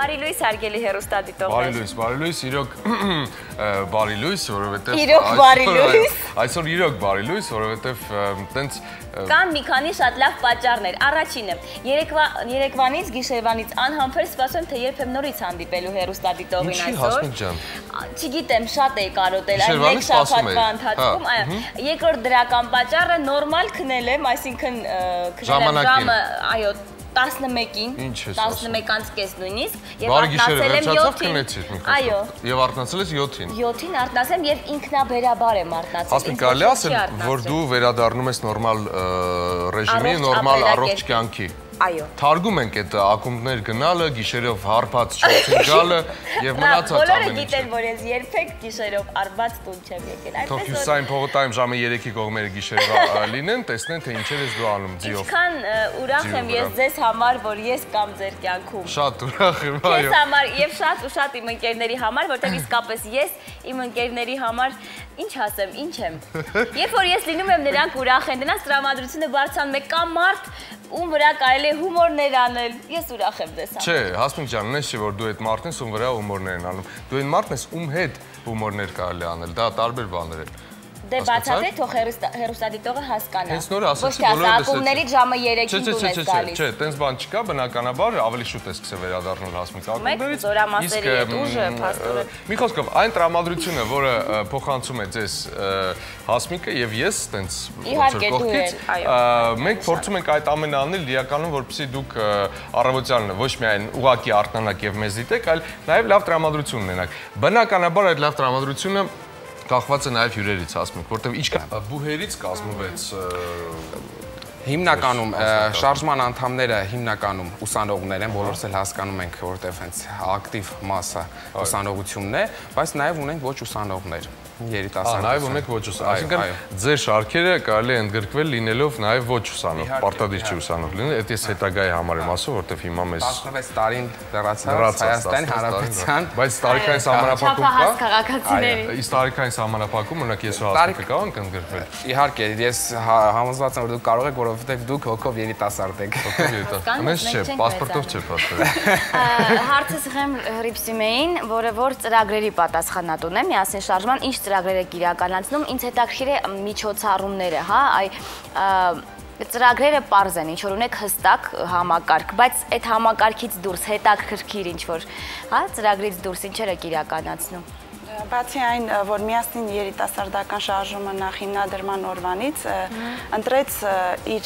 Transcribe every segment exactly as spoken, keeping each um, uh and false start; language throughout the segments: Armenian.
Բարի լույս հարգելի հեռուստադիտողներ։ Բարի լույս, բարի լույս, իրոք բարի լույս, որովհետև Իրոք բարի լույս։ Այսօր իրոք բարի լույս, որովհետև տենց Կան մի քանի շատ լավ պատճառներ։ Առաջինը, երեկվանից գիշերվանից անհամբեր սպասում եմ, թե երբ եմ նորից հանդիպելու հեռուստադիտողին այսօր։ Ինչի Հասմիկ ջան։ Չգիտեմ, շատ էի կարոտել այն մեկ շաբաթվա ընթացքում, այո։ Երկրորդ դրական պատճառը նորմալ քնել եմ, այսինքն քնել եմ ժամը, այո, տասնմեկին, տասնմեկ անց կես նույնիսկ, եւ արթնացել եմ յոթին։ Այո։ Եվ արթնացել ես յոթին։ յոթին արթնացել եմ եւ ինքնաբերաբար եմ արթնացել։ Հասմիկ, կարելի է ասել, որ դու վերադառնում ես նորմալ ռեժիմի, նորմալ առողջ կյանքի։ Այո։ Թարգում ենք այդ ակումբներ գնալը, գիշերով հարբած շոթին գալը եւ մնացած ամեն ինչը։ Բոլորը գիտեն, որ ես երբեք գիշերով արբած տուն չեմ եկել։ Թող հյուսային փողոտայում ժամը երեքի կողմերը գիշերվա լինեն, տեսնեն թե ինչեր ես դու անում ձիով։ Ինչքան ուրախ եմ ես ձեզ համար, որ ես կամ ձեր կյանքում։ Շատ ուրախ եմ, այո։ Ես համար եւ շատ ու շատ իմ ընկերների համար, որտեղ իսկապես ես իմ ընկերների համար ինչ ասեմ, ինչ եմ։ Երբ որ ես լինում եմ, նրանք ուրախ են, նրանց տրամադրությունը բարձրանում է կամ մարդ ում վրա կարելի է հումորներ անել, ես ուրախ եմ ձեզ համար։ Չէ, Հասմիկ ջան, նես չէ, որ դու այդ մարդն ես, ում վրա հումորներ են անում։ Դու այն մարդն ես, ում հետ հումորներ կարելի անել, դա տարբեր բաներ են։ Դե բացատրի, թող հեռուստադիտողը հասկանա։ Հենց նոր ասեցի, բոլորը տեսած։ Ակումբներից ժամը երեքին տուն ես գալիս։ Չէ, տենց բան չկա, բնականաբար ավելի շուտ է սկսել վերադառնալ Հասմիկ ակումբներից։ Զորամասերի հետ ուժը, փաստորեն։ Մի խոսքով, այն տրամադրությունը, որը փոխանցում է ձեզ Հասմիկը եւ ես, տենց կողքից, մենք փորձում ենք այդ ամենը անել իրականում, որպեսզի դուք առավոտյան ոչ միայն ուղակի արթնանաք եւ մեզ դիտեք, այլ նաեւ լավ տրամադրություն ունենաք։ Բնականաբար այդ լավ տրամադրությունը կախված է նաև հյուրերից, Հասմիկ, որտեղ ինչքան բուհերից կազմվեց Հիմնականում շարժման անդամները հիմնականում ուսանողներ են, բոլորս էլ հասկանում ենք, որտեղ հենց ակտիվ մասը ուսանողությունն է, բայց նաև ունենք ոչ ուսանողներ, երիտասարդություն։ Նաև ունենք ոչ ուսանող, այսինքն ձեր շարքերը կարելի է ընդգրկվել լինելով նաև ոչ ուսանող, պարտադիր չի ուսանող լինել, դա ես հետագայի համար եմ ասում, որտեղ հիմա մեզ տասնվեց տարին լրացավ Հայաստանի Հանրապետության, բայց տարիքային սահմանափակում կա։ Չափահաս քաղաքացիների։ Իսկ տարիքային սահմանափակում օրինակ ես ու Հասմիկը կարող ենք ընդգրկվել։ Իհարկե, ես համոզված եմ, որ դուք կարող եք, որովհետև դուք հոգով երիտասարդ եք։ Հոգով երիտասարդ։ Մենք չէ, պասպորտով չէ փաստորեն։ Հարցը սղեմ Հռիփսիմեին, որը որ ծրագրերի պատասխանատուն է, միասին շարժման ինչ ծրագրեր եք իրականացնում, ինձ հետաքրքիր է միջոցառումները, հա, այ ծրագրերը պարզ են, ինչ որ ունեք հստակ համակարգ, բայց այդ համակարգից դուրս հետաքրքիր ինչ որ, հա, ծրագրից դուրս ինչեր եք իրականացնում։ Բացի այն, որ միասին երիտասարդական շարժումը նախ հիմնադրման օրվանից ընտրեց իր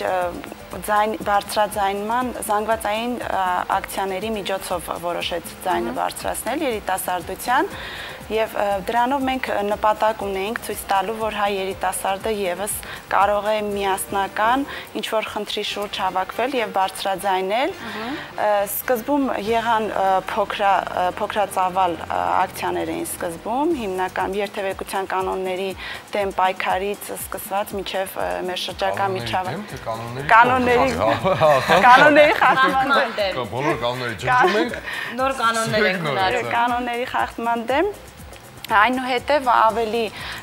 բարձրաձայնման զանգվածային ակցիաների միջոցով որոշեց ձայնը բարձրացնել երիտասարդության եւ դրանով մենք նպատակ ունենք ցույց տալու, որ հայ երիտասարդը եւս կարող է միասնական ինչ որ խնդրի շուրջ հավաքվել եւ բարձրաձայնել։ Սկզբում եղան փոքրա փոքրածավալ ակցիաներ էին սկզբում, հիմնական երթևեկության կանոնների դեմ պայքարից սկսված մինչև մեր շրջակա միջավայր կանոնների կանոնների խախտման դեմ։ Բոլոր կանոնների ջնջում ենք։ Նոր կանոններ են հնարել։ Կանոնների խախտման դեմ Այնուհետև ավելի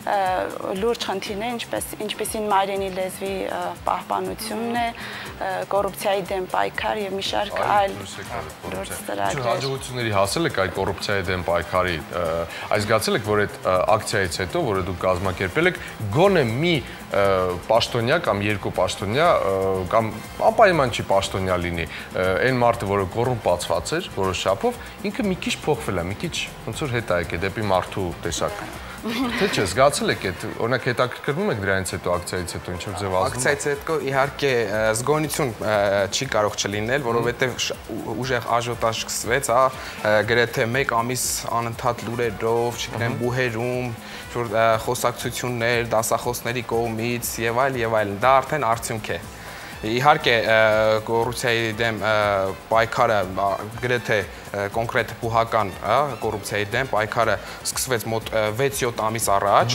լուրջ խնդիրներ, ինչպեսին մայրենի լեզվի պահպանությունն է, կոռուպցիայի դեմ պայքար եւ մի շարք այլ լուրջ ծրագրեր։ Հաջողությունների հասել եք այդ կոռուպցիայի դեմ պայքարի, այս զգացել եք, որ այդ ակցիայից հետո, որը դուք կազմակերպել եք, գոնե մի պաշտոնյա կամ երկու պաշտոնյա կամ անպայման չի պաշտոնյա լինի, այն մարդը, որը կոռումպացված էր որոշ չափով, ինքը մի քիչ փոխվել է, մի քիչ ոնց որ հետ է եկել դեպի մարդու տեսակ։ Թե չէ, զգացել եք այդ, օրինակ հետաքրքրվում եք դրանից հետո ակցիայից հետո ինչով ձև ազդում։ Ակցիայից հետո իհարկե զգոնություն չի կարող չլինել, որովհետև ուժեղ աժոտաժ սկսվեց, հա, գրեթե մեկ ամիս անընդհատ լուրերով, չգիտեմ, բուհերում, խոսակցություններ, դասախոսների կողմից եւ այլ եւ այլն, դա արդեն արդյունք է։ Իհարկե կոռուպցիայի դեմ պայքարը գրեթե կոնկրետ բուհական կոռուպցիայի դեմ պայքարը սկսվեց մոտ վեց-յոթ ամիս առաջ,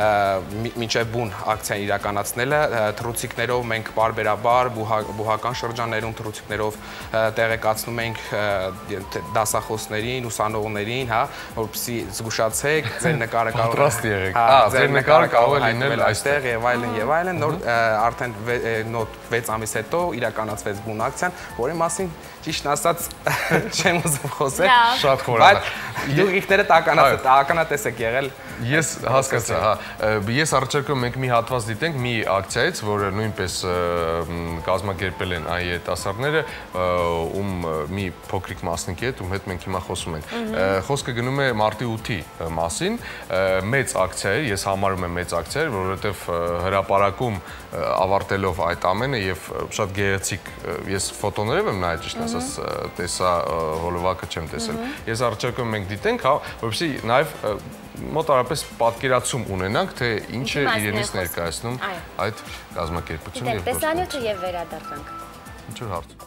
մինչև բուն ակցիան իրականացնելը, թռուցիկներով մենք բարբերաբար բուհական շրջաններում թռուցիկներով տեղեկացնում ենք դասախոսներին, ուսանողներին, որպեսզի զգուշացեք, ձեր նկարը կարող է ձեր նկարը կարող է լինել այստեղ եւ այլն եւ այլն, նոր արդեն վեց ամիս հետո իրականացվեց բուն ակցիան, որի մասին ճիշտ ասած չեմ ուզում լեզվով խոսել։ Շատ խորամանկ։ Բայց դուք ինքներդ ականատես եք եղել։ Ես հասկացա, հա, ես առաջարկում մենք մի հատված դիտենք մի ակցիայից, որը նույնպես կազմակերպել են այն երիտասարդները, ում մի փոքրիկ մասնիկի հետ, ում հետ մենք հիմա խոսում ենք։ Խոսքը գնում է մարտի ութի մասին, մեծ ակցիա է, ես համարում եմ մեծ ակցիա, որովհետև հրապարակում ավարտելով այդ ամենը եւ շատ գեղեցիկ, ես ֆոտոներով եմ նայել, ճիշտ ասած, տեսա հոլովակը չեմ տեսել։ Ես առաջարկում մենք դիտենք, հա, որովհետեւ նաեւ մոտարապես պատկերացում ունենանք, թե ինչ է իրենից ներկայացնում այդ կազմակերպությունը եւ տեսանյութը եւ վերադառնանք։ Ինչ որ հարց։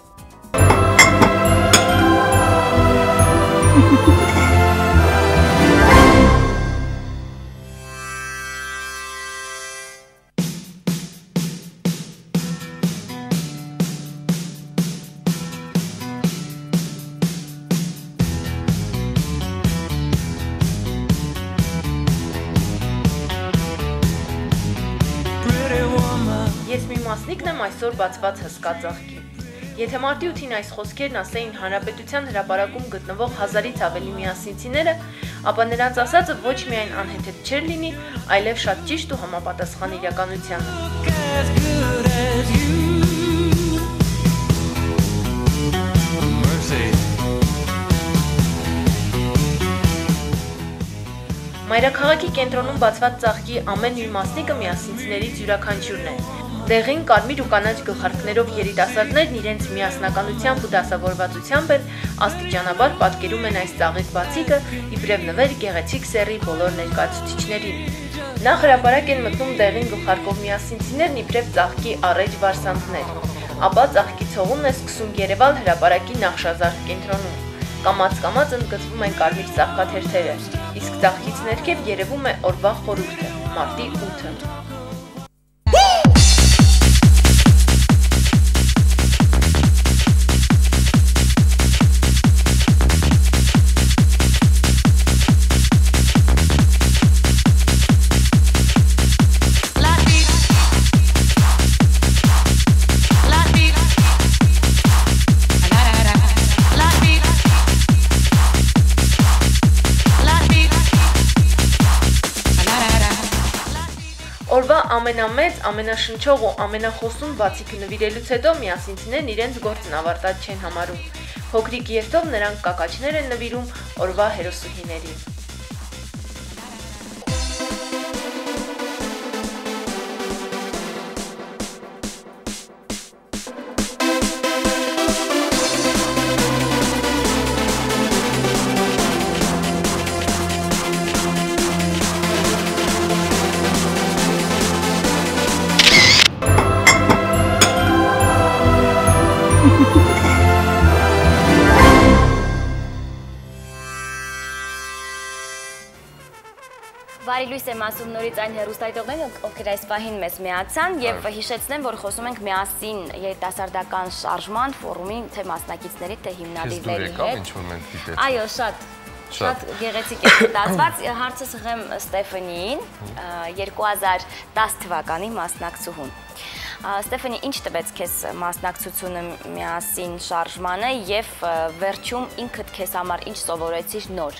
Ես մի մասնիկն եմ այսօր բացված հսկա ծաղկի։ Եթե մարտի ութին այս խոսքերն ասեին հանրապետության հրապարակում գտնվող հազարից ավելի միասնիցիները, ապա նրանց ասածը ոչ միայն անհեթեթ չէր լինի, այլև շատ ճիշտ ու համապատասխան իրականությանը։ Մայրաքաղաքի կենտրոնում բացված ծաղկի ամեն մի մասնիկը միասնիցներից յուրաքանչյուրն է։ Դեղին, կարմիր ու կանաչ գլխարկներով երիտասարդներն իրենց միասնականությամբ ու դասավորվածությամբ են աստիճանաբար պատկերում են այս ծաղիկ բացիկը իբրև նվեր գեղեցիկ սեռի բոլոր ներկայացուցիչներին։ Նախ հրապարակ են մտնում դեղին գլխարկով միասնիցիներն իբրև ծաղկի առեջ վարսանքներ, ապա ծաղկի ցողունն է սկսում երևալ հրապարակի նախշազարդ կենտրոնում։ Կամաց-կամաց ընդգծվում են կարմիր ծաղկաթերթերը, իսկ ծաղկից ներքև երևում է օրվա խորհուրդը՝ մարտի ութը։ Օրվա ամենամեծ, ամենաշնչող ու ամենախոսուն բացիկը նվիրելուց հետո միասնիցիներն իրենց գործն ավարտած չեն համարում։ Փոքրիկ երթով նրանք կակաչներ են նվիրում օրվա հերոսուհիներին։ Բարի լույս եմ ասում նորից այն հեռուստադիտողներին, ովքեր այս պահին մեզ միացան եւ հիշեցնեմ, որ խոսում ենք միասին երիտասարդական շարժման ֆորումի թե մասնակիցների, թե հիմնադիրների հետ։ Այո, շատ շատ գեղեցիկ է ստացված։ Հարցս ղեմ Ստեֆանիին, երկու հազար տասը թվականի մասնակցուհուն։ Ստեֆանի, ինչ տվեց քեզ մասնակցությունը միասին շարժմանը եւ վերջում ինքդ քեզ համար ինչ սովորեցիր նոր։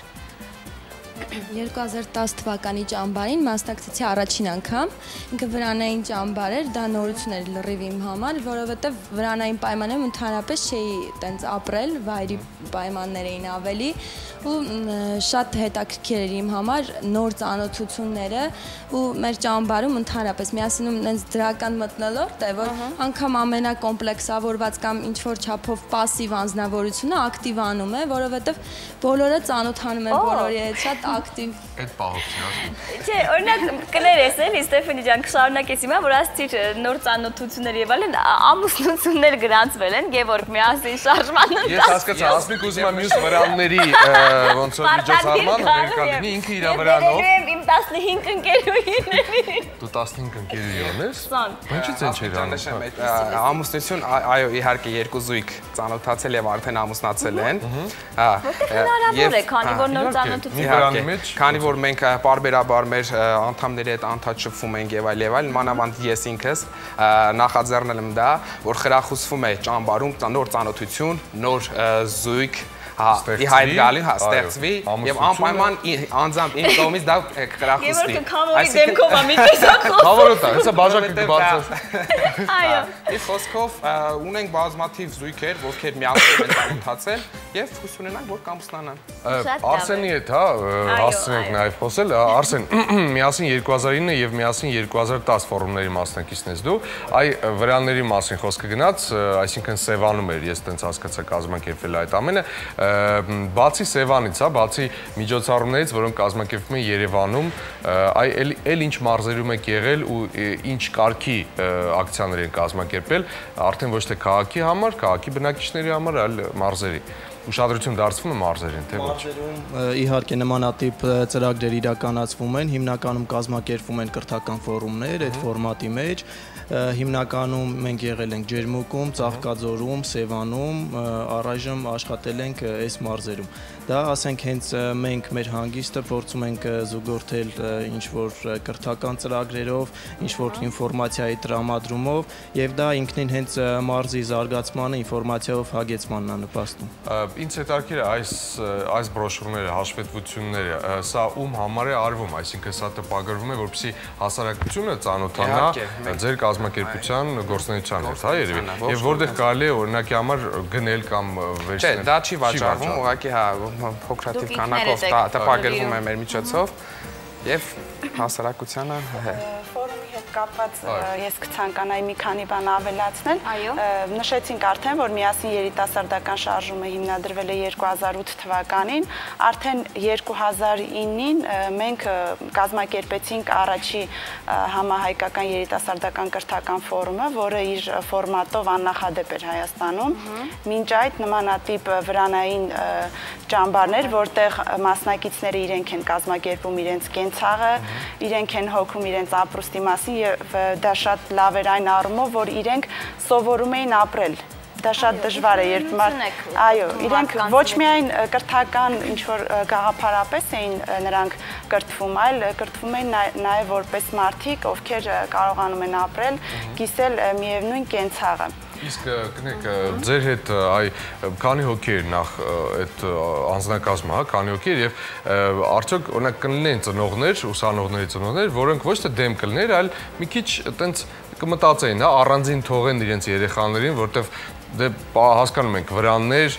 երկու հազար տասը թվականի ճամբարին մասնակցեցի առաջին անգամ, ինքը վրանային ճամբար էր, դա նորություն էր լրիվ իմ համար, որովհետև վրանային պայմաններում ընդհանրապես չէի տենց ապրել, վայրի պայմաններ էին ավելի ու շատ հետաքրքիր էր իմ համար նոր ծանոթությունները ու մեր ճամբարում ընդհանրապես միասինում նենց դրական մթնոլորտ է, որ անգամ ամենակոմպլեքսավորված կամ ինչ-որ չափով պասիվ անձնավորությունը ակտիվանում է, որովհետև բոլորը ծանոթանում են բոլորի հետ շատ ակտիվ։ Այդ պահոցն ասում։ Չէ, օրինակ կներես էլի Ստեֆանի ջան, կշարունակես հիմա, որ ասցիր նոր ծանոթություններ եւ այլն, ամուսնություններ գրանցվել են Գևորգ միասին շարժմանը։ Ես հասկացա, ասմիկ ուզում եմ մյուս վրանների ոնց որ միջոցառման ներկայացնի ինքը իր վրանով։ Իմ տասնհինգ ընկերուհիների։ Դու տասնհինգ ընկերուհի ես։ Ինչի՞ ցեն չէր անում։ Ամուսնություն, այո, իհարկե երկու զույգ ծանոթացել եւ արդեն ամուսնացել են։ Հա։ Հնարավոր է, քանի որ նոր ծանոթություն։ Քանի որ մենք պարբերաբար մեր անդամների հետ անդադ շփվում ենք եւ այլ եւ այլ, մանավանդ ես ինքս նախաձեռնել եմ դա, որ խրախուսվում է ճամբարում նոր ծանոթություն, նոր զույգ ի հայտ գալու, հա, ստեղծվի եւ անպայման անձամբ իմ կողմից դա կրախուսվի։ Քամորի դեմքով ամի տեսախոս։ Հավորոտա, հեսա բաժակը բարձր։ Այո։ Այս խոսքով ունենք բազմաթիվ զույգեր, ովքեր միասին են ծանոթացել եւ հույս ունենանք, որ կամուսնանան։ Արսենի հետ, հա, հասցնենք նաեւ խոսել։ Արսեն, միասին երկու հազար ինը եւ միասին երկու հազար տաս ֆորումների մասնակիցն ես դու։ Այ վրանների մասին խոսքը գնաց, այսինքն Սևանում էր, ես տենց հասկացա կազմակերպել այդ ամենը։ Բացի Սևանից, հա, բացի միջոցառումներից, որոնք կազմակերպվում են Երևանում, այ էլ ինչ մարզերում եք եղել ու ինչ կարգի ակցիաներ են կազմակերպել, արդեն ոչ թե քաղաքի համար, քաղաքի բնակիչների համար, այլ մարզերի։ Ուշադրություն դարձվում է մարզերին, թե ոչ։ Մարզերում իհարկե նմանատիպ ծրագրեր իրականացվում են, հիմնականում կազմակերպվում են կրթական ֆորումներ այդ ֆորմատի մեջ։ Հիմնականում մենք եղել ենք Ջերմուկում, Ծաղկաձորում, Սևանում, առայժմ աշխատել ենք այս մարզերում։ Դա ասենք հենց մենք մեր հանգիստը փորձում ենք զուգորդել ինչ-որ կրթական ծրագրերով, ինչ-որ ինֆորմացիայի տրամադրումով եւ դա ինքնին հենց մարզի զարգացմանը, ինֆորմացիայով հագեցմանն է նպաստում։ Ինձ հետաքրքիր է այս այս բրոշուրները, հաշվետվությունները, սա ում համար է արվում, այսինքն սա տպագրվում է, որպեսզի հասարակությունը ծանոթանա ձեր կազմակերպության գործունեության հետ, հա, երևի։ Եվ որտեղ կարելի է օրինակի համար գնել կամ վերցնել։ Չէ, դա չի վաճառվում, ուղղակի հա, փոքրաթիվ քանակով տպագրվում է մեր միջոցով եւ հասարակությանը ֆորումի հետ կապված ես կցանկանայի մի քանի բան ավելացնել։ Նշեցինք արդեն, որ միասին երիտասարդական շարժումը հիմնադրվել է երկու հազար ութ թվականին, արդեն երկու հազար ինին մենք կազմակերպեցինք առաջի համահայկական երիտասարդական կրթական ֆորումը, որը իր ֆորմատով աննախադեպ էր Հայաստանում։ Մինչ այդ նմանատիպ վրանային ճամբարներ, որտեղ մասնակիցները իրենք են կազմակերպում իրենց կենցաղը, իրենք են հոգում իրենց ապրուստի մասին եւ դա շատ լավ էր այն առումով, որ իրենք սովորում էին ապրել։ Դա շատ դժվար է, երբ մարդ, այո, իրենք ոչ միայն կրթական ինչ-որ գաղափարապես էին նրանք կրթվում, այլ կրթվում էին նաեւ որպես մարդիկ, ովքեր կարողանում են ապրել, կիսել միևնույն կենցաղը։ Իսկ կնեք, ձեր հետ այ քանի հոգի էր նախ այդ անձնակազմը, հա, քանի հոգի էր եւ արդյոք օրինակ կլինեն ծնողներ, ուսանողների ծնողներ, որոնք ոչ թե դեմ կլիներ, այլ մի քիչ այտենց կմտածեին, հա, առանձին թողեն իրենց երեխաներին, որտեվ դե հասկանում ենք վրաններ,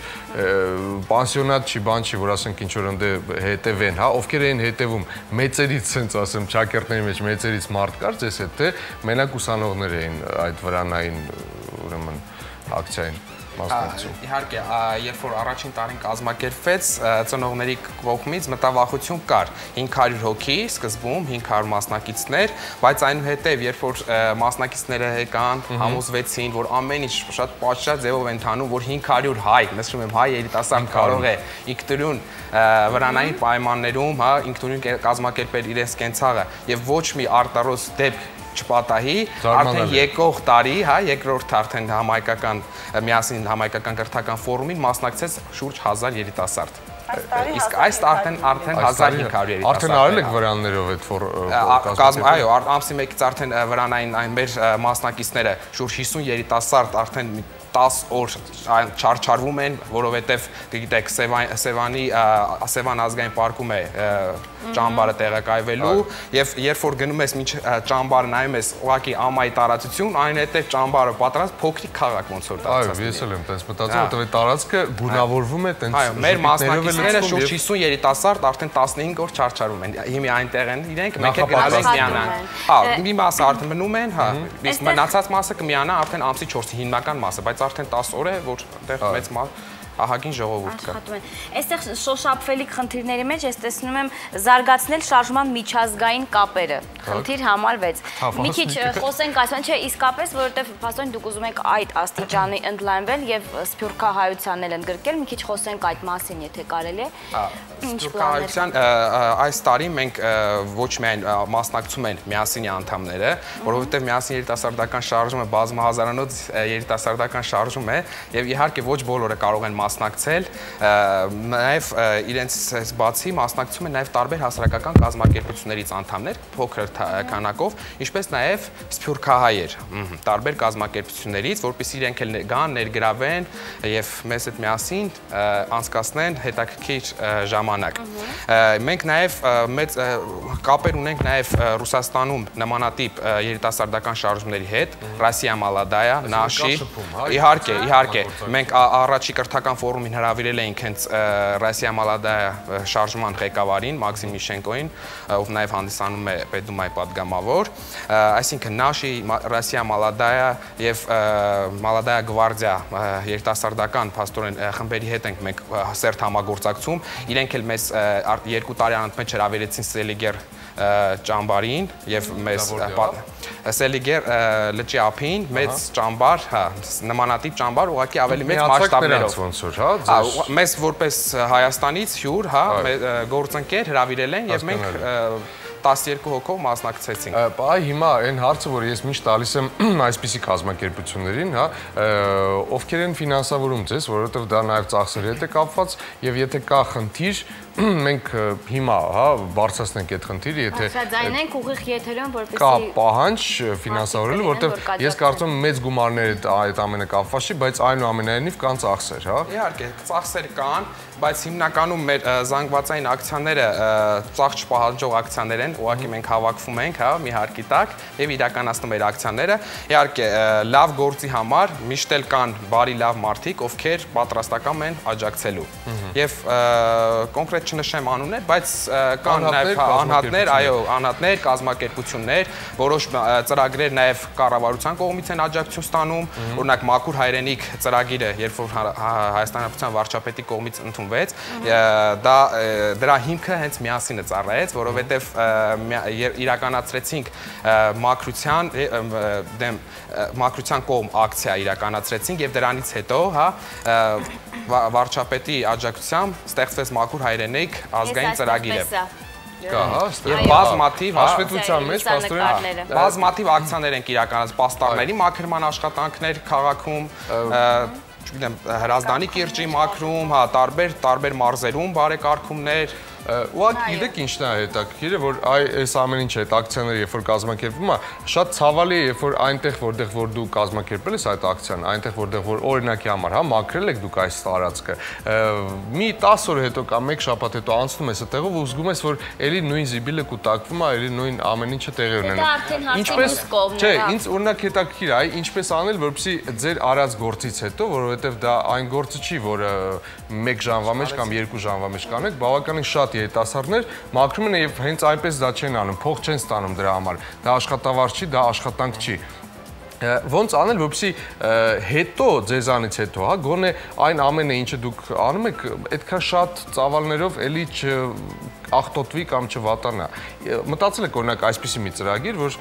պանսիոնատ չի, բան չի, որ ասենք ինչ որ ընդ հետևեն, հա, ովքեր էին հետևում մեծերից, ասենց ասեմ, ճակերտների մեջ մեծերից մարդ կար, ձեզ հետ թե մենակ ուսանողներ էին այդ վրանային ուրեմն ակցիային մասնակցում։ Իհարկե, երբ որ առաջին տարին կազմակերպվեց, ծնողների կողմից մտավախություն կար։ հինգ հարյուր հոգի սկզբում, հինգ հարյուր մասնակիցներ, բայց այնուհետև, երբ որ մասնակիցները եկան, համոզվեցին, որ ամեն ինչ շատ պատշաճ ձևով են տանում, որ հինգ հարյուր հայ, նշում եմ, հայ երիտասարդ կարող է ինքնուրույն վրանային պայմաններում, հա, ինքնուրույն կազմակերպել իրենց կենցաղը եւ ոչ մի արտարոց դեպք չպատահի, արդեն եկող տարի, հա, երկրորդ արդեն համայնքական միասին համայնքական կրթական ֆորումին մասնակցեց շուրջ հազար երիտասարդ։ Իսկ այս արդեն արդեն հազար հինգ հարյուր երիտասարդ։ Արդեն արել եք վրաններով այդ կազմ, այո, ամսի մեկից արդեն վրանային այն մեր մասնակիցները շուրջ հիսուն երիտասարդ արդեն տաս օր չարչարվում են, որովհետև գիտեք Սևանի Սևան ազգային պարկում է ճամբարը տեղակայվելու եւ երբ որ գնում ես մինչ ճամբարը նայում ես ուղղակի ամայի տարածություն, այնուհետև ճամբարը պատրաստ փոքրիկ քաղաք ոնց որ դարձած։ Այո, ես էլ եմ տես մտածում, որտեղ այդ տարածքը գունավորվում է տենց։ Այո, մեր մասնակիցները շուրջ հիսուն երիտասարդ արդեն տասնհինգ օր չարչարվում են։ Հիմա այնտեղ են իրենք, մենք էլ գնալու ենք միանան։ Հա, մի մասը արդեն մնում են, հա, իսկ մնացած մասը կմիանա արդեն ամսի չորսին հիմնական մասը, բայց արդեն տաս օր է, որ այդտեղ մեծ ահագին ժողովուրդ կա։ Այստեղ շոշափվելիք խնդիրների մեջ ես տեսնում եմ զարգացնել շարժման միջազգային կապերը։ Խնդիր համար վեց։ Մի քիչ խոսենք այսօր, չէ, իսկապես, որովհետև փաստորեն դուք ուզում եք այդ աստիճանի ընդլայնվել եւ սփյուռքահայությանն էլ ընդգրկել, մի քիչ խոսենք այդ մասին, եթե կարելի է։ Սփյուռքահայության այս տարի մենք ոչ միայն մասնակցում են միասինի անդամները, որովհետև միասին երիտասարդական շարժումը բազմահազարանոց երիտասարդական շարժում է եւ իհարկե ոչ բոլորը կարող են մասնակցել, նաև իրենց բացի մասնակցում են նաև տարբեր հասարակական կազմակերպություններից անդամներ, փոքր քանակով, ինչպես նաև սփյուռքահայեր, տարբեր կազմակերպություններից, որպեսզի իրենք էլ գան, ներգրավեն եւ մեզ հետ միասին անցկացնեն հետաքրքիր ժամանակ։ Մենք նաև մեծ կապեր ունենք նաև Ռուսաստանում նմանատիպ երիտասարդական շարժումների հետ, Ռոսիա Մալադայա, Նաշի, իհարկե, իհարկե, մենք առաջի կրթական ֆորումին հրավիրել էինք հենց Ռոսիա Մալադայա շարժման ղեկավարին Մաքսիմ Միշենկոին, ով նաև հանդիսանում է Պետդումայի падգամավոր, այսինքն Նաշի, Ռոսիա Մալադայա եւ Մալադայա գվարդիա երիտասարդական փաստորեն խմբերի հետ ենք մենք սերտ համագործակցում, իրենք էլ մեզ երկու տարի անընդմեջ հրավիրեցին Սելիգեր ճամբարին եւ մեզ Սելիգեր լճի ափին մեծ ճամբար, հա, նմանատիպ ճամբար, ուղղակի ավելի մեծ մասշտաբներով ոնց որ, հա, մեզ որպես Հայաստանից հյուր, հա, գործընկեր հրավիրել են եւ մենք տասներկու հոգով մասնակցեցինք։ Այ հիմա այն հարցը, որ ես միշտ տալիս եմ այսպիսի կազմակերպություններին, հա, ովքեր են ֆինանսավորում ձեզ, որովհետև դա նաև ծախսերի հետ է կապված, եւ եթե կա խնդիր, մենք հիմա, հա, բարձրացնենք այդ խնդիրը, եթե բարձրաձայնենք ուղիղ եթերում, որպեսզի կա պահանջ ֆինանսավորելու, որովհետև ես կարծում եմ մեծ գումարներ այդ ամենը կապված չի, բայց այնուամենայնիվ կան ծախսեր, հա։ Իհարկե, ծախսեր կան, բայց հիմնականում մեր զանգվածային ակցիաները ծախս չպահանջող ակցիաներ են, ուղղակի մենք հավաքվում ենք, հա, մի հարկի տակ եւ իրականացնում ենք ակցիաները։ Իհարկե, լավ գործի համար միշտ էլ կան բարի լավ մարդիկ, ովքեր պատրաստական են աջակցելու։ Եվ կոնկրետ չնշեմ անուններ, բայց կան նաև անհատներ, այո, անհատներ, կազմակերպություններ, որոշ ծրագրեր նաև կառավարության կողմից են աջակցություն ստանում, օրինակ Մաքուր հայրենիք ծրագիրը, երբ որ Հայաստանի Հանրապետության վարչապետի կողմից ընդունվեց, դա դրա հիմքը հենց միասին է ծառայեց, որովհետև իրականացրեցինք մաքրության դեմ մաքրության կողմ ակցիա իրականացրեցինք եւ դրանից հետո, հա, վարչապետի աջակցությամբ ստեղծվեց Մաքուր հայրենիք ազգային ծրագիրը։ Կա, հա, եւ բազմաթիվ հաշվետվության մեջ պաստորեն բազմաթիվ ակցիաներ են իրականացել պաստառների մաքրման աշխատանքներ քաղաքում, չգիտեմ, Հրազդանի կիրճի մաքրում, հա, տարբեր տարբեր մարզերում բարեկարգումներ Ուղղակի գիտեք ինչն է հետաքրքիրը, որ այս ամեն ինչ այդ ակցիաները երբ որ կազմակերպվում է, շատ ցավալի է, երբ որ այնտեղ որտեղ որ դու կազմակերպել ես այդ ակցիան, այնտեղ որտեղ որ օրինակի համար, հա, մաքրել եք դուք այս տարածքը, մի տասը օր հետո կամ մեկ շաբաթ հետո անցնում ես այդտեղով ու զգում ես, որ էլի նույն զիբիլը կուտակվում է, էլի նույն ամեն ինչը տեղի ունենում։ Ինչպես, չէ, ինձ օրինակ հետաքրքիր է, ինչպես անել, որպեսզի ձեր արած գործից հետո, որովհետև դա այն գործը չի, որը մեկ ժամվա մեջ կամ երկու ժամվա մեջ կանեք, բավականին շատ երիտասարդներ մաքրում են եւ հենց այնպես դա չեն անում, փող չեն ստանում դրա համար։ Դա աշխատավարձ չի, դա աշխատանք չի։ Ոնց անել, որպեսզի հետո ձեզանից հետո, հա, գոնե այն ամենը, ինչը դուք անում եք, այդքան շատ ծավալներով էլի չախտոտվի կամ չվատանա։ Մտածել եք օրինակ այսպիսի մի ծրագիր, որ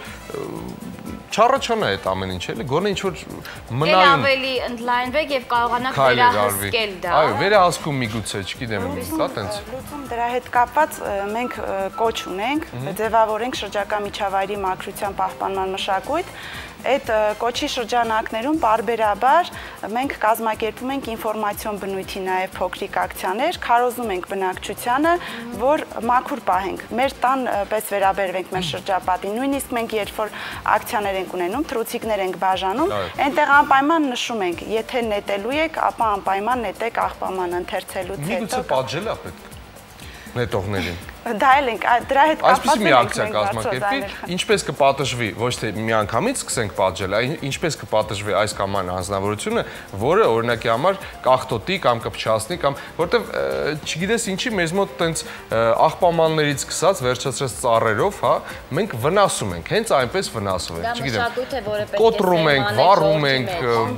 չառաջանա այդ ամեն ինչ, էլի, գոնե ինչ-որ մնայուն ավելի ընդլայնվեք եւ կարողանաք վերահսկել դա։ Այո, վերահսկում միգուցե, չգիտեմ, կա տենց։ Լուծում դրա հետ կապված մենք կոչ ունենք, ձևավորենք շրջակա միջավայրի մաքրության պահպանման մշակույթ։ Այդ կոչի շրջանակներում բարբերաբար մենք կազմակերպում ենք ինֆորմացիոն բնույթի նաև փոքրիկ ակցիաներ, քարոզում ենք բնակչությանը, որ մաքուր պահենք, մեր տան պես վերաբերվենք մեր շրջապատին, նույնիսկ մենք երբ որ ակցիաներ ենք ունենում, թռուցիկներ ենք բաժանում, այնտեղ անպայման նշում ենք, եթե նետելու եք, ապա անպայման նետեք աղբաման ընթերցելուց հետո։ Միգուցե պատժել է պետք նետողներին։ Դա էլ ենք, դրա հետ կապված մի ակցիա կազմակերպի, ինչպես կպատժվի, ոչ թե միանգամից սկսենք պատժել, այլ ինչպես կպատժվի այս կամ այն անձնավորությունը, որը օրինակի համար կախտոտի կամ կփչացնի կամ որտեվ չգիտես ինչի մեզ մոտ տենց աղբամաններից սկսած վերջացրած ծառերով, հա, մենք վնասում ենք, հենց այնպես վնասում ենք, չգիտեմ, կոտրում ենք, վառում ենք,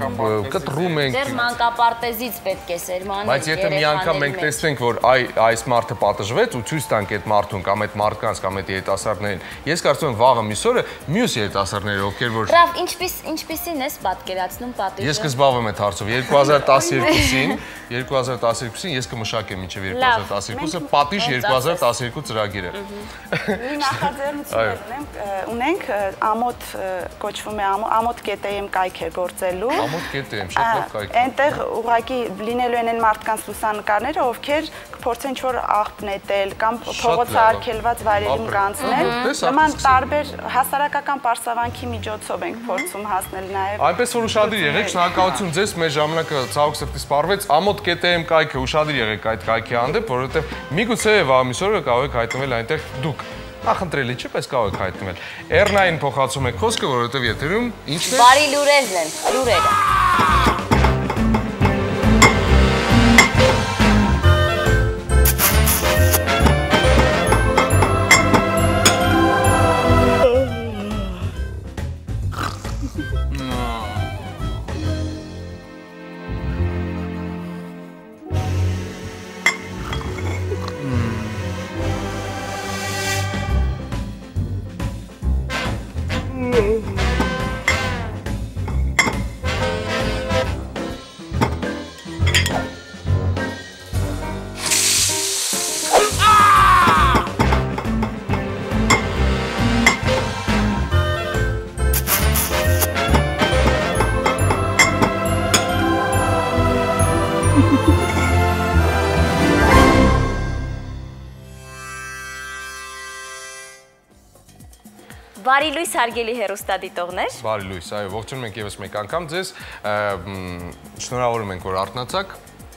կտրում ենք։ Ձեր մանկապարտեզից պետք է սերմանել։ Բայց եթե մի անգամ մենք տեսնենք, որ այս մարդը պատժվեց ու ցույց տանք այդ մարդուն կամ այդ մարդկանց կամ այդ երիտասարդներին։ Ես կարծում եմ վաղը մյուս օրը մյուս երիտասարդները, ովքեր որ Ռավ, ինչպես ինչպեսին ես պատկերացնում պատիժը։ Ես կզբաղվեմ այդ հարցով երկու հազար տասներկուսին, երկու հազար տասներկուսին ես կմշակեմ մինչև երկու հազար տասներկուսը պատիժ երկու հազար տասներկու ծրագիրը։ Մի նախաձեռնություն ունենք, ամոթ կոչվում է ամոթ կետեմ կայք է գործելու։ Ամոթ կետեմ, շատ լավ կայք է։ Այնտեղ ուղղակի լինելու են այն մարդկանց լուսանկարները, ովքեր կփորձեն ինչ-որ աղբ նետել կամ փողոցը արգելված վայրերում կանցնել։ Նման տարբեր հասարակական պարսավանքի միջոցով ենք փորձում հասնել նաև։ Այնպես որ ուշադիր եղեք, շնորհակալություն ձեզ, մեր ժամանակը ցավոք սրտի սպառվեց։ Ամոթ կետեմ կայքը, ուշադիր եղեք այդ կայքի հանդեպ, որովհետև միգուցե վաղ օրը կարող եք հայտնվել այնտեղ դուք։ Նախընտրելի չի, բայց կարող եք հայտնվել։ Էռնային փոխացում եք խոսքը, որովհետև եթերում ինչն է։ Բարի լուրերն են, լուրերը։ Բարի լույս հարգելի հեռուստադիտողներ։ Բարի լույս, այո, ողջունում ենք եւս մեկ անգամ ձեզ։ Շնորհավորում ենք, որ արթնացաք։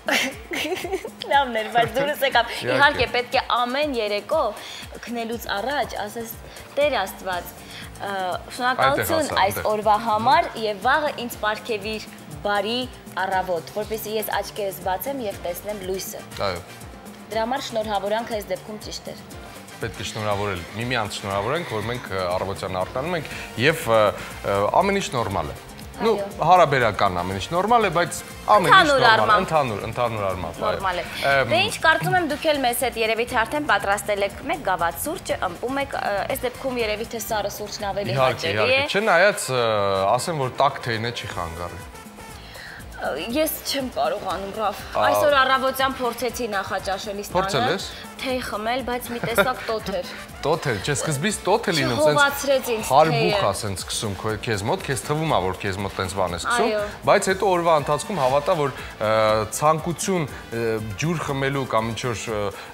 Լավն էր, բայց դուրս եկավ։ Իհարկե պետք է ամեն երեկո քնելուց առաջ ասես Տեր Աստված, շնորհակալություն այս օրվա համար եւ վաղը ինձ պարգևիր բարի առավոտ, որպեսզի ես աչքերս բացեմ եւ տեսնեմ լույսը։ Այո։ Դրա համար շնորհավորանքը այս դեպքում ճիշտ էր։ Պետք է շնորհավորել, միմյանց շնորհավորենք, որ մենք առավոտյան արտանում ենք եւ ամեն ինչ նորմալ է։ Ну, հարաբերական ամեն ինչ նորմալ է, բայց ամեն ինչ նորմալ է, ընդհանուր, ընդհանուր առմամբ, այո։ Նորմալ է։ Դե ինչ կարծում եմ դուք էլ մեզ հետ երևի թե արդեն պատրաստել եք մեկ գավաթ սուրճը, ըմպում եք, այս դեպքում երևի թե սառը սուրճն ավելի հաճելի է։ Իհարկե, չնայած ասեմ, որ տաք թեյն է չի խանգարի։ Ես չեմ կարողանում, Ռաֆ։ Այսօր առավոտյան փորձեցի նախաճաշելիս տանը։ Փորձել ես։ Թեյ խմել, բայց մի տեսակ տոթ էր։ Տոթ էր, չէ, սկզբից տոթ է լինում, սենց հարբուխ է սենց սկսում քեզ մոտ, քեզ թվում է, որ քեզ մոտ տենց բան է սկսում, բայց հետո օրվա ընթացքում հավատա, որ ցանկություն ջուր խմելու կամ ինչ-որ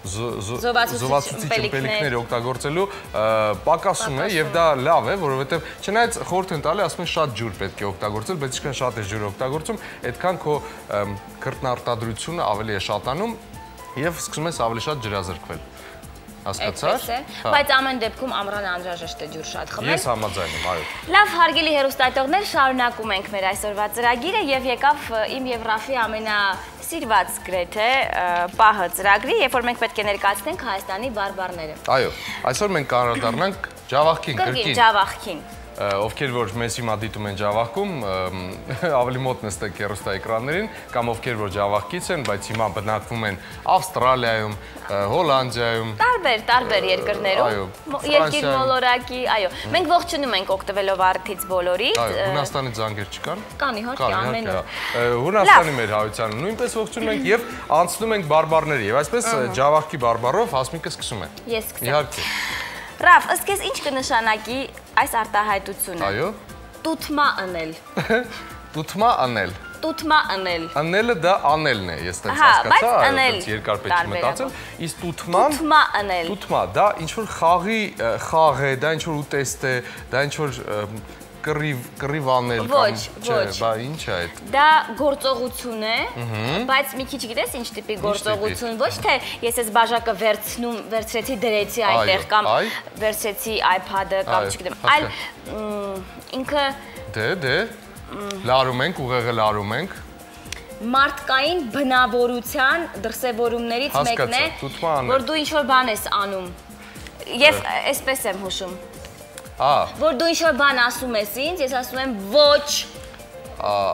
զովացուցիչ ըմպելիքներ օգտագործելու պակասում է եւ դա լավ է, որովհետեւ չնայած խորհուրդ են տալի, ասում են շատ ջուր պետք է օգտագործել, բայց ինչքան շատ է ջուր օգտագործում, այդքան քո քրտնարտադրությունը ավելի է շատանում եւ սկսում ես ավելի շատ ջրազրկվել։ Հասկացա՞ր։ Բայց ամեն դեպքում ամռանը անհրաժեշտ է ջուր շատ խմել։ Ես համաձայն եմ, այո։ Լավ, հարգելի հեռուստադիտողներ, շարունակում ենք մեր այսօրվա ծրագիրը եւ եկավ իմ եւ Ռաֆի ամենասիրված գրեթե պահը ծրագրի, երբ որ մենք պետք է ներկայացնենք Հայաստանի բարբառները։ Այո, այսօր մենք կանդրադառնանք ջավախքին, կրկին։ Ջավախքին։ Ովքեր որ մեզ հիմա դիտում են ջավախքում, ավելի մոտ նստեք հեռուստաէկրաններին, կամ ովքեր որ ջավախքից են, բայց հիմա բնակվում են Ավստրալիայում, Հոլանդիայում, տարբեր, տարբեր երկրներում, երկիր մոլորակի, այո։ Մենք ողջունում ենք օգտվելով առիթից բոլորից։ Այո, Հունաստանից զանգեր չկան։ Կան, իհարկե, ամեն օր։ Հունաստանի մեր հայությանը նույնպես ողջունում ենք եւ անցնում ենք բարբառների եւ այսպես ջավախքի բարբառով Հասմիկը սկսում է։ Ես սկսեմ։ Իհարկե։ Ռաֆ, ըստ քեզ ինչ կնշանակի այս արտահայտությունը։ Այո։ Տութմա անել։ Տութմա անել։ Տութմա անել։ Անելը դա անելն է, ես տենց հասկացա, այո, երկար պետք է մտածել։ Իսկ տութման Տութմա անել։ Տութմա, դա ինչ որ խաղի խաղ է, դա ինչ որ ուտեստ է, դա ինչ որ կռիվ կռիվ անել կամ չէ, բա ինչ է այդ։ Դա գործողություն է, բայց մի քիչ գիտես ինչ տիպի գործողություն, ոչ թե ես այս բաժակը վերցնում, վերցրեցի դրեցի այդտեղ կամ վերցրեցի iPad-ը կամ չգիտեմ, այլ ինքը դե դե լարում ենք, ուղեղը լարում ենք։ Մարդկային բնավորության դրսևորումներից մեկն է, որ դու ինչ-որ բան ես անում։ Եվ այսպես եմ հուշում։ Որ դու ինչ-որ բան ասում ես ինձ, ես ասում եմ ոչ։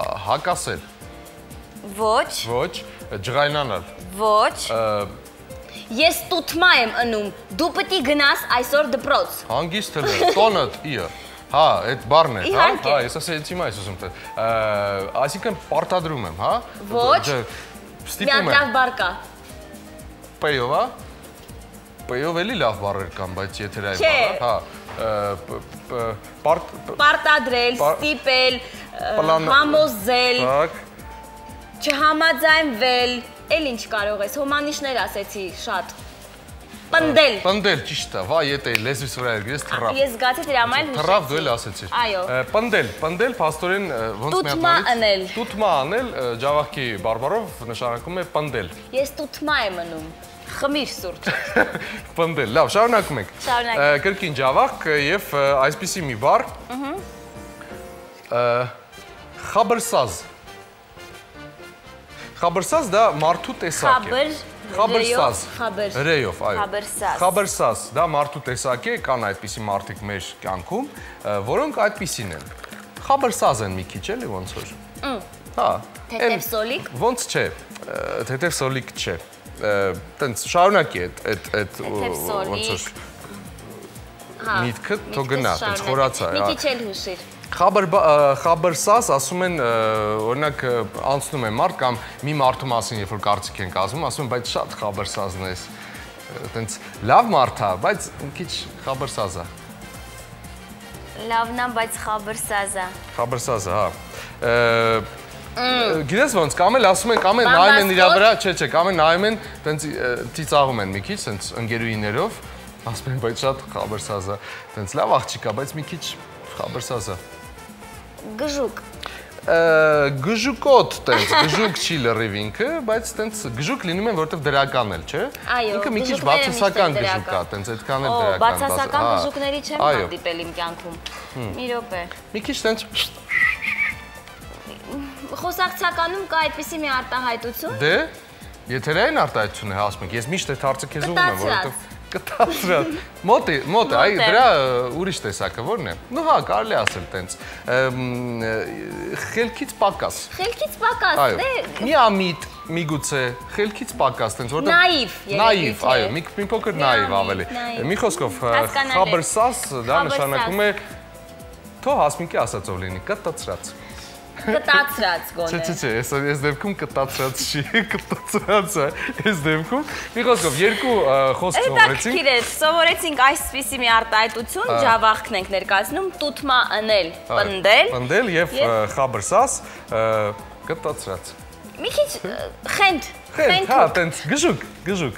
Հակասել։ Ոչ։ Ոչ, ջղայնանալ։ Ոչ։ Ես տուտմա եմ ընում, դու պտի գնաս այսօր դպրոց։ Հանգիստ էլ է, տոնըտ իը։ Հա, այդ բառն է, հա, Իհարկե։ հա, ես ասեցի հիմա ես ուզում թե։ Այսինքն պարտադրում եմ, հա։ Ոչ։ Ստիպում եմ։ Լավ բառ կա։ Պեյով, հա։ Պեյով էլի լավ բառեր կան, բայց եթերային բառ, հա։ Պարտադրել, ստիպել, համոզել, չհամաձայնվել, էլ ինչ կարող ես, հոմանիշներ ասեցի շատ։ Պնդել։ Պնդել, ճիշտ է, վայ, ետ էի, լեզվիս վրա էր, ես թռավ։ Ես զգացի դրա համար հուշեցի։ Թռավ, դու էլ ասեցիր։ Այո։ Պնդել, պնդել, փաստորեն ոնց Տուտմա անել։ Տուտմա անել, ջավախքի բարբառով նշանակում է պնդել։ Ես տուտմա եմ ընում։ Խմիր սուրճ։ Պնդել, լավ, շարունակում ենք։ Շարունակենք։ Կրկին ջավախք եւ այսպիսի մի բառ։ Խաբրսազ։ Խաբրսազ դա մարդու տեսակ է։ Խաբրսազ։ Հրեյով, այո։ Խաբրսազ, դա մարդու տեսակ է, կան այդպիսի մարդիկ մեր կյանքում, որոնք այդպիսին են։ Խաբրսազ են մի քիչ էլի ոնց որ։ Հա։ Թեթև սոլիկ։ Ոնց չէ, թեթև սոլիկ չէ։ Տենց շարունակի այդ այդ ոնց որ միտքը թող գնա, տենց խորացա։ Մի քիչ էլ հուշիր։ Խաբրսազ ասում են, օրինակ անցնում են մարդ կամ մի մարդու մասին, երբ որ կարծիք են կազմում, ասում են, բայց շատ խաբրսազն ես, տենց լավ մարդ է, բայց մի քիչ խաբրսազ է։ Լավն է, բայց խաբրսազ է։ Խաբրսազ է, հա։ Գիտես ոնց, կամ էլ ասում են, կամ էլ նայում են իրա վրա, չէ, չէ, կամ էլ նայում են, տենց ծիծաղում են մի քիչ, տենց ընկերուհիներով, ասում են, բայց շատ խաբրսազ է, տենց լավ աղջիկ է, բայց մի քիչ խաբրսազ է։ Գժուկ։ Գժուկոտ տենց, գժուկ չի լրիվ ինքը, բայց տենց գժուկ լինում են, որովհետև դրական էլ, չէ։ Այո, ինքը մի քիչ բացասական գժուկ է, տենց այդքան էլ դրական։ Բացասական գժուկների չեմ հանդիպել իմ կյանքում։ Մի րոպե։ Մի քիչ տենց Խոսակցականում կա այդպիսի մի արտահայտություն։ Դե, եթերային արտահայտություն է ասում եք, ես միշտ այդ հարցը քեզ ուղղում եմ, որովհետև կտացրած։ Մոտ է, մոտ է, այ դրա ուրիշ տեսակը ո՞րն է։ Նու հա, կարելի ասել տենց։ Խելքից պակաս։ Խելքից պակաս, դե։ Մի ամիտ, միգուցե, խելքից պակաս, տենց որտեղ Նաիվ, Նաիվ, այո, մի փոքր նաիվ ավելի։ Մի խոսքով, խաբրսաս դա նշանակում է թող հասմիկի ասածով լինի, կտացրած։ Կտացրած գոնե։ Չէ, չէ, չէ, այս դեպքում կտացրած չի, կտացրած է, այս դեպքում։ Մի խոսքով, երկու խոսք սովորեցինք։ Հետաքրքիր է, սովորեցինք այսպիսի մի արտահայտություն, ջավախքն ենք ներկայացնում, տուտմա անել, պնդել։ Պնդել եւ խաբրսաս կտացրած։ Մի քիչ խենթ, խենթ, հա, տենց գժուկ, գժուկ։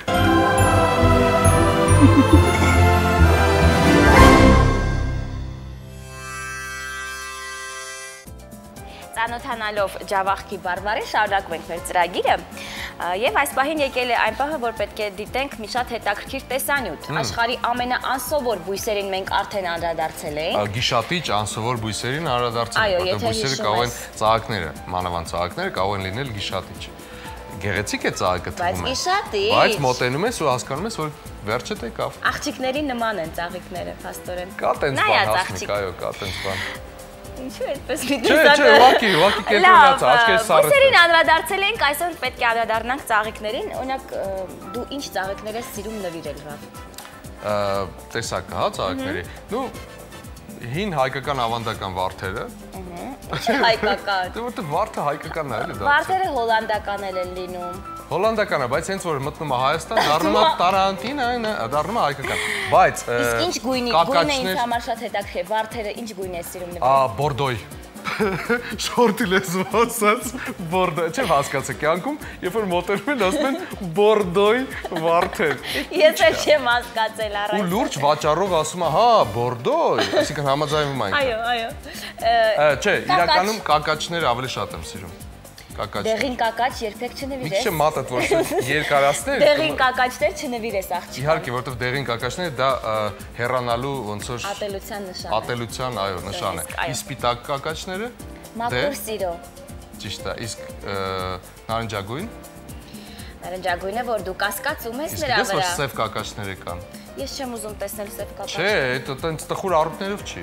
Ծանոթանալով ջավախքի բարբառին շարունակում ենք մեր ծրագիրը եւ այս պահին եկել է այն պահը, որ պետք է դիտենք մի շատ հետաքրքիր տեսանյութ։ Աշխարհի ամենաանսովոր բույսերին մենք արդեն անդրադարձել էինք։ Գիշատիչ անսովոր բույսերին անդրադարձել ենք, որտեղ բույսերը կարող են ծաղիկները, մանավանդ ծաղիկները կարող են լինել գիշատիչ։ Գեղեցիկ է ծաղիկը թվում է։ Բայց գիշատիչ։ Բայց մոտենում ես ու հասկանում ես, որ վերջը եկավ։ Աղջիկների նման են ծաղիկները, փաստորեն։ Կա տենց բան, հասմիկ, այո, կա տենց բան։ Ինչու այդպես մի Չէ, չէ, ուղղակի, ուղղակի կենտրոնացա, աչքերս սառեցրել։ Բույսերին անդրադարձել ենք, այսօր պետք է անդրադառնանք ծաղիկներին, օրինակ դու ինչ ծաղիկներ ես սիրում նվիրել, Ռաֆ։ Տեսակը, հա, ծաղիկների։ Դու հին հայկական ավանդական վարդերը։ Չէ հայկական։ Դե որտե վարդը հայկականն է, էլի դա։ Վարդերը հոլանդական են լինում։ Հոլանդական է, բայց հենց որ մտնում է Հայաստան, դառնում է Տարանտինա, դառնում է հայկական։ Բայց իսկ ինչ գույնի, գույնը ինձ համար շատ հետաքրքիր է, վարդերը ինչ գույն է սիրում նվիրել։ Ա, բորդոյ։ Շորտի լեզվով ասած, բորդոյ, չեմ հասկացա կյանքում, երբ որ մոտենում են, ասում են բորդոյ վարդեր։ Ես էլ չեմ հասկացել առայժմ։ Ու լուրջ վաճառող ասում է, հա, բորդոյ, այսինքն համաձայնվում է ինքը։ Այո, այո։ Չէ, իրականում կակաչները ավելի շատ եմ սիրում։ Դեղին կակաչ երբեք չնվիրես։ Մի քիչ մատդ որ երկարացներ։ Դեղին կակաչներ չնվիրես աղջիկ։ Իհարկե, որովհետև դեղին կակաչները դա հեռանալու ոնց որ ատելության նշան է։ Ատելության, այո, նշան է։ Իսկ սպիտակ կակաչները մաքուր սիրո։ Ճիշտ է, իսկ նարնջագույն։ Նարնջագույնը որ դու կասկածում ես նրա վրա։ Իսկ ես որ սև կակաչներ կան։ Ես չեմ ուզում տեսնել սև կակաչ։ Չէ, դա տենց տխուր առուտներով չի։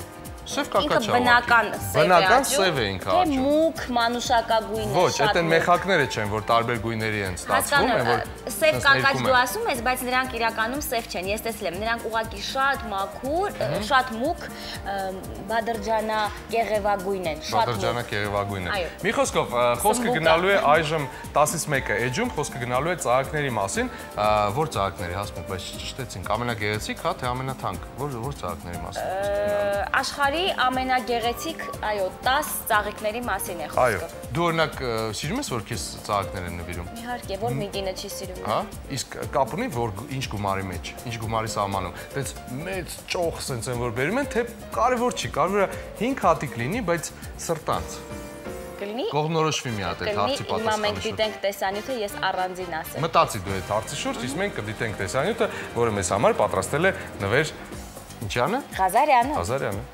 Սև կակաչա։ Բնական սև է Բնական աճում։ սև է ինքը Թե աճում։ մուգ, մանուշակագույն է, Ոչ, շատ այդ են մուգ։ մեխակները չեն, որ տարբեր գույների են ստացվում, են որ սև կակաչ դու ասում ես, բայց նրանք իրականում սև չեն։ Ես տեսել եմ, նրանք ուղղակի շատ մաքուր, շատ մուգ, բադրջանա կեղևագույն են, շատ մուգ։ Բադրջանա կեղևագույն է։ Մի խոսքով, խոսքը գնալու է այժմ տասից մեկը էջում, խոսքը գնալու է ծաղիկների մասին, որ ծաղիկների հասմիկ, բայց ճշտեցինք, ամենագեղեցիկ, հա, թե ամենաթանկ, որ որ ծաղիկների մասին։ Աշխարհի ամենագեղեցիկ, այո, տաս ծաղիկների մասին է խոսքը։ Այո, դու օրինակ սիրում ես, որ քեզ ծաղիկներ են նվիրում։ Իհարկե, որ մի կինը չի սիրում։ Հա, իսկ կապ ունի, որ ինչ գումարի մեջ, ինչ գումարի սահմանում։ Դες մեծ ճոխ սենց են որ բերում են, թե կարևոր չի, կարևորը հինգ հատիկ լինի, բայց սրտանց։ Կլինի։ Կողմնորոշվի մի հատ այդ հարցի պատասխանը։ Հիմա մենք դիտենք տեսանյութը, ես առանձին ասեմ։ Մտածի դու այդ հարցի շուրջ, իսկ մենք կդիտենք տեսանյութը, որը մեզ համար պատրաստել է Նվեր Ինչյանը։ Ղազարյանը։ Ղազարյանը։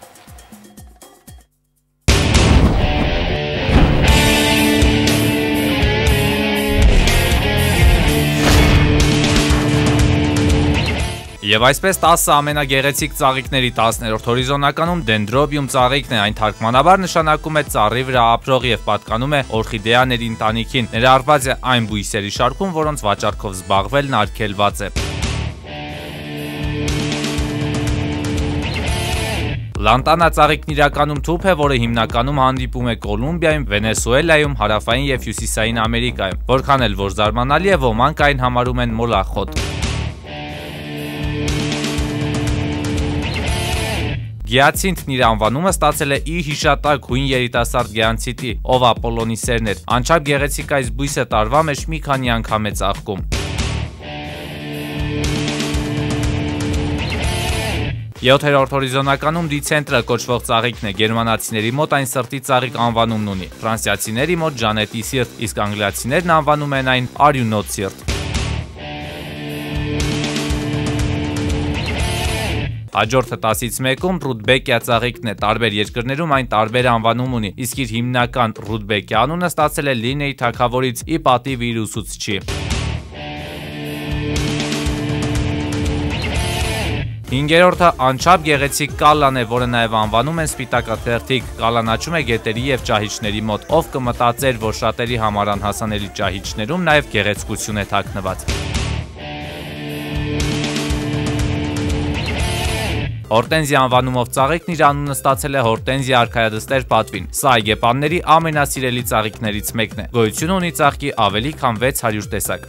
Եվ այսպես տասը ամենագեղեցիկ ծաղիկների տասներորդ հորիզոնականում դենդրոբիում ծաղիկն է, այն թարգմանաբար նշանակում է ծառի վրա ապրող եւ պատկանում է օրխիդեաների ընտանիքին, ներառված է այն բույսերի շարքում, որոնց վաճառքով զբաղվելն արգելված է։ Լանտանա ծաղիկն իրականում թուփ է, որը հիմնականում հանդիպում է Կոլումբիայում, Վենեսուելայում, Հարավային եւ Հյուսիսային Ամերիկայում, որքան էլ որ զարմանալի է, ոմանք այն համարում են մոլախոտ։ Գիացինթն իր անվանումը ստացել է իր հիշատակ հույն երիտասարդ գիանցիտի, ով Ապոլոնիսերն էր։ Անչափ գեղեցիկ այս բույսը տարվա մեջ մի քանի անգամ է ծաղկում։ Յոթերորդ հորիզոնականում դիցենտրը կոչվող ծաղիկն է, գերմանացիների մոտ այն սրտի ծաղիկ անվանումն ունի, ֆրանսիացիների մոտ ջանետի սիրտ, իսկ անգլիացիներն անվանում են այն արյունոտ սիրտ։ Հաջորդը տասից մեկում ռուդբեկիա ծաղիկն է, տարբեր երկրներում այն տարբեր անվանում ունի, իսկ իր հիմնական ռուդբեկիա անունը ստացել է Լինեի թագավորից ի պատիվ իր ուսուցչի։ Հինգերորդը անչափ գեղեցիկ կալլան է, որը նաև անվանում են սպիտակաթերթիկ, կալլան աճում է գետերի և ճահիճների մոտ, ով կմտածեր, որ շատերի համար անհասանելի ճահիճներում նաև գեղեցկություն է թաքնված։ Հորտենզիա անվանումով ծաղիկն իր անունը ստացել է Հորտենզիա արքայադստեր պատվին։ Սա այգեպանների ամենասիրելի ծաղիկներից մեկն է։ Գոյություն ունի ծաղկի ավելի քան վեց հարյուր տեսակ։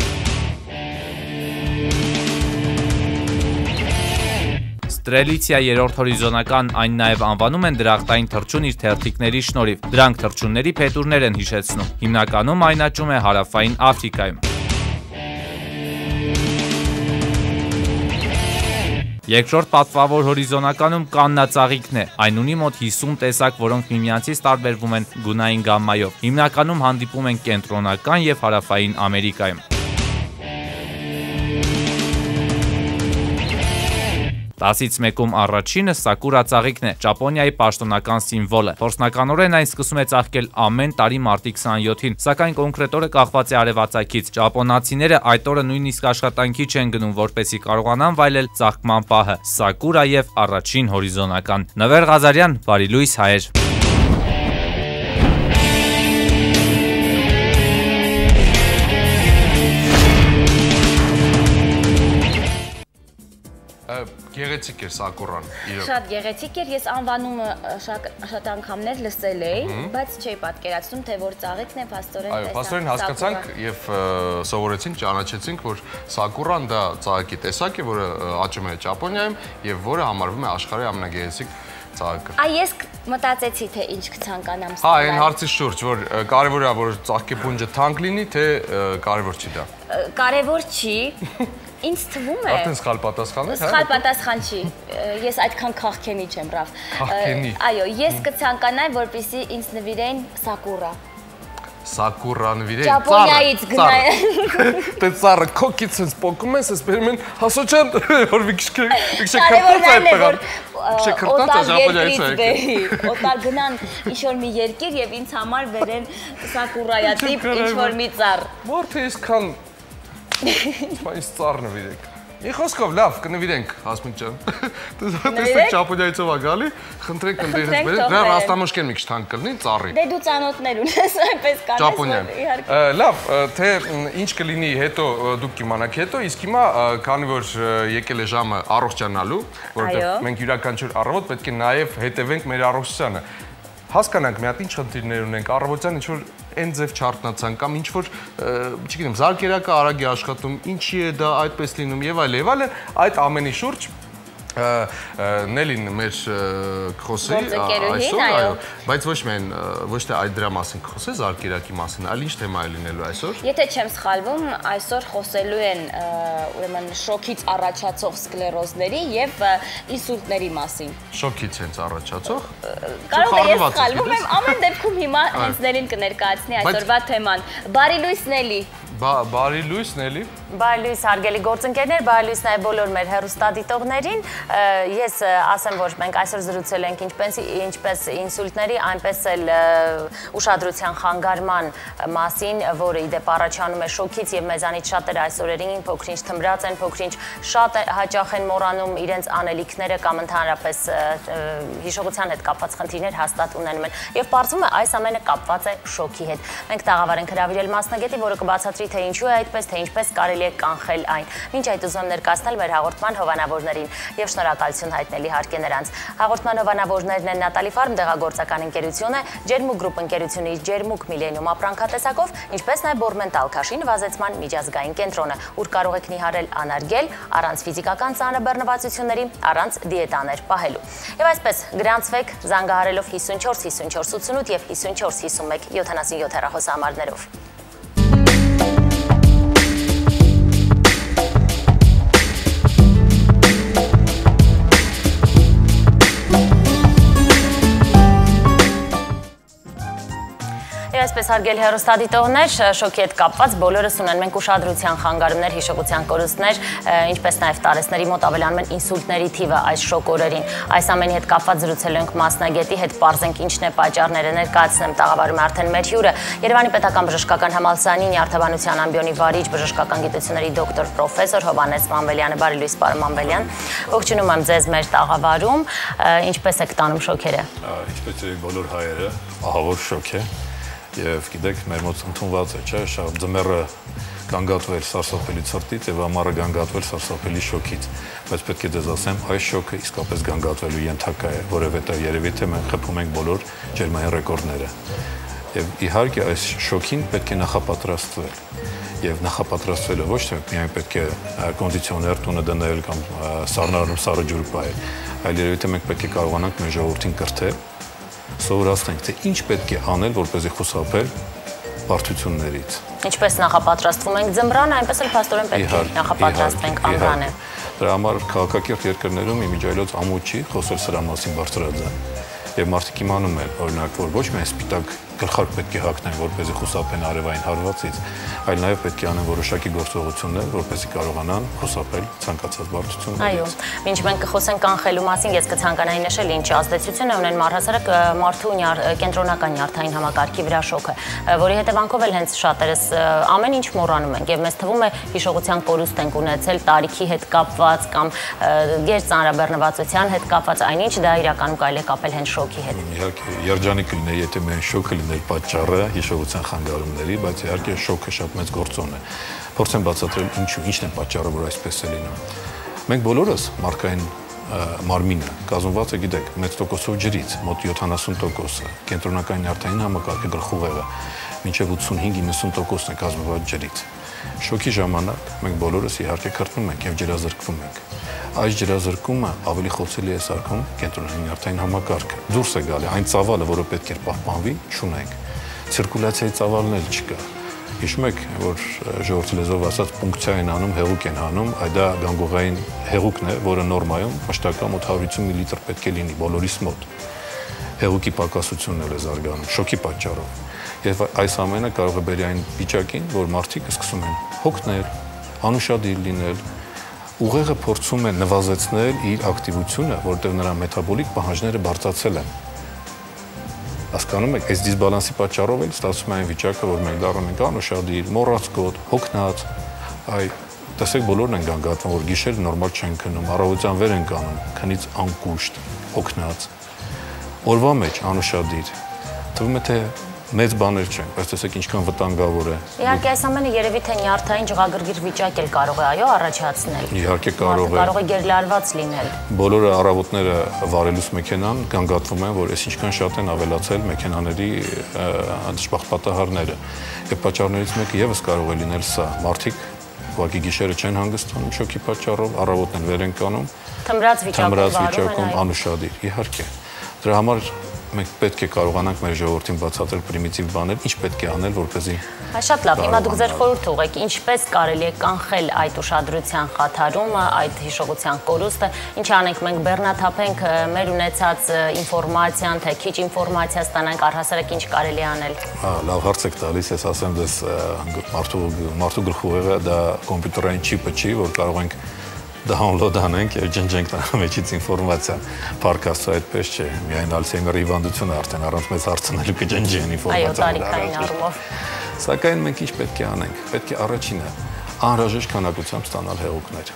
Ստրելիցիա երրորդ հորիզոնական, այն նաև անվանում են դրախտային թռչուն իր թերթիկների շնորհիվ։ Դրանք թռչունների փետուրներ են հիշեցնում։ Հիմնականում այն աճում է Հարավային Աֆրիկայում։ Երկրորդ պատվավոր հորիզոնականում կաննածաղիկն է, այն ունի մոտ հիսուն տեսակ, որոնք միմյանցից տարբերվում են գունային գամմայով, հիմնականում հանդիպում են կենտրոնական և հարավային Ամերիկայում։ Տասից մեկում առաջինը սակուրա ծաղիկն է, Ճապոնիայի պաշտոնական սիմվոլը։ Փորձնականորեն այն սկսում է ծաղկել ամեն տարի մարտի քսաներկուին, սակայն կոնկրետ օրը կախված է արևածագից։ Ճապոնացիները այդ օրը նույնիսկ աշխատանքի չեն գնում, որպեսզի կարողանան վայելել ծաղկման պահը։ Սակուրա եւ առաջին հորիզոնական։ Նվեր Ղազարյան, բարի լույս հայեր։ Գեղեցիկ էր սակուրան, իրոք։ Շատ գեղեցիկ էր, ես անվանումը շատ անգամներ լսել էի, բայց չէի պատկերացնում, թե որ ծաղիկն է, փաստորեն տեսանք։ Այո, փաստորեն հասկացանք եւ սովորեցինք, ճանաչեցինք, որ սակուրան դա ծաղիկի տեսակ է, որը աճում է Ճապոնիայում եւ որը համարվում է աշխարհի ամենագեղեցիկ ծաղիկը։ Այ ես մտածեցի, թե ինչ կցանկանամ ստանալ։ Հա, այն հարցի շուրջ, որ կարևոր է, որ ծաղկի պունջը թանկ լինի, թե կարևոր չի դա։ Կարևոր չի։ Ինձ թվում է։ Արդեն սխալ պատասխան է, հա։ Սխալ պատասխան չի։ Ես այդքան քաղքենի չեմ, ռավ։ Քաղքենի։ Այո, ես կցանկանայի, որպեսզի ինձ նվիրեն սակուրա։ Սակուրա նվիրեն։ Ճապոնիայից գնայ։ Դե ծառը քոքից sense փոկում ես, ես բերում են հասոչան, որ մի քիչ քիչ քրտած այդ տղան։ Քիչ քրտած է Ճապոնիայից է։ Օտար գնան ինչ-որ մի երկիր եւ ինձ համար բերեն սակուրայա տիպ ինչ-որ մի ծառ։ Որթե այսքան Բայց ծառ նվիրեք։ Ի խոսքով լավ, կնվիրենք Հասմիկ ջան։ Տեսեք Ճապոնիայից ա գալի, խնդրենք ընկերից բերենք, դրա ռաստամոշկեն մի քիչ թանկ կլինի, ծառի։ Դե դու ծանոթներ ունես, այնպես կանես։ Ճապոնիայում։ Լավ, թե ինչ կլինի հետո դուք կիմանաք հետո, իսկ հիմա քանի որ եկել է ժամը առողջանալու, որովհետև մենք յուրաքանչյուր առավոտ պետք է նաև հետևենք մեր առողջությանը։ Հասկանանք մի հատ ինչ խնդիրներ ունենք, առավոտյան ինչ որ այն ձև չարտնացան կամ ինչ որ, չգիտեմ, զարկերակը արագ է աշխատում, ինչի է դա այդպես լինում եւ այլ եւ այլն, այդ ամենի շուրջ Նելին մեր կխոսի այսօր, այո, բայց ոչ միայն ոչ թե այդ դրա մասին կխոսի, զարկերակի մասին, այլ ինչ թեմա է լինելու այսօր։ Եթե չեմ սխալվում, այսօր խոսելու են ուրեմն շոկից առաջացող սկլերոզների եւ ինսուլտների մասին։ Շոկից հենց առաջացող։ Կարող է ես սխալվում եմ, ամեն դեպքում հիմա հենց Նելին կներկայացնի այսօրվա թեման։ Բարի լույս Նելի։ Բարի լույս Նելի։ Բարի լույս հարգելի գործընկերներ, բարի լույս նաև բոլոր մեր հեռուստադիտողներին։ Ես ասեմ, որ մենք այսօր զրուցել ենք ինչպես ինչպես ինսուլտների, այնպես էլ ուշադրության խանգարման մասին, որը իդեպ առաջանում է շոկից եւ մեզանից շատերը այս օրերին փոքրինչ թմրած են, փոքրինչ շատ հաճախ են մոռանում իրենց անելիքները կամ ընդհանրապես հիշողության հետ կապված խնդիրներ հաստատ ունենում են։ Եվ պարզվում է այս ամենը կապված է շոկի հետ։ Մենք տաղավար ենք հրավիրել մասնագետի, որը կբացատրի թե ինչու է այդպես, թե ինչպես կարելի է կանխել այն։ Մինչ այդ ուզում եմ ներկայացնել մեր հաղորդման հովանավորներին եւ շնորհակալություն հայտնելի հարկ է նրանց։ Հաղորդման հովանավորներն են Նատալի Ֆարմ դեղագործական ընկերությունը, Ջերմուկ գրուպ ընկերությունի Ջերմուկ Միլենիում ապրանքատեսակով, ինչպես նաեւ Բորմենտալ քաշի նվազեցման միջազգային կենտրոնը, ուր կարող եք նիհարել անարգել առանց ֆիզիկական ծանր բռնվածությունների, առանց դիետաներ պահելու։ Եվ այսպես գրանցվեք զանգահարելով հիսունչորս հիսունչորս ութսունութ եւ հիսունչորս հիսունմեկ յոթանասունյոթ հեռախոսահամարներով։ Այսպես հարգելի հեռուստադիտողներ, շոկի հետ կապված բոլորս ունեն մենք ուշադրության խանգարումներ, հիշողության կորուստներ, ինչպես նաև տարեցների մոտ ավելանում են ինսուլտների թիվը այս շոկ օրերին։ Այս ամենի հետ կապված զրուցել ենք մասնագետի հետ, պարզենք ինչն է պատճառները, ներկայացնեմ տաղավարում արդեն մեր հյուրը, Երևանի պետական բժշկական համալսարանի նյարդաբանության ամբիոնի վարիչ, բժշկական գիտությունների դոկտոր պրոֆեսոր Հովհաննես Մանվելյանը։ Բարի լույս, պարոն Մանվելյան։ Ողջունում եմ ձեզ մեր տաղավարում, ինչպես եք տանում շոկերը։ Ինչպես է բոլոր հայերը, ահավոր շոկ է։ Եվ գիտեք, մեր մոտ ընդունված է, չէ՞, շատ ձմեռը գանգատվել սարսափելի ցրտից եւ ամառը գանգատվել սարսափելի շոկից, բայց պետք է ձեզ ասեմ, այս շոկը իսկապես գանգատվելու ենթակա է, որովհետեւ երևի թե մենք խփում ենք բոլոր ջերմային ռեկորդները։ Եվ իհարկե այս շոկին պետք է նախապատրաստվել։ Եվ նախապատրաստվելը ոչ թե միայն պետք է կոնդիցիոներ տունը դնել կամ սառնարանում սառը ջուր պահել, այլ երևի թե մենք պետք է կարողանանք մեր ժողովրդին կրթել, սովորացնենք, թե ինչ պետք է անել, որպեսզի խուսափել բարդություններից։ Ինչպես նախապատրաստվում ենք ձմռանը, այնպես էլ փաստորեն պետք է նախապատրաստվենք ամռանը։ Դրա համար քաղաքակիրթ երկրներում իմիջիայլոց ամուր չի խոսել սրա մասին բարձրաձայն։ Եվ մարդիկ իմանում են, օրինակ, որ ոչ միայն սպիտակ գլխարկ պետք է հագնեն, որպեսզի խուսափեն արևային հարվածից, այլ նաև պետք է անեն որոշակի գործողություններ, որպեսզի կարողանան խուսափել ցանկացած բարդություններից։ Այո, մինչ մենք կխոսենք կանխելու մասին, ես կցանկանայի նշել ինչ ազդեցություն ունեն մարդասարակ մարդու կենտրոնական նյարդային համակարգի վրա շոկը, որի հետևանքով էլ հենց շատերս ամեն ինչ մոռանում ենք եւ մեզ թվում է հիշողության կորուստ ենք ունեցել տարիքի հետ կապված կամ գերծանրաբեռնվածության հետ կապված, այնինչ դա իրականում կարելի է կապել հենց շոկի հետ։ Իհարկե, երջանիկ կլիներ, եթե միայն շոկը լիներ պատճառը հիշողության խանգարումների, բայց իհարկե շոկը շատ մեծ գործոն է։ Փորձեմ բացատրել ինչու, ինչն է պատճառը, որ այսպես է լինում։ Մենք բոլորս մարդկային մարմինը կազմված է, գիտեք, մեծ տոկոսով ջրից, մոտ յոթանասուն տոկոսը, կենտրոնական նյարդային համակարգը գլխուղեղը, մինչև ութսունհինգ իննսուն տոկոսն է կազմված ջրից։ Շոկի ժամանակ մենք բոլորս իհարկե քրտնում ենք եւ ջրազրկվում ենք։ Այս ջրազրկումը ավելի խոցելի է սարքում կենտրոնական նյարդային համակարգը։ Դուրս է գալի այն ծավալը, որը պետք է պահպանվի, չունենք։ Ցիրկուլյացիայի ծավալն էլ չկա։ Հիշում եք, որ ժողովրդի լեզվով ասած պունկցիա են անում, հեղուկ են անում, այ դա գանգուղային հեղուկն է, որը նորմայում մշտական մոտ հարյուր ութսուն միլիլիտր պետք է լինի բոլորիս մոտ։ Հեղուկի պակասությունն էլ է զարգանում շոկի պատճառով։ Եվ այս ամենը կարող է բերի այն վիճակին, որ մարդիկ սկսում են հոգնել, անուշադիր լինել, ուղեղը փորձում է նվազեցնել իր ակտիվությունը, որտեղ նրա մետաբոլիկ պահանջները բարձրացել են։ Հասկանում եք, այս դիսբալանսի պատճառով էլ ստացվում է այն վիճակը, որ մենք դառնում ենք անուշադիր, մոռացկոտ, հոգնած, այ տեսեք բոլորն են գանգատվում, որ գիշեր նորմալ չեն քնում, առավոտյան վեր են կանում, քնից անկուշտ, օգնած։ Օրվա մեջ անուշադիր։ Թվում է թե մեծ բաներ չեն, բայց տեսեք ինչքան վտանգավոր է։ Իհարկե այս ամենը երևի թե նյարդային ջղագրգիռ վիճակ էլ կարող է, այո, առաջացնել։ Իհարկե կարող է։ Կարող է գերլարված լինել։ Բոլորը առավոտները վարելուց մեքենան գանգատվում են, որ այս ինչքան շատ են ավելացել մեքենաների դժբախտ պատահարները։ Եվ պատճառներից մեկը եւս կարող է լինել սա։ Մարդիկ ուղղակի գիշերը չեն հանգստանում շոկի պատճառով, առավոտն վեր են կանում։ Թմրած վիճակում անուշադիր, իհարկե։ Դրա համար մենք պետք է կարողանանք մեր ժողովրդին բացատրել պրիմիտիվ բաներ, ինչ պետք է անել, որպեսզի Շատ լավ, հիմա դուք ձեր խորհուրդ ուղեք, ինչպես կարելի է կանխել այդ ուշադրության խաթարումը, այդ հիշողության կորուստը, ինչ անենք, մենք բեռնաթափենք մեր ունեցած ինֆորմացիան, թե քիչ ինֆորմացիա ստանանք, առհասարակ ինչ կարելի է անել։ Լավ հարց եք տալիս, ես ասեմ դες մարդու գլխուղեղը դա կոմպյուտերային չիպը չի, որ կարող ենք download անենք եւ ջնջենք նրա մեջից ինֆորմացիա։ Փառքաստու այդպես չէ։ Միայն Ալցհեյմերի հիվանդությունը արդեն առանց մեզ հարցնելու կջնջեն ինֆորմացիա։ Այո, տարիքային առումով։ Սակայն մենք ինչ պետք է անենք։ Պետք է առաջինը անհրաժեշտ քանակությամբ ստանալ հեղուկներ։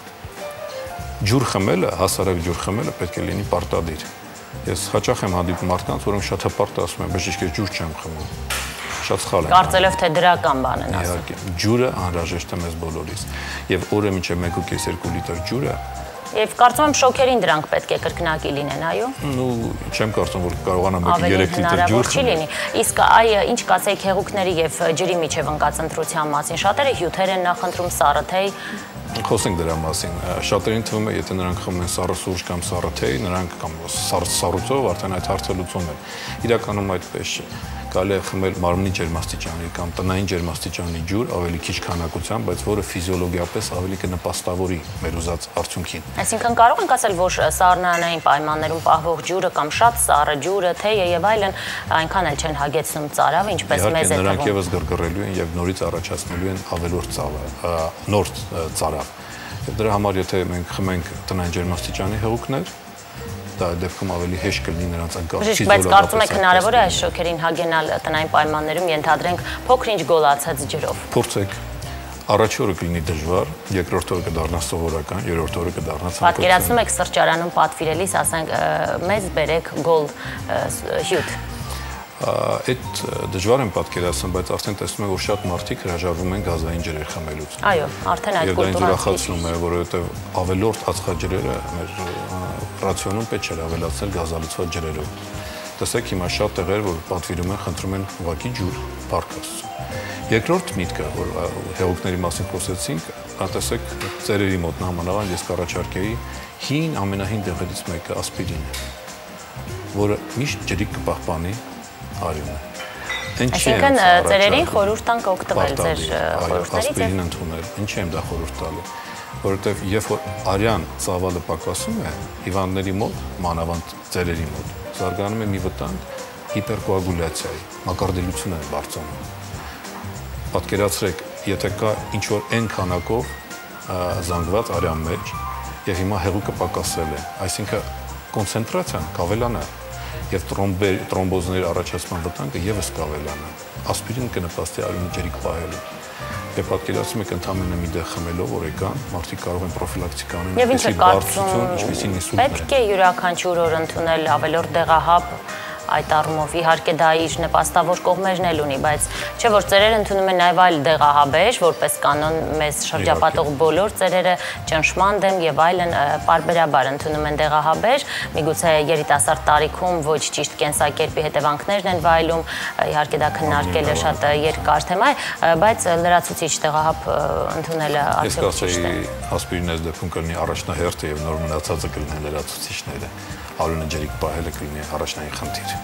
Ջուր խմելը, հասարակ ջուր խմելը պետք է լինի պարտադիր։ Ես հաճախ եմ հանդիպում մարդկանց, որոնք շատ հպարտ ասում են, բայց ճիշտ է ջուր չեմ խմում։ Շատ սխալ է։ Կարծելով թե դրական բան են ասում։ Իհարկե, ջուրը անհրաժեշտ է մեզ բոլորիս։ Եվ օրը մինչև մեկ ու կես երկու լիտր ջուրը։ Եվ կարծում եմ շոկերին դրանք պետք է կրկնակի լինեն, այո։ Ну, չեմ կարծում, որ կարողանամ մեկ երեք լիտր ջուր խմել։ Իսկ այ ինչ կասեք հեղուկների եւ ջրի միջև ընկած ընտրության մասին։ Շատերը հյութեր են նախընտրում սառը թեյ։ Խոսենք դրա մասին։ Շատերին թվում է, եթե նրանք խմեն սառը սուրճ կամ սառը թեյ, նրանք կամ սառուցով արդեն այդ հարցը լուծում են։ Իրականում այդպես չէ։ Կարելի է խմել մարմնի ջերմաստիճանի կամ տնային ջերմաստիճանի ջուր ավելի քիչ քանակությամբ, բայց որը ֆիզիոլոգիապես ավելի կնպաստավորի մեր ուզած արդյունքին։ Այսինքն կարող ենք ասել, որ սառնարանային պայմաններում պահվող ջուրը կամ շատ սառը ջուրը, թեյը եւ այլն այնքան էլ չեն հագեցնում ծարավ, ինչպես մեզ է թվում։ Նրանք եւս գրգռելու են եւ նորից առաջացնելու են ավելորդ ծավալ, նոր ծարավ։ Եվ դրա համար եթե մենք խմենք տնային ջերմաստիճանի հեղուկներ, դա դեպքում ավելի հեշտ կլինի նրանց անկախ ֆիզիոլոգիապես։ Բայց կարծում եք հնարավոր է այս շոկերին հագենալ տնային պայմաններում, ենթադրենք փոքր-ինչ գոլացած ջրով։ Փորձեք։ Առաջ օրը կլինի դժվար, երկրորդ օրը կդառնա սովորական, երրորդ օրը կդառնա ցանկացած։ Պատկերացնում եք սրճարանում պատվիրելիս, ասենք, մեզ բերեք գոլ հյութ։ Այդ դժվար եմ պատկերացնում, բայց արդեն տեսնում եմ, որ շատ մարդիկ հրաժարվում են գազային ջրեր խմելուց։ Այո, արդեն այդ կուլտուրան։ Եվ դա ինձ ուրախացնում է, որովհետև ավելորդ ածխաջրերը մեր ռացիոնում պետք չէ ավելացնել գազալուծված ջրերով։ Տեսեք հիմա շատ տեղեր, որ պատվիրում են, խնդրում են ուղղակի ջուր, Փառքաստու։ Երկրորդ միտքը, որ հեղուկների մասին խոսեցինք, տեսեք ծերերի մոտ նամանավանդ ես կառաջարկեի հին ամենահին դեղերից մեկը ասպիրինը, որը միշտ ջրի կպահպանի արյունը։ Այսինքն ծերերին խորհուրդ տանք օգտվել ձեր խորհուրդներից։ Ասպիրին ընդունել։ Ինչի եմ դա խորհուրդ տալու, որովհետև երբ որ արյան ծավալը պակասում է, հիվանդների մոտ, մանավանդ ծերերի մոտ, զարգանում է մի վտանգ հիպերկոագուլյացիայի, մակարդելությունը է բարձրանում։ Պատկերացրեք, եթե կա ինչ-որ n քանակով զանգված արյան մեջ եւ հիմա հեղուկը պակասել է, այսինքն կոնցենտրացիան կավելանա եւ տրոմբոզների առաջացման վտանգը եւս կավելանա։ Ասպիրինը կնպաստի արյունի ջրիկ պահելու։ Եվ պատկերացնում եք ընդամենը մի դեղ խմելով օրեկան, մարդիկ կարող են պրոֆիլակտիկ անել, ինչպեսի բարձրություն, ինչպեսին ինսուլտներ։ Պետք է յուրաքանչյուր օր ընդունել ավելորդ դեղահապ այդ առումով իհարկե դա իր նպաստավոր կողմերն էլ ունի, բայց չէ որ ծերերը ընդունում են նաև այլ դեղահաբեր, որպես կանոն մեզ շրջապատող բոլոր ծերերը ճնշման դեմ եւ այլն պարբերաբար ընդունում են դեղահաբեր, միգուցե երիտասարդ տարիքում ոչ ճիշտ կենսակերպի հետևանքներն են վայելում, իհարկե դա քննարկելը շատ երկար թեմա է, բայց լրացուցիչ դեղահապ ընդունելը արդյոք ճիշտ է։ Ասպիրինը դեպքում կլինի առաջնահերթը եւ նոր մնացածը կլինի լրացուցիչները։ Արյունը ջրիկ պահելը կլինի առաջնային խնդիր։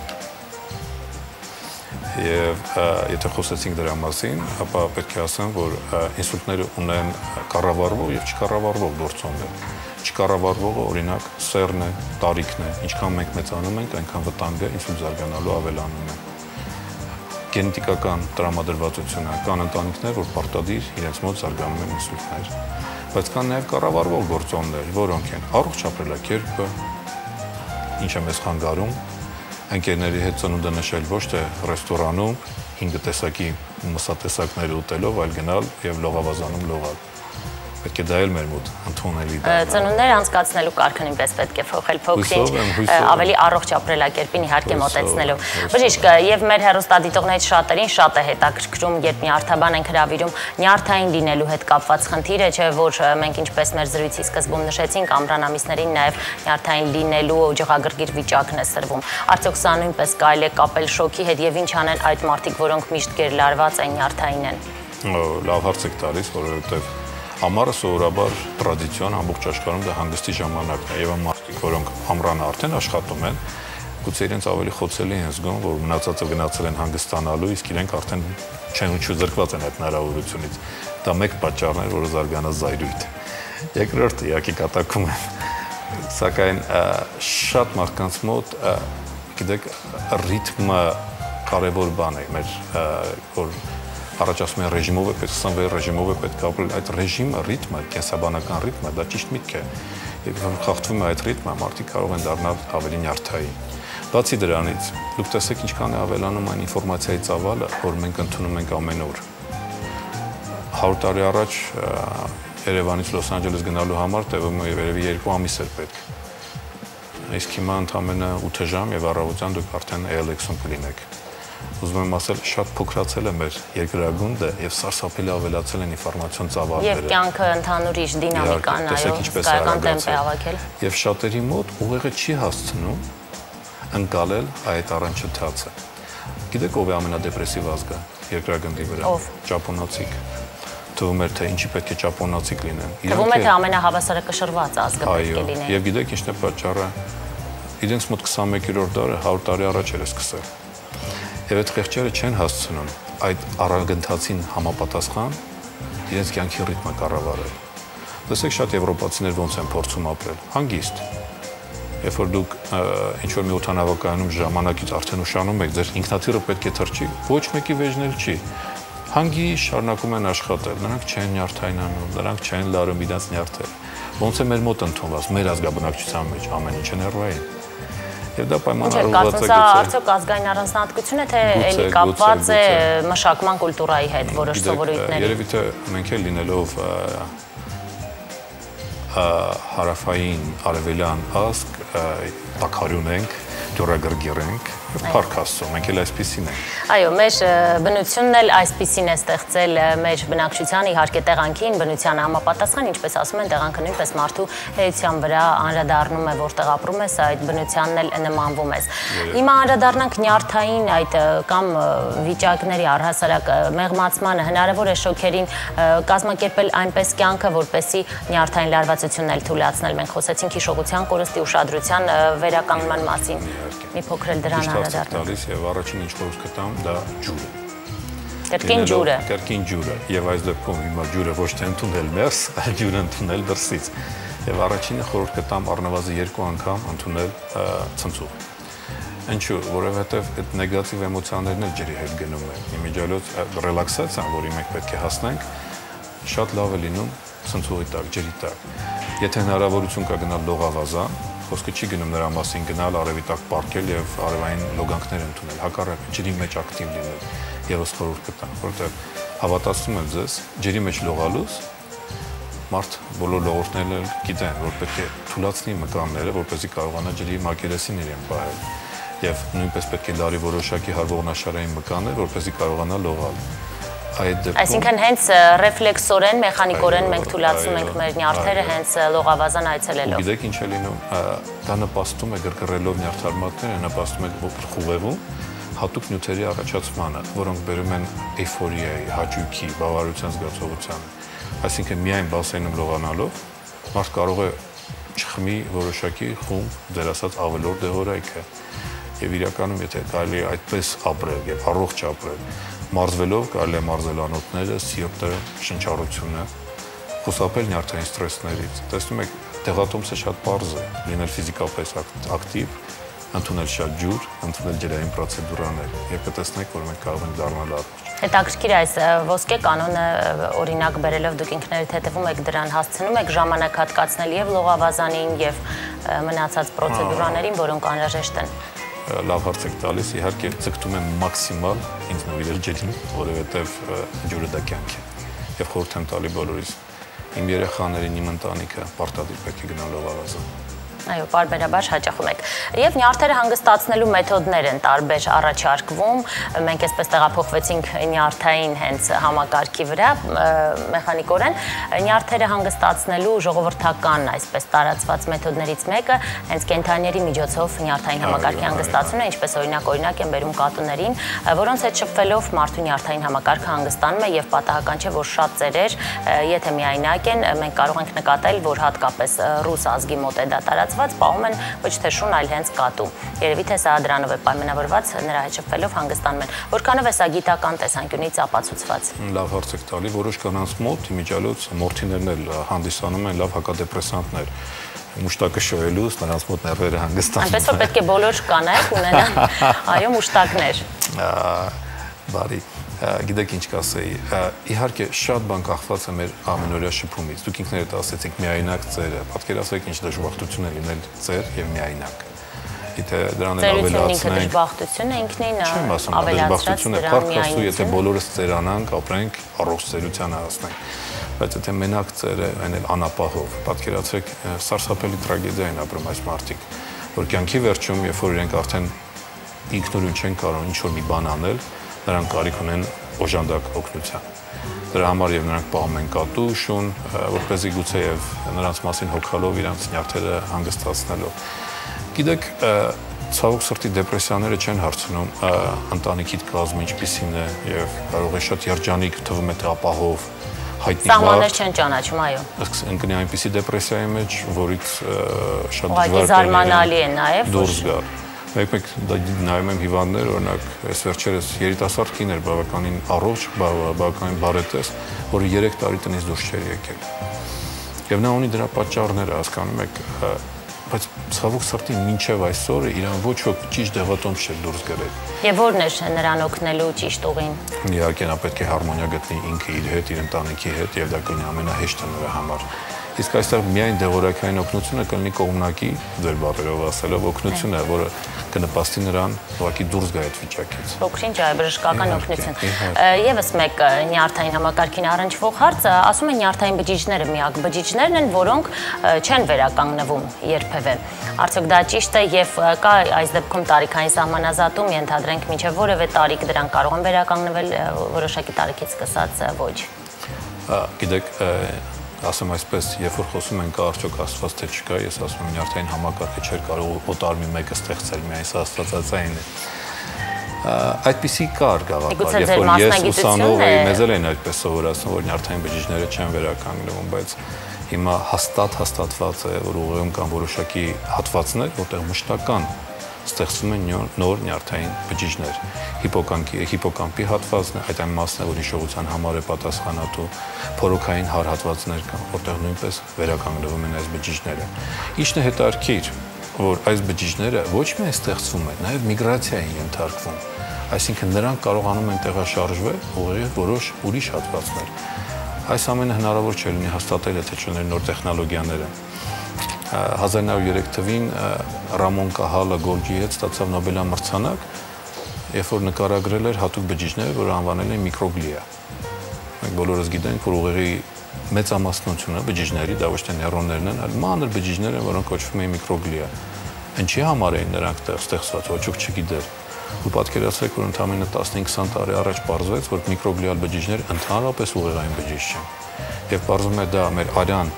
Եվ եթե խոսեցինք դրա մասին, ապա պետք է ասեմ, որ ինսուլտները ունեն կառավարվող եւ չկառավարվող գործոններ։ Չկառավարվողը օրինակ սեռն է, տարիքն է, ինչքան մենք մեծանում ենք, այնքան վտանգը ինսուլտ զարգանալու ավելանում է։ Գենետիկական տրամադրվածությունը, կան ընտանիքներ, որ պարտադիր իրենց մոտ զարգանում են ինսուլտներ։ Բայց կան նաեւ կառավարվող գործոններ, որոնք են առողջ ապրելակերպը, ինչը մեզ խանգարում, ընկերների հետ ծնունդը նշել ոչ թե ռեստորանում հինգ տեսակի մսատեսակներ ուտելով, այլ գնալ եւ լողավազանում լողալ։ պետք է դա էլ մեր մոտ ընդունելի դառնա։ Ծնունդներ անցկացնելու կարգը նույնպես պետք է փոխել, փոքրինչ ավելի առողջ ապրելակերպին իհարկե մոտեցնելու։ Բժիշկ, եւ մեր հեռուստադիտողներից շատերին շատ է հետաքրքրում, երբ նյարդաբան ենք հրավիրում, նյարդային լինելու հետ կապված խնդիրը, չէ՞ որ մենք ինչպես մեր զրույցի սկզբում նշեցինք, ամռանամիսներին նաեւ նյարդային լինելու ջղագրգիռ վիճակն է սրվում։ Արդյոք սա նույնպես կարելի է կապել շոկի հետ եւ ինչ անեն այդ մարդիկ, որոնք միշտ գերլարված են նյարդային են։ Լավ հարց եք տալիս, որովհետեւ ամառը սովորաբար տրադիցիոն ամբողջ աշխարհում դա հանգստի ժամանակն է եւ մարդիկ, որոնք ամռանը արդեն աշխատում են, գուցե իրենց ավելի խոցելի են զգում, որ մնացածը գնացել են հանգստանալու, իսկ իրենք արդեն չեն ու չզրկված են այդ հնարավորությունից։ Դա մեկ պատճառն է, որը զարգանա զայրույթ։ Երկրորդը իհարկե կատակում են, սակայն շատ մարդկանց մոտ, գիտեք, ռիթմը կարևոր բան է, մեր որ առաջ ասում են ռեժիմով է պետք, ասում են ռեժիմով է պետք ապրել, այդ ռեժիմը, ռիթմը, կենսաբանական ռիթմը, դա ճիշտ միտք է։ Երբ խախտվում է այդ ռիթմը, մարդիկ կարող են դառնալ ավելի նյարդային։ Բացի դրանից, դուք տեսեք ինչքան է ավելանում այն ինֆորմացիայի ծավալը, որ մենք ընդունում ենք ամեն օր։ հարյուր տարի առաջ Երևանից Լոս Անջելես գնալու համար տևում է երևի երկու ամիս էր պետք։ Իսկ հիմա ընդամենը ութ ժամ եւ առավոտյան դուք արդեն A L X-ում կլինեք։ Ուզում եմ ասել, շատ փոքրացել է մեր երկրագունդը եւ սարսափելի ավելացել են ինֆորմացիոն ծավալները։ Եվ կյանքը ընդհանուր իր դինամիկան, այո, հսկայական տեմպ է հավաքել։ Եվ շատերի մոտ ուղեղը չի հասցնում ընկալել այդ առանջթացը։ Գիտեք ով է ամենադեպրեսիվ ազգը երկրագնդի վրա։ Ճապոնացիք։ Թվում էր թե ինչի պետք է ճապոնացիք լինեն։ Թվում է թե ամենահավասարակշռված ազգը պետք է լինեն։ Եվ գիտեք ինչն է պատճառը։ Իրենց մոտ քսանմեկերորդ դարը հարյուր տարի առաջ էր սկսել։ Եվ այդ խեղճերը չեն հասցնում այդ առագընթացին համապատասխան իրենց կյանքի ռիթմը կառավարել։ Տեսեք շատ եվրոպացիներ ոնց են փորձում ապրել, հանգիստ։ Երբ որ դուք ինչ որ մի օդանավակայանում ժամանակից արդեն ուշանում եք, ձեր ինքնաթիռը պետք է թռչի, ոչ մեկի վեճնել չի։ Հանգիստ շարունակում են աշխատել, նրանք չեն նյարդայնանում, նրանք չեն լարում իրենց նյարդերը։ Ոնց է մեր մոտ ընդունված, մեր ազգաբնակչության մեջ ամեն ինչ է ներվային։ Եվ դա պայմանավորված է գուցե։ Արդյոք ազգային առանձնահատկություն է, թե էլի կապված է մշակման կուլտուրայի հետ որոշ սովորույթների։ Երևի թե մենք էլ լինելով հարավային արևելյան ազգ, տաքարյուն ենք, դյուրագրգիռ ենք, Փառք Աստծո, մենք էլ այսպիսին ենք։ Այո, մեր բնությունն էլ այսպիսին է ստեղծել մեր բնակչության, իհարկե տեղանքին, բնության համապատասխան, ինչպես ասում են, տեղանքը նույնպես մարդու հեյության վրա անդրադառնում է, որտեղ ապրում ես, այդ բնությանն էլ նմանվում ես։ Հիմա անդրադառնանք նյարդային այդ կամ վիճակների առհասարակ մեղմացմանը, հնարավոր է շոկերին կազմակերպել այնպես կյանքը, որպեսզի նյարդային լարվածությունն էլ թույլատրել։ Մենք խոսեցինք հիշողության կորստի, ուշադրության վերականգնման մասին։ Մի փոքր էլ դրան տալիս եւ առաջին ինչ որ կտամ դա ջուրը։ Կրկին ջուրը։ Կրկին ջուրը եւ այս դեպքում հիմա ջուրը ոչ թե ընդունել ներս, այլ ջուրը ընդունել դրսից։ Եվ առաջինը խորհուրդ կտամ առնվազն երկու անգամ ընդունել ցնցուղ։ Ինչու՞, որովհետեւ այդ նեգատիվ էմոցիաներն էլ ջրի հետ գնում են։ Իմիջիալոց ռելաքսացիան, որի մենք պետք է հասնենք, շատ լավ է լինում ցնցուղի տակ, ջրի տակ։ Եթե հնարավորություն կա գնալ լողավազան, խոսքը չի գնում նրա մասին գնալ արևի տակ պարկել եւ արևային լոգանքներ ընդունել, հակառակը ջրի մեջ ակտիվ լինել եւս խորհուրդ կտամ, որովհետեւ հավատացնում եմ ձեզ, ջրի մեջ լողալուց մարդ բոլոր լողորդներն գիտեն, որ պետք է թույլատնի մկանները, որպեսզի կարողանա ջրի մակերեսին իրեն պահել եւ նույնպես պետք է լարի որոշակի հարվողնաշարային մկաններ, որպեսզի կարողանա լողալ։ Այսինքն հենց ռեֆլեքսորեն, մեխանիկորեն մենք թույլատրում ենք մեր նյարդերը հենց լողավազան այցելելով։ Գիտեք ինչ է լինում, դա նպաստում է գրգռելով նյարդարմատները, նպաստում է փոխուղեղում հատուկ նյութերի առաջացմանը, որոնք բերում են էյֆորիայի, հաճույքի, բավարարության զգացողությանը։ Այսինքն միայն բասեյնում լողանալով մարդ կարող է չխմի որոշակի խումբ, դեր ասած ավելորդ դեղորայքը։ Եվ իրականում եթե կարելի է այդպես ապրել եւ առողջ ապրել, մարզվելով կարելի է մարզել անոթները, սիրտը, շնչառությունը, խուսափել նյարդային ստրեսներից։ Տեսնում եք, տեղատոմսը շատ պարզ է, լինել ֆիզիկապես ակտիվ, ընդունել շատ ջուր, ընդունել ջրային պրոցեդուրաներ, եւ կտեսնեք, որ մենք կարող ենք դառնալ առողջ։ Հետաքրքիր այս ոսկե կանոնը օրինակ բերելով դուք ինքներդ հետևում եք դրան, հասցնում եք ժամանակ հատկացնել եւ լողավազանին եւ մնացած պրոցեդուրաներին, որոնք անհրաժեշտ են։ Լավ հարց եք տալիս, իհարկե ձգտում եմ մաքսիմալ ինձ նվիրել ջրին, որովհետև ջուրը դա կյանք է։ Եվ խորհուրդ եմ տալի բոլորիս։ իմ երեխաներին, իմ ընտանիքը պարտադիր պետք է գնալով ավազան։ Այո, պարբերաբար հաճախում եք։ Եվ նյարդերը հանգստացնելու մեթոդներ են տարբեր առաջարկվում։ Մենք այսպես տեղափոխվեցինք նյարդային հենց համակարգի վրա, մեխանիկորեն։ Նյարդերը հանգստացնելու ժողովրդական, այսպես տարածված մեթոդներից մեկը հենց կենդանիների միջոցով նյարդային համակարգի հանգստացումն է, ինչպես օրինակ օրինակ են բերում կատուներին, որոնց հետ շփվելով մարդու նյարդային համակարգը հանգստանում է եւ պատահական չէ, որ շատ ծերեր, եթե միայնակ են, մենք կարող ենք նկատել, որ հատկապես ռուս ազգի մոտ է դա տարածված, պահում են ոչ թե շուն, այլ հենց կատու։ Երևի թե սա դրանով է պայմանավորված, նրա հետ շփվելով հանգստանում են։ Որքանով է սա գիտական տեսանկյունից ապացուցված։ Լավ հարց եք տալի, որոշ կանանց մոտ իմիջիալոց մորթիներն էլ հանդիսանում են լավ հակադեպրեսանտներ։ Մուշտակը շոյելուց նրանց մոտ ներվերը հանգստանում։ Այնպես որ պետք է բոլոր կանայք ունենան, այո, մուշտակներ։ Բարի, գիտեք ինչ կասեի, իհարկե շատ բան կախված է մեր ամենօրյա շփումից։ Դուք ինքներդ ասեցիք միայնակ ծերը, պատկերացրեք ինչ դժբախտություն է լինել ծեր եւ միայնակ։ Եթե դրան էլ ավելացնենք, դժբախտություն է ինքնին չեմ ասում, դժբախտություն է, փառքաստու, եթե բոլորս ծերանանք, ապրենք, առողջ ծերությանը հասնենք։ Բայց եթե մենակ ծեր է, այն էլ անապահով, պատկերացրեք, սարսափելի տրագեդիա են ապրում այս մարդիկ, որ կյանքի վերջում, երբ որ իրենք արդեն ինքնուրույն չեն կարող ինչ-որ մի բան անել, նրանք կարիք ունեն օժանդակ օգնության։ Դրա համար եւ նրանք պահում են կատու, շուն, որպեսզի գուցե եւ նրանց մասին հոգալով իրանց նյարդերը հանգստացնելով։ Գիտեք, ցավոք սրտի դեպրեսիաները չեն հարցնում ընտանիքիդ կազմը ինչպիսին է եւ կարող է շատ երջանիկ թվում է թե ապահով հայտնի բառ։ Սահմաններ չեն ճանաչում, այո։ Իսկ ընկնի այնպիսի դեպրեսիայի մեջ, որից շատ դժվար է զարմանալի է նաեւ դուրս գալ։ Մեկ-մեկ նայում եմ հիվանդներ, օրինակ, այս վերջերս երիտասարդ կին էր բավականին առողջ, բավականին բարետես, որը երեք տարի տնից դուրս չէր եկել։ Եվ նա ունի դրա պատճառները, հասկանում եք, բայց ցավոք սրտի մինչև այսօր իրան ոչ ոք ճիշտ դեղատոմս չէր դուրս գրել։ Եվ ո՞րն է նրան օգնելու ճիշտ ուղին։ Իհարկե նա պետք է հարմոնիա գտնի ինքը իր հետ, իր ընտանիքի հետ եւ դա կլինի ամենահեշտը նրա համար։ Իսկ այստեղ միայն դեղորայքային օգնությունը կլինի կողմնակի, ձեր բառերով ասելով, օգնությունը, որը կնպաստի նրան ուղղակի դուրս գա այդ վիճակից։ Փոքրինչ այ բժշկական օգնություն։ Եվս մեկ նյարդային համակարգին առնչվող հարց, ասում են նյարդային բջիջները միակ բջիջներն են, որոնք չեն վերականգնվում երբևէ։ Արդյոք դա ճիշտ է եւ կա այս դեպքում տարիքային սահմանազատում, ենթադրենք մինչեւ որևէ տարիք դրանք կարող են վերականգնվել, որոշակի տարիքից սկսած ոչ։ Գիտեք, ասեմ այսպես, երբ որ խոսում ենք արդյոք Աստված թե չկա, ես ասում եմ նյարդային համակարգը չէր կարող օտար մի մեկը ստեղծել, միայն սա աստվածածային է։ Այդպիսի կար գաղափար, երբ որ ես ուսանող էի, մեզ էլ են այդպես սովորացնում, որ նյարդային բջիջները չեն վերականգնվում, բայց հիմա հաստատ հաստատված է, որ ուղղում կան որոշակի հատվածներ, որտեղ մշտական ստեղծվում են նոր նյարդային բջիջներ։ Հիպոկամպի, հիպոկամպի հատվածն է, այդ այն մասն է, որ հիշողության համար է պատասխանատու, փորոքային հարհատվածներ կան, որտեղ նույնպես վերականգնվում են այս բջիջները։ Ինչն է հետաքրքիր, որ այս բջիջները ոչ միայն ստեղծվում են, նաև միգրացիա են ենթարկվում։ Այսինքն նրանք կարողանում են տեղաշարժվել ուղիղ որոշ ուրիշ հատվածներ։ Այս ամենը հնարավոր չէ լինի հաստատել, եթե չուներ նոր տեխնոլոգիաները։ հազար նույնսուն երեք թվականին Ռամոն Կահալը Գոլջիի հետ ստացավ Նոբելյան մրցանակ, երբ որ նկարագրել էր հատուկ բջիջներ, որը անվանել են միկրոգլիա։ Մենք բոլորս գիտենք, որ ուղեղի մեծամասնությունը բջիջների, դա ոչ թե նեյրոններն են, այլ մանր բջիջներ են, որոնք կոչվում են միկրոգլիա։ Ինչի համար էին նրանք ստեղծված, ոչ ոք չգիտեր։ Ու պատկերացրեք, որ ընդամենը տասնհինգ-քսան տարի առաջ պարզվեց, որ միկրոգլիալ բջիջներ ընդհանրապես ուղեղային բջիջ չեն։ Եվ պարզվում է դա մեր արյան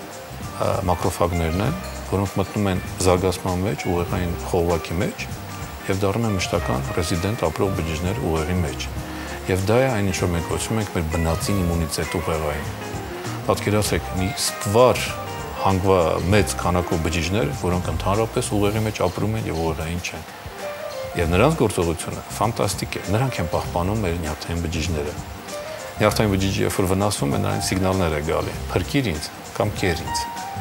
մակրոֆագներն են, որոնք մտնում են զարգացման մեջ, ուղեղային խողովակի մեջ եւ դառնում են մշտական ռեզիդենտ ապրող բջիջներ ուղեղի մեջ։ Եվ դա է այն, ինչ որ մենք կոչում ենք մեր բնածին իմունիտետ ուղեղային։ Պատկերացրեք, մի ստվար հանգվա մեծ քանակով բջիջներ, որոնք ընդհանրապես ուղեղի մեջ ապրում են եւ ուղեղային չեն։ Եվ նրանց գործողությունը ֆանտաստիկ է։ Նրանք են պահպանում մեր նյարդային բջիջները։ Նյարդային բջիջը երբ որ վնասվում է, նրանց սիգնալներ է գալի։ Փրկիր ինձ կամ կեր ինձ։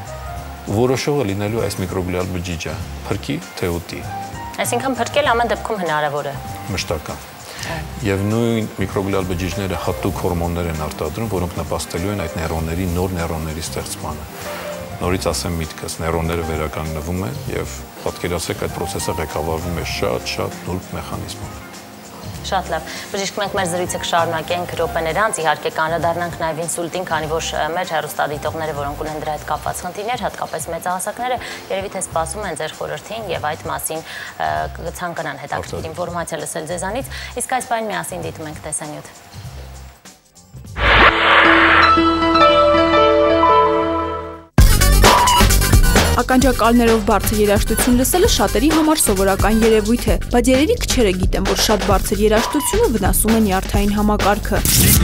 Որոշողը լինելու այս միկրոգլիալ բջիջը, փրկի թե ուտի։ Այսինքն փրկել ամեն դեպքում հնարավոր է։ Մշտական։ Եվ նույն միկրոգլիալ բջիջները հատուկ հորմոններ են արտադրում, որոնք նպաստելու են այդ նեյրոնների, նոր նեյրոնների ստեղծմանը։ Նորից ասեմ միտքս, նեյրոնները վերականգնվում են եւ պատկերացրեք այդ process-ը ղեկավարվում է շատ-շատ նուրբ մեխանիզմով։ Շատ լավ։ Բժիշկ, մենք մեր զրույցը կշարունակենք րոպեներ անց, իհարկե կանդրադառնանք նաև ինսուլտին, քանի որ մեր հեռուստադիտողները, որոնք ունեն դրա հետ կապված խնդիրներ, հատկապես մեծահասակները, երևի թե սպասում են ձեր խորհրդին եւ այդ մասին կցանկանան հետաքրքիր ինֆորմացիա լսել ձեզանից, իսկ այս բանը միասին դիտում ենք տեսանյութ։ Ականջակալներով բարձր երաժշտություն լսելը շատերի համար սովորական երևույթ է, բայց երևի քչերը գիտեն, որ շատ բարձր երաժշտությունը վնասում է նյարդային համակարգը։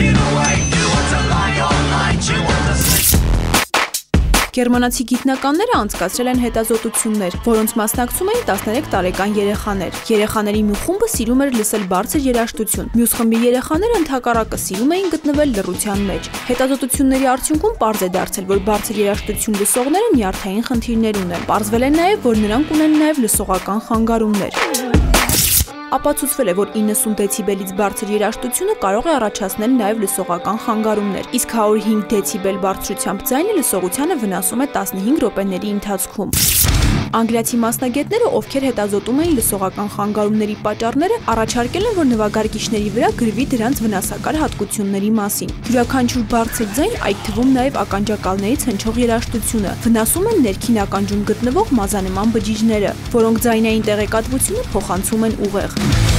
Գերմանացի գիտնականները անցկացրել են հետազոտություններ, որոնց մասնակցում էին տասներեք տարեկան երեխաներ։ Երեխաների մի խումբը սիրում էր լսել բարձր երաժշտություն, մյուս խմբի երեխաները ընդհակառակը սիրում էին գտնվել լռության մեջ։ Հետազոտությունների արդյունքում պարզ է դարձել, որ բարձր երաժշտություն լսողները նյարդային խնդիրներ ունեն։ Պարզվել է նաև, որ նրանք ունեն նաև լսողական խանգարումներ։ Ապացուցվել է, որ իննսուն դեցիբելից բարձր երաժշտությունը կարող է առաջացնել նաև լսողական խանգարումներ, իսկ հարյուր հինգ դեցիբել բարձրությամբ ձայնը լսողությանը վնասում է տասնհինգ րոպեների ընթացքում։ Անգլիացի մասնագետները, ովքեր հետազոտում էին լսողական խանգարումների պատճառները, առաջարկել են, որ նվագարկիչների վրա գրվի դրանց վնասակար հատկությունների մասին։ Յուրաքանչյուր բարձր ձայն, այդ թվում նաև ականջակալներից հնչող երաժշտությունը, վնասում են ներքին ականջում գտնվող մազանման բջիջները, որոնք ձայնային տեղեկատվությունը փոխանցում են ուղեղ։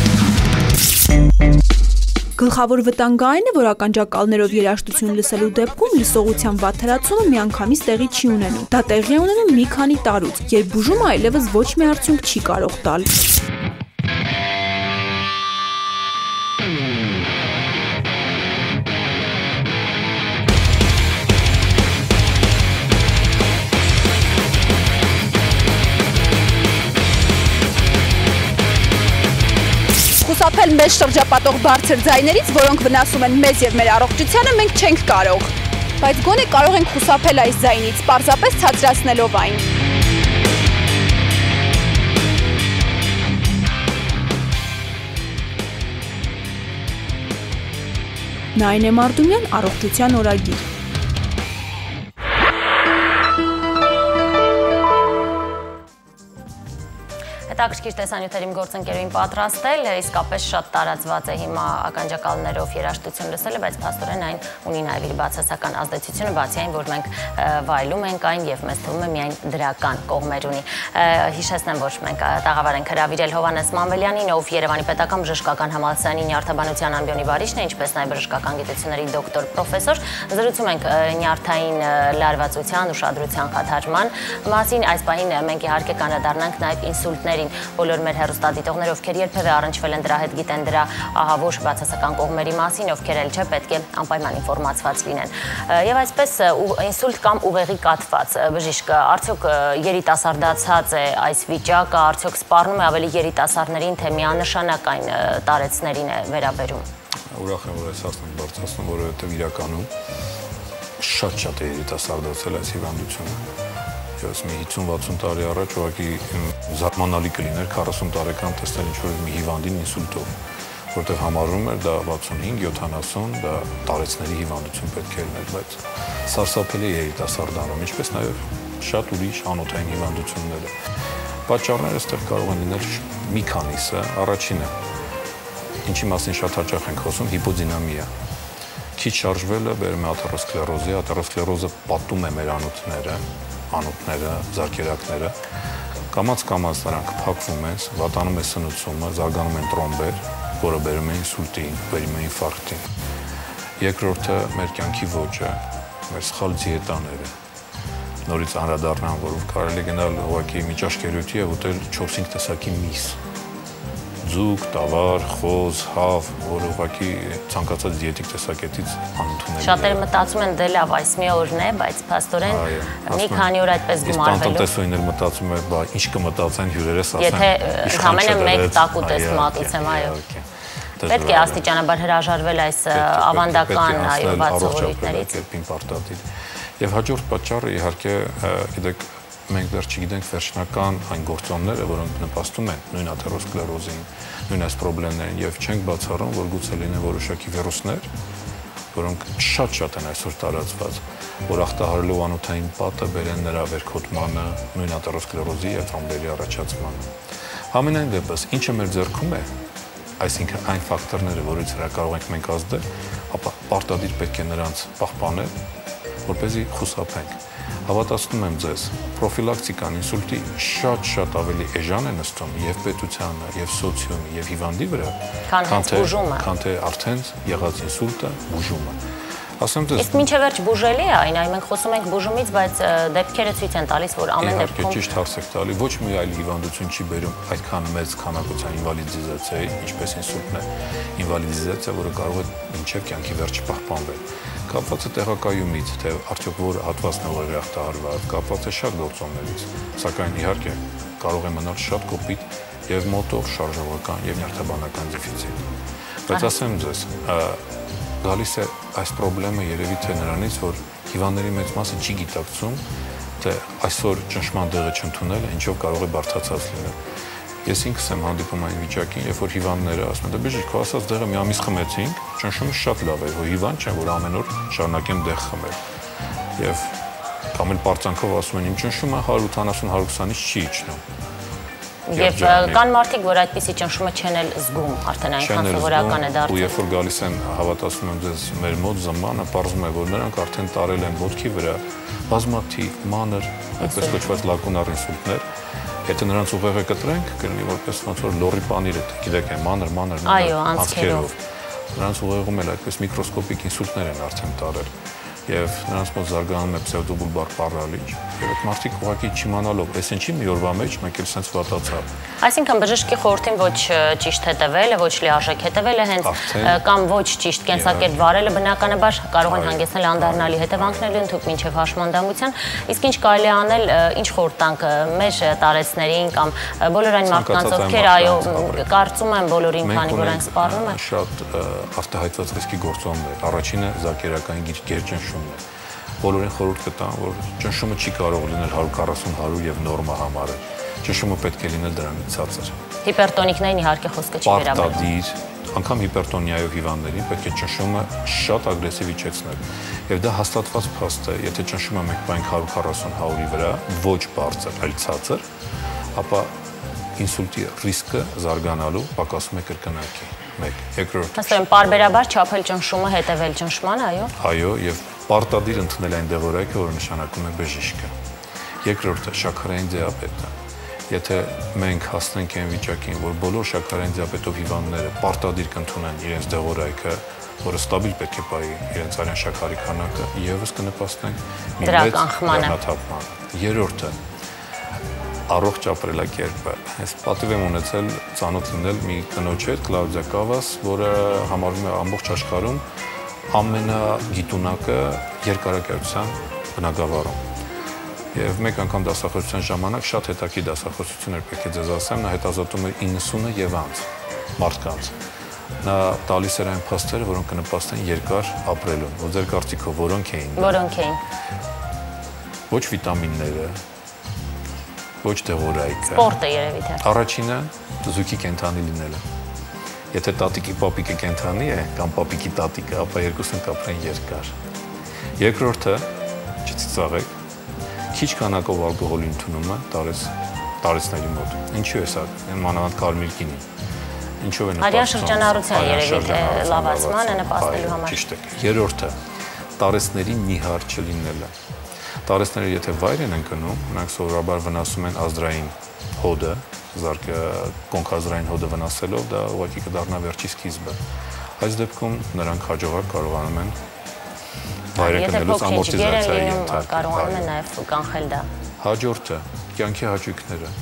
Գլխավոր վտանգը այն է, որ ականջակալներով երաժշտություն լսելու դեպքում լսողության վատթարացումը միանգամից տեղի չի ունենում։ Դա տեղի է ունենում մի քանի տարուց, երբ բուժումը այլևս ոչ մի արդյունք չի կարող տալ։ Խուսափել մեզ շրջապատող բարձր ձայներից, որոնք վնասում են մեզ եւ մեր առողջությանը, մենք չենք կարող։ Բայց գոնե կարող ենք խուսափել այս ձայնից, պարզապես ցածրացնելով այն։ Նայինե Մարդումյան, առողջության օրագիր։ Հետաքրքիր տեսանյութեր իմ գործընկերուին պատրաստել, իսկապես շատ տարածված է հիմա ականջակալներով երաժշտություն լսելը, բայց փաստորեն այն ունի նաև իր բացասական ազդեցությունը, բացի այն, որ մենք վայելում ենք այն եւ մեզ թվում է միայն դրական կողմեր ունի։ Հիշեցնեմ, որ մենք տաղավար ենք հրավիրել Հովհաննես Մանվելյանին, ով Երևանի պետական բժշկական համալսարանի նյարդաբանության ամբիոնի վարիչն է, ինչպես նաև բժշկական գիտությունների դոկտոր պրոֆեսոր։ Զրուցում ենք նյարդային լարվածության, ուշադրության խաթարման մասին։ Այս պահին մենք իհարկե կանդրադառնանք նաև ինսուլտների բոլոր մեր հեռուստադիտողները, ովքեր երբևէ առնչվել են դրա հետ, գիտեն դրա ահավոր բացասական կողմերի մասին, ովքեր էլ չէ, պետք է անպայման ինֆորմացված լինեն։ Եվ այսպես ինսուլտ կամ ուղեղի կաթված բժիշկ, արդյոք երիտասարդացած է այս վիճակը, արդյոք սպառնում է ավելի երիտասարդներին, թե միանշանակ այն տարեցներին է վերաբերում։ Ուրախ եմ, որ այս հասնենք բարձրացնում, որովհետև իրականում շատ-շատ է երիտասարդացել այս հիվանդությունը։ Ես մի հիսուն-վաթսուն տարի առաջ ուղղակի զարմանալի կլիներ քառասուն տարեկան տեսնել ինչ-որ մի հիվանդին ինսուլտով, որտեղ համարվում էր դա վաթսունհինգ յոթանասուն, դա տարեցների հիվանդություն պետք է լիներ, բայց սարսափելի է երիտասարդանում, ինչպես նաև շատ ուրիշ անոթային հիվանդությունները։ Պատճառները այստեղ կարող են լինել մի քանիսը, առաջինը, ինչի մասին շատ հաճախ ենք խոսում, հիպոդինամիա։ Քիչ շարժվելը բերում է աթերոսկլերոզի, աթերոսկլերոզը պատում է մեր անոթները, անոթները, զարկերակները, կամաց-կամաց նրանք փակվում են, վատանում է սնուցումը, զարգանում են տրոմբեր, որը բերում է ինսուլտի, բերում է ինֆարկտի։ Երկրորդը մեր կյանքի ոճը, մեր սխալ դիետաները։ Նորից անդրադառնամ, որ կարելի է գնալ ուղղակի մի ճաշ կերույթի եւ ուտել չորս-հինգ տեսակի միս։ Ձուկ, տավար, խոզ, հավ, որ ուղղակի ցանկացած դիետիկ տեսակետից անընդունել։ Շատերը մտածում են դե լավ, այս մի օրն է, բայց փաստորեն մի քանի օր այդպես գումարվելու։ Իսկ տնտեսուհին էլ մտածում է, բա ինչ կմտածեն հյուրերս, ասեն։ Եթե ընդամենը մեկ տակուտես մատուցեմ, այո։ Պետք է աստիճանաբար հրաժարվել այս ավանդական այոված սովորույթներից։ Եվ հաջորդ պատճառը իհարկե, գիտեք, մենք դեռ չգիտենք վերջնական այն գործոնները, որոնք նպաստում են նույն աթերոսկլերոզին, նույն այս պրոբլեմներին, եւ չենք բացառում, որ գուցե լինեն որոշակի վիրուսներ, որոնք շատ-շատ են այսօր տարածված, որ ախտահարելով անոթային պատը բերեն նրա վերքոտմանը, նույն աթերոսկլերոզի եւ տրոմբերի առաջացմանը։ Համենայն դեպս, ինչը մեր ձեռքում է, այսինքն այն ֆակտորները, որից վրա կարող ենք մենք ազդել, ապա պարտադիր պետք է նրանց պահպանել, որպեսզի խուսափենք։ Հավատացնում եմ ձեզ, պրոֆիլակտիկան ինսուլտի շատ-շատ ավելի էժան է նստում եւ պետությանը, եւ սոցիումի, եւ հիվանդի վրա, քան թե բուժումը, քան թե արդեն եղած ինսուլտը, բուժումը։ Ասեմ ձեզ, իսկ մինչև վերջ բուժելի է այն, այ մենք խոսում ենք բուժումից, բայց դեպքերը ցույց են տալիս, որ ամեն դեպքում իհարկե ճիշտ հարց եք տալի, ոչ մի այլ հիվանդություն չի բերում այդքան մեծ քանակության ինվալիդիզացիայի, ինչպես ինսուլտն է, ինվալիդիզացիա, որը կարող է մինչև կյանքի վերջը պահպանվել։ Կապված է տեղակայումից, թե արդյոք որ հատվածն է ուղեղի ախտահարված, կապված է շատ գործոններից, սակայն իհարկե կարող է մնալ շատ կոպիտ եւ մոտոր, շարժողական եւ նյարդաբանական դեֆիցիտ։ Բայց ասեմ ձեզ, գալիս է այս խնդրը երևի թե նրանից, որ հիվանդների մեծ մասը չի գիտակցում, թե այսօր ճնշման դեղը չընդունելը ինչով կարող է բարդացած լինել։ Ես ինքս եմ հանդիպում այն վիճակին, երբ որ հիվանդները ասում են, դե բժիշկ, քո ասած դեղը մի ամիս խմեցինք, ճնշումը շատ լավ է, որ հիվանդ չեմ, որ ամեն օր շարունակեմ դեղ խմել։ Եվ կամ էլ պարծանքով ասում են, իմ ճնշումը հարյուր ութանասուն հարյուր քսանից չի իջնում։ Եվ կան մարդիկ, որ այդպիսի ճնշումը չեն էլ զգում, արդեն այնքան սովորական է դարձել։ Ու երբ որ գալիս են, հավատացնում եմ ձեզ, մեր մոտ զմանը, պարզվում է, որ նրանք արդեն տարել են ոտքի վրա բազմաթիվ մանր, այդպես կոչված լակունար ինսուլտներ։ Եթե նրանց ուղեղը կտրենք, կլինի որպես ոնց որ լորի պանիր է, գիտեք, մանր, մանր, մանր անցքերով։ Նրանց ուղեղում էլ այդպես միկրոսկոպիկ ինսուլտներ են արդեն տարել։ Եվ նրանց մոտ զարգանում է պսևդոբուլբար պարալիչ, եւ այդ մարդիկ ուղղակի չիմանալով, այս ինչի մի օրվա մեջ մեկ էլ sense վատացավ։ Այսինքն բժշկի խորհրդին ոչ ճիշտ հետևելը, ոչ լիարժեք հետևելը, հենց կամ ոչ ճիշտ կենսակերպ վարելը բնականաբար կարող են հանգեցնել անդառնալի հետևանքների, ընդհանուր մինչև հաշմանդամության։ Իսկ ինչ կարելի է անել, ինչ խորհուրդ տանք մեր տարեցներին կամ բոլոր այն մարդկանց, ովքեր այո, կարծում են բոլորին, քանի որ այն սպառնում է։ Շատ արտահայտված ռիսկի գործոններ։ Առաջինը զակերական գերճնշումն է։ Բոլորին խորհուրդ կտամ, որ ճնշումը չի կարող լինել հարյուր քառասուն հարյուր եւ նորմա համարը։ Ճնշումը պետք է լինել դրանից ցածր։ Հիպերտոնիկներին իհարկե խոսքը չի վերաբերում։ Պարտադիր, անգամ հիպերտոնիայով հիվանդներին պետք է ճնշումը շատ ագրեսիվ իջեցնել։ Եվ դա հաստատված փաստ է, եթե ճնշումը մենք պայենք հարյուր քառասուն հարյուրի վրա, ոչ բարձր, այլ ցածր, ապա ինսուլտի ռիսկը զարգանալու պակասում է կրկնակի։ Մեկ, երկրորդ։ Հստակ պարբերաբար չափել ճնշումը, հետևել ճնշմանը, այո։ Այո, եւ պարտադիր ընդունել այն դեղորայքը, որը նշանակում է բժիշկը։ Երկրորդը շաքարային դիաբետը։ Եթե մենք հասնենք այն վիճակին, որ բոլոր շաքարային դիաբետով հիվանդները պարտադիր կընդունեն իրենց դեղորայքը, որը ստաբիլ պետք է պահի իրենց արյան շաքարի քանակը, եւս կնպաստենք մի մեծ բեռնաթափման։ Երրորդը առողջ ապրելակերպը։ Ես պատիվ եմ ունեցել ծանոթ լինել մի կնոջ հետ, Կլաուդիա Կավաս, որը համարվում է ամբողջ աշխարհում ամենագիտունակը երկարակյացության բնագավառում։ Եվ մեկ անգամ դասախոսության ժամանակ շատ հետաքրքիր դասախոսություններ պետք է ձեզ ասեմ, նա հետազոտում էր իննսունը եւ անց մարդկանց։ Նա տալիս էր այն փաստերը, որոնք կնպաստեն երկար ապրելուն։ Ու ձեր կարծիքով որոնք էին։ Որոնք էին։ Ոչ վիտամինները, ոչ դեղորայքը։ Սպորտը երևի թե։ Առաջինը զույգի կենդանի լինելը։ Եթե տատիկի պապիկը կենդանի է կամ պապիկի տատիկը, ապա երկուսն կապրեն երկար։ Երկրորդը չծիծաղեք, քիչ քանակով ալկոհոլի ընդունումը տարեց տարեցների մոտ։ Ինչու է սա։ Մանավանդ կարմիր գինի։ Ինչով է նպաստում։ Արյան շրջանառության երևի թե լավացմանը նպաստելու համար։ Ճիշտ է։ Երրորդը տարեցների նիհար չլինելը։ Տարեցները եթե վայր են ընկնում, նրանք սովորաբար վնասում են ազդրային հոդը, զարկը կոնքազդրային հոդը վնասելով, դա ուղղակի կդառնա վերջի սկիզբը։ Այս դեպքում նրանք հաջողակ կարողանում են վայրը կնելուց ամորտիզացիայի ենթարկել։ Կարողանում են նաև կանխել դա։ Հաջորդը կյանքի հաճույքները։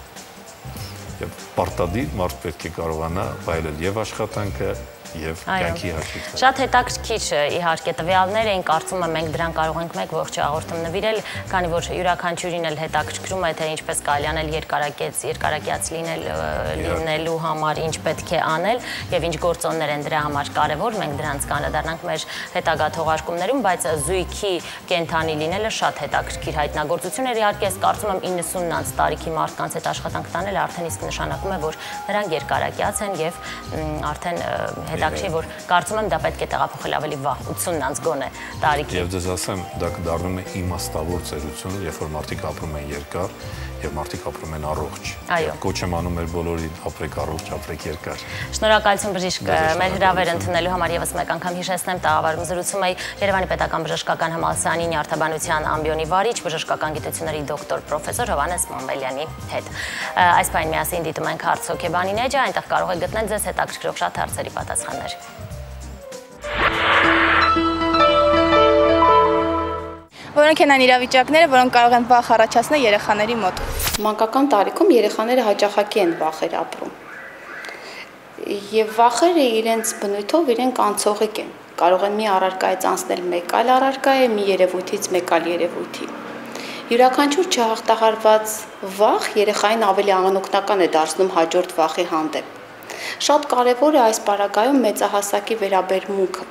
Եվ պարտադիր մարդ պետք է կարողանա վայելել եւ աշխատանքը, եւ կյանքի հաճույքները։ Շատ հետաքրքիր իհարկե տվյալներ էին, կարծում եմ մենք դրան կարող ենք մեկ ողջ հաղորդում նվիրել, քանի որ յուրաքանչյուրին էլ հետաքրքրում է թե ինչպես կարելի անել երկարակեց, երկարակյաց լինել լինելու համար ինչ պետք է անել եւ ինչ գործոններ են դրա համար կարեւոր, մենք դրանց կանդրադառնանք մեր հետագա թողարկումներում, բայց զույգի կենդանի լինելը շատ հետաքրքիր հայտնագործություն էր, իհարկե ես կարծում եմ իննսունից տարիքի մարդկանց հետ աշխատանք տանել արդեն իսկ նշանակում է, որ նրանք երկարակյաց են եւ արդեն հետաքրքիր որ կարծում եմ դա պետք է տեղափոխել ավելի վաղ ութսունից գոնե տարիքի։ Եվ ձեզ ասեմ, դա կդառնում է իմաստավոր ծերություն, երբ որ մարդիկ ապրում են երկար եւ մարդիկ ապրում են առողջ։ Այո։ Կոչ եմ անում մեր բոլորին ապրեք առողջ, ապրեք երկար։ Շնորհակալություն բժիշկ մեր հրավերը ընդունելու համար եւս մեկ անգամ հիշեցնեմ, տաղավարում զրուցում էի Երևանի Պետական Բժշկական Համալսարանի նյարդաբանության ամբիոնի վարիչ, բժշկական գիտությունների դոկտոր պրոֆեսոր Հովհաննես Մամելյանի հետ։ Այս պայն միասին դիտում ենք հարց հոգեբանի էջը, այնտեղ կարող եք գտնել ձեզ հետաքրքրող շատ հարցերի պատասխաններ։ Որոնք են այն իրավիճակները, որոնք կարող են վախ առաջացնել երեխաների մոտ։ Մանկական տարիքում երեխաները հաճախակի են վախեր ապրում։ Եվ վախերը իրենց բնույթով իրենք անցողիկ են։ Կարող են մի առարկայից անցնել մեկ այլ առարկայ, մի երևույթից մեկ այլ երևույթի։ Յուրաքանչյուր չհաղթահարված վախ երեխային ավելի անօգնական է դարձնում հաջորդ վախի հանդեպ։ Շատ կարևոր է այս պարագայում մեծահասակի վերաբերմունքը։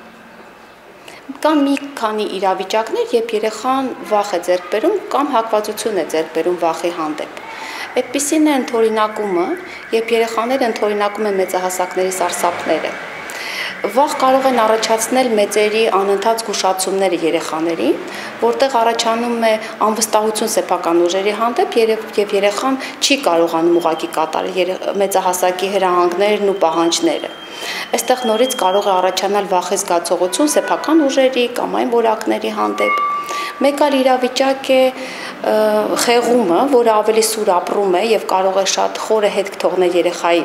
Կան մի քանի իրավիճակներ, երբ երեխան վախ է ձեռք բերում կամ հակվածություն է ձեռք բերում վախի հանդեպ։ Այդպիսին է ընդօրինակումը, երբ երեխաները ընդօրինակում են մեծահասակների սարսափները։ Վախ կարող են առաջացնել մեծերի անընդհատ զգուշացումները երեխաներին, որտեղ առաջանում է անվստահություն սեփական ուժերի հանդեպ եւ երեխան չի կարողանում ուղղակի կատարել մեծահասակի հրահանգներն ու պահանջները։ Այստեղ նորից կարող է առաջանալ վախի զգացողություն սեփական ուժերի կամ այն որակների հանդեպ։ Մեկ այլ իրավիճակ է խեղումը, որը ավելի սուր ապրում է եւ կարող է շատ խորը հետք թողնել երեխայի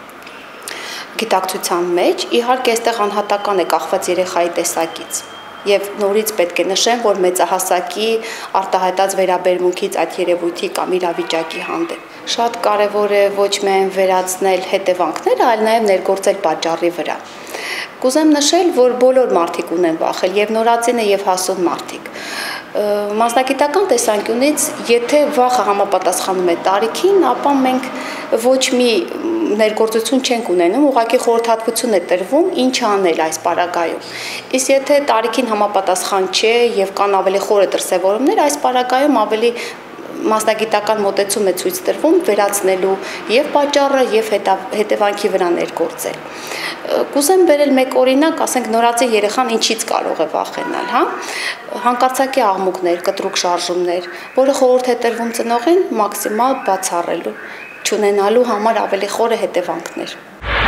գիտակցության մեջ, իհարկե այստեղ անհատական է կախված երեխայի տեսակից։ Եվ նորից պետք է նշեմ, որ մեծահասակի արտահայտած վերաբերմունքից այդ երևույթի կամ իրավիճակի հանդեպ շատ կարևոր է ոչ միայն վերացնել հետևանքները, այլ նաև ներգործել պատճառի վրա։ Կուզեմ նշել, որ բոլոր մարդիկ ունեն վախել, եւ նորածինը եւ հասուն մարդիկ։ Մասնագիտական տեսանկյունից, եթե վախը համապատասխանում է տարիքին, ապա մենք ոչ մի ներգործություն չենք ունենում, ուղղակի խորհրդատվություն է տրվում ինչ անել այս պարագայում։ Իսկ եթե տարիքին համապատասխան չէ եւ կան ավելի խորը դրսևորումներ, այս պարագայում ավելի մասնագիտական մոտեցում է ցույց տրվում վերացնելու եւ պատճառը եւ հետևանքի վրա ներգործել։ Կուզեմ բերել մեկ օրինակ, ասենք նորածին երեխան ինչից կարող է վախենալ, հա։ Հանկարծակի աղմուկներ, կտրուկ շարժումներ, որը խորհուրդ է տրվում ծնողին մաքսիմալ բացառելու, չունենալու համար ավելի խորը հետևանքներ։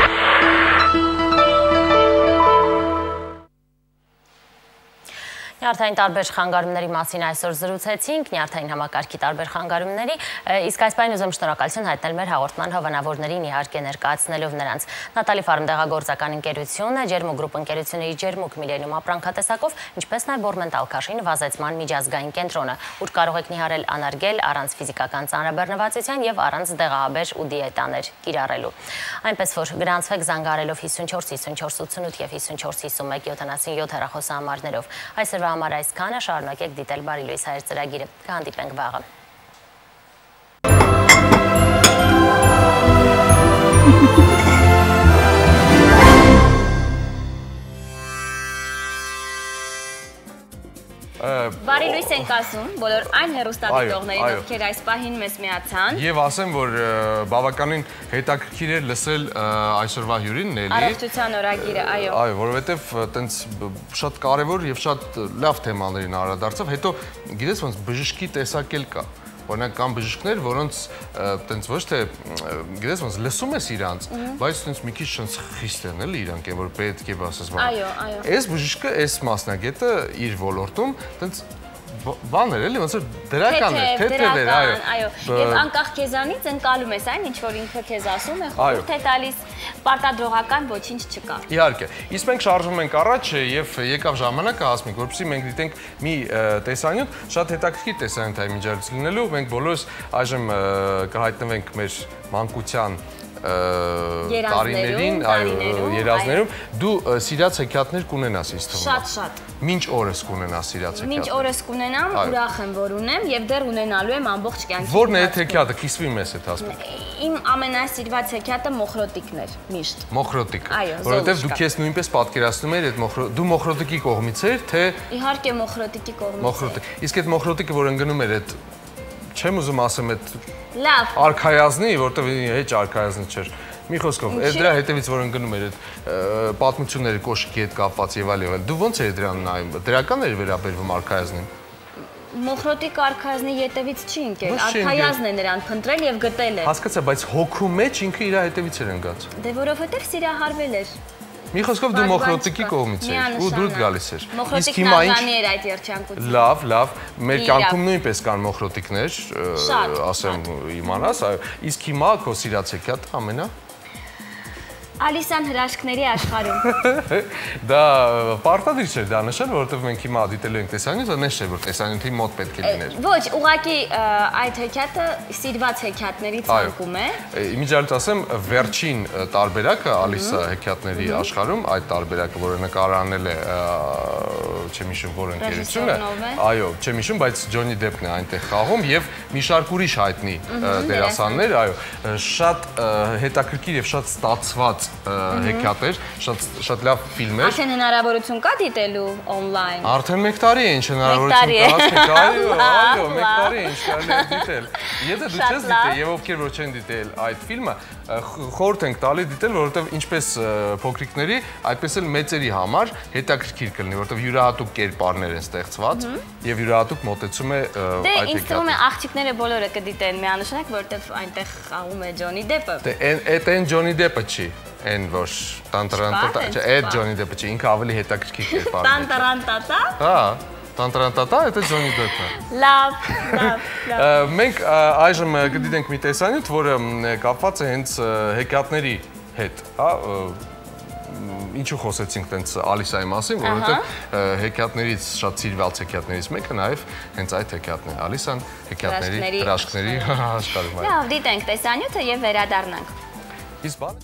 Նյարդային տարբեր խանգարումների մասին այսօր զրուցեցինք, նյարդային համակարգի տարբեր խանգարումների, իսկ այս պայն ուզում շնորհակալություն հայտնել մեր հաղորդման հովանավորներին իհարկե ներկայացնելով նրանց։ Նատալի Ֆարմ դեղագործական ընկերությունը, Ջերմուկ գրուպ ընկերությունների Ջերմուկ Միլենիում ապրանքատեսակով, ինչպես նաև Բորմենտալ Քաշին վազեցման միջազգային կենտրոնը, ուր կարող եք նիհարել անարգել առանց ֆիզիկական ծանրաբեռնվածության եւ առանց դեղահաբեր ու դիետաներ կիրառելու։ Այնպես որ գրանցվեք զանգահարելով հիսունչորս հիսունչորս ութսունութ եւ հիսունչորս հիսունմեկ յոթանասունյոթ հեռախոսահամարներով։ Այսօրվա համար այսքանը, շարունակեք դիտել Բարի լույս հայր ծրագիրը։ Կհանդիպենք վաղը։ Բարի լույս ենք ասում բոլոր այն հեռուստադիտողներին, ովքեր այս պահին մեզ միացան։ Եվ ասեմ, որ բավականին հետաքրքիր էր լսել այսօրվա հյուրին, Նելի։ Առողջության օրագիրը, այո։ Այո, որովհետև տենց շատ կարևոր եւ շատ լավ թեմաներին անդրադարձավ, հետո գիտես ոնց բժշկի տեսակ էլ կա։ Օրինակ կան բժիշկներ, որոնց տենց ոչ թե գիտես ոնց լսում ես իրանց, բայց տենց մի քիչ շնց խիստ են էլի իրանք, որ պետք է ասես բան։ Այո, այո։ Այս բժիշկը, այս մասնագետը իր ոլորտում տենց բաներ էլի, ոնց որ դրական է, թեթև է, այո։ Այո, եւ անկախ քեզանից ընկալում ես այն, ինչ որ ինքը քեզ ասում է, խորհուրդ է տալիս, պարտադրողական ոչինչ չկա։ Իհարկե, իսկ մենք շարժվում ենք առաջ եւ եկավ ժամանակը, Հասմիկ, որպեսզի մենք դիտենք մի տեսանյութ, շատ հետաքրքիր տեսանյութ է միջոցից լինելու, մենք բոլորս այժմ կհայտնվենք մեր մանկության տարիներին, երազներում, դու սիրած հեքիաթներ կունենաս ինձ թվում։ Շատ, շատ։ Մինչ օրս կունենաս սիրած հեքիաթներ։ Մինչ օրս կունենամ, ուրախ եմ, որ ունեմ եւ դեռ ունենալու եմ ամբողջ կյանքի։ Որն է այդ հեքիաթը, կիսվի մեզ հետ ասում։ Իմ ամենասիրված հեքիաթը Մոխրոտիկն էր, միշտ։ Մոխրոտիկ։ Այո, որովհետեւ դու քեզ նույնպես պատկերացնում ես այդ մոխրո դու Մոխրոտիկի կողմից ես, թե Իհարկե Մոխրոտիկի կողմից։ Մոխրոտիկ։ Իսկ այդ Մոխրոտիկը, որ ընկնում էր այդ չեմ ուզում ասեմ այդ լավ արքայազնի, որտեվ հեչ արքայազնի չէր։ Մի խոսքով, այդ դրա հետևից որ ընկնում էր այդ պատմությունները կոշիկի հետ կապված եւ այլ եւ այլ։ Դու ո՞նց ես դրան նայում։ Դրական էր վերաբերվում արքայազնին։ Մոխրոտի կարգազնի ետևից չի ընկել, Արքայազն է նրան փնտրել եւ գտել է։ Հասկացա, բայց հոգու մեջ ինքը իր հետևից էր ընկած։ Դե որովհետեւ սիրահարվել էր։ Մի խոսքով դու մոխրոտիկի կողմից էր ու դուրս գալիս էր։ Մոխրոտիկն աղանի էր այդ երջանկությունը։ Լավ, լավ, մեր կյանքում նույնպես կան մոխրոտիկներ, ասեմ իմանաս, իսկ հիմա քո սիրած հեքիաթը ամենա Ալիսան հրաշքների աշխարհում։ Դա պարտադիր չէր դա նշել, որովհետև մենք հիմա դիտելու ենք տեսանյութը, նշ չէ, որ տեսանյութի մոտ պետք է լիներ։ Ոչ, ուղղակի այդ հեքիաթը սիրված հեքիաթների ցանկում է։ Իմիջիայլոց ասեմ, վերջին տարբերակը Ալիսա հեքիաթների աշխարհում, այդ տարբերակը, որը նկարահանել է չեմ հիշում որ ընկերությունը, այո, չեմ հիշում, բայց Ջոնի Դեփն է այնտեղ խաղում եւ մի շարք ուրիշ հայտնի դերասաններ, այո, շատ հետաքրքիր եւ շատ ստացված հեքիաթ էր, շատ լավ ֆիլմ էր։ Արդեն հնարավորություն կա դիտելու on-line։ Արդեն մեկ տարի է, ինչ հնարավորություն կա, այո, մեկ տարի է, ինչ կարելի է դիտել։ Եթե դու չես դիտել եւ ովքեր որ չեն դիտել այդ ֆիլմը, խորհուրդ ենք տալի դիտել, որովհետեւ ինչպես փոքրիկների, այդպես էլ մեծերի համար հետաքրքիր կլինի, որովհետեւ յուրահատուկ կերպարներ են ստեղծված եւ յուրահատուկ մոտեցում է այդ հեքիաթը։ Դե ինձ թվում է աղջիկները բոլորը կդիտեն միանշանակ, որովհետեւ այնտեղ խաղում է Ջոնի Դեփը։ Դե այդ այն Ջոնի Դեփը չի։ Այն ոչ տանտրանտա, չէ, այդ Ջոնի Դեփը չի, ինքը ավելի հետաքրքիր կերպար է։ Տանտրանտա։ Հա, տանտրանտա, դա Ջոնի Դեփն է։ Լավ, լավ։ Մենք այժմ կդիտենք մի տեսանյութ, որը կապված է հենց հեքիաթների հետ, հա, ինչու խոսեցինք տենց Ալիսայի մասին, որովհետև հեքիաթներից շատ սիրված հեքիաթներից մեկը նաև հենց այդ հեքիաթն է։ Ալիսան հեքիաթների հրաշքների աշխարհում է։ Լավ, դիտենք տեսանյութը եւ վերադառնանք։ Իսկ բանը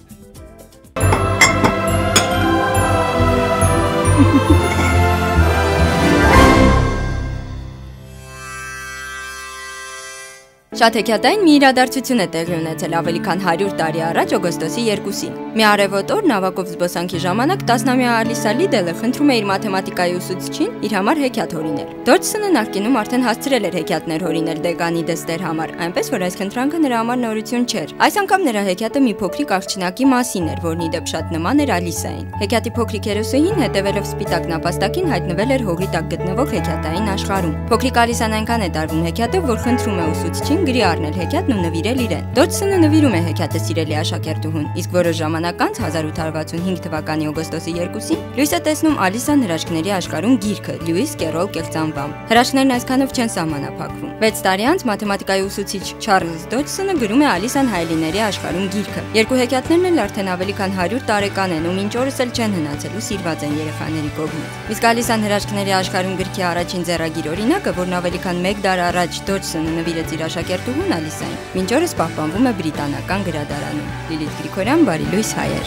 Շատ հեքիաթային մի իրադարձություն է տեղի ունեցել ավելի քան հարյուր տարի առաջ օգոստոսի երկուսին։ Մի արևոտ օր նավակով զբոսանքի ժամանակ տասնամյա Ալիսա Լիդելը խնդրում է իր մաթեմատիկայի ուսուցչին իր համար հեքիաթ հորինել։ Դորջսոնը նախկինում արդեն հասցրել էր հեքիաթներ հորինել Դեգանի դստեր համար, այնպես որ այս խնդրանքը նրա համար նորություն չէր։ Այս անգամ նրա հեքիաթը մի փոքրիկ աղջնակի մասին էր, որն ի դեպ շատ նման էր Ալիսային։ Հեքիաթի փոքրիկ հերոսուհին հետևելով սպիտակ նապաստակին հայտնվել էր հողի տակ գտնվող հեքիաթային աշխարհում։ Փոքրիկ Ալիսան այնքան է տարվում հեքիաթով, որ խնդրում է ուսուցչին գրի առնել հեքիաթն ու նվիրել իրեն։ Դորջսոնը նվիրում է հեքիաթը սիրելի աշակերտուհուն, իսկ որոշ ժամանակ անց հազար ութ հարյուր վաթսունհինգ թվականի օգոստոսի երկուսին լույս է տեսնում Ալիսան հրաշքների աշխարհում գիրքը Լյուիս Կերոլ Կեղծանվամ։ Հրաշքներն այսքանով չեն սահմանափակվում։ վեց տարի անց մաթեմատիկայի ուսուցիչ Չարլզ Դոջսոնը գրում է Ալիսան հայելիների աշխարհում գիրքը։ Երկու հեքիաթներն էլ արդեն ավելի քան հարյուր տարեկան են ու մինչ օրս էլ չեն հնացել ու սիրված են երեխաների կողմից։ Իսկ Ալիսան հրաշքների աշխարհում գրքի առաջին ձեռագիր օրինակը, որն ավելի քան մեկ դար առաջ Դոջսոնը նվիրեց իր աշակերտուհուն Ալիսային, մինչ օրս պահպանվում է բրիտանական գրադարանում։ Լիլիթ Գրիգորյան, բարի լույս հայեր։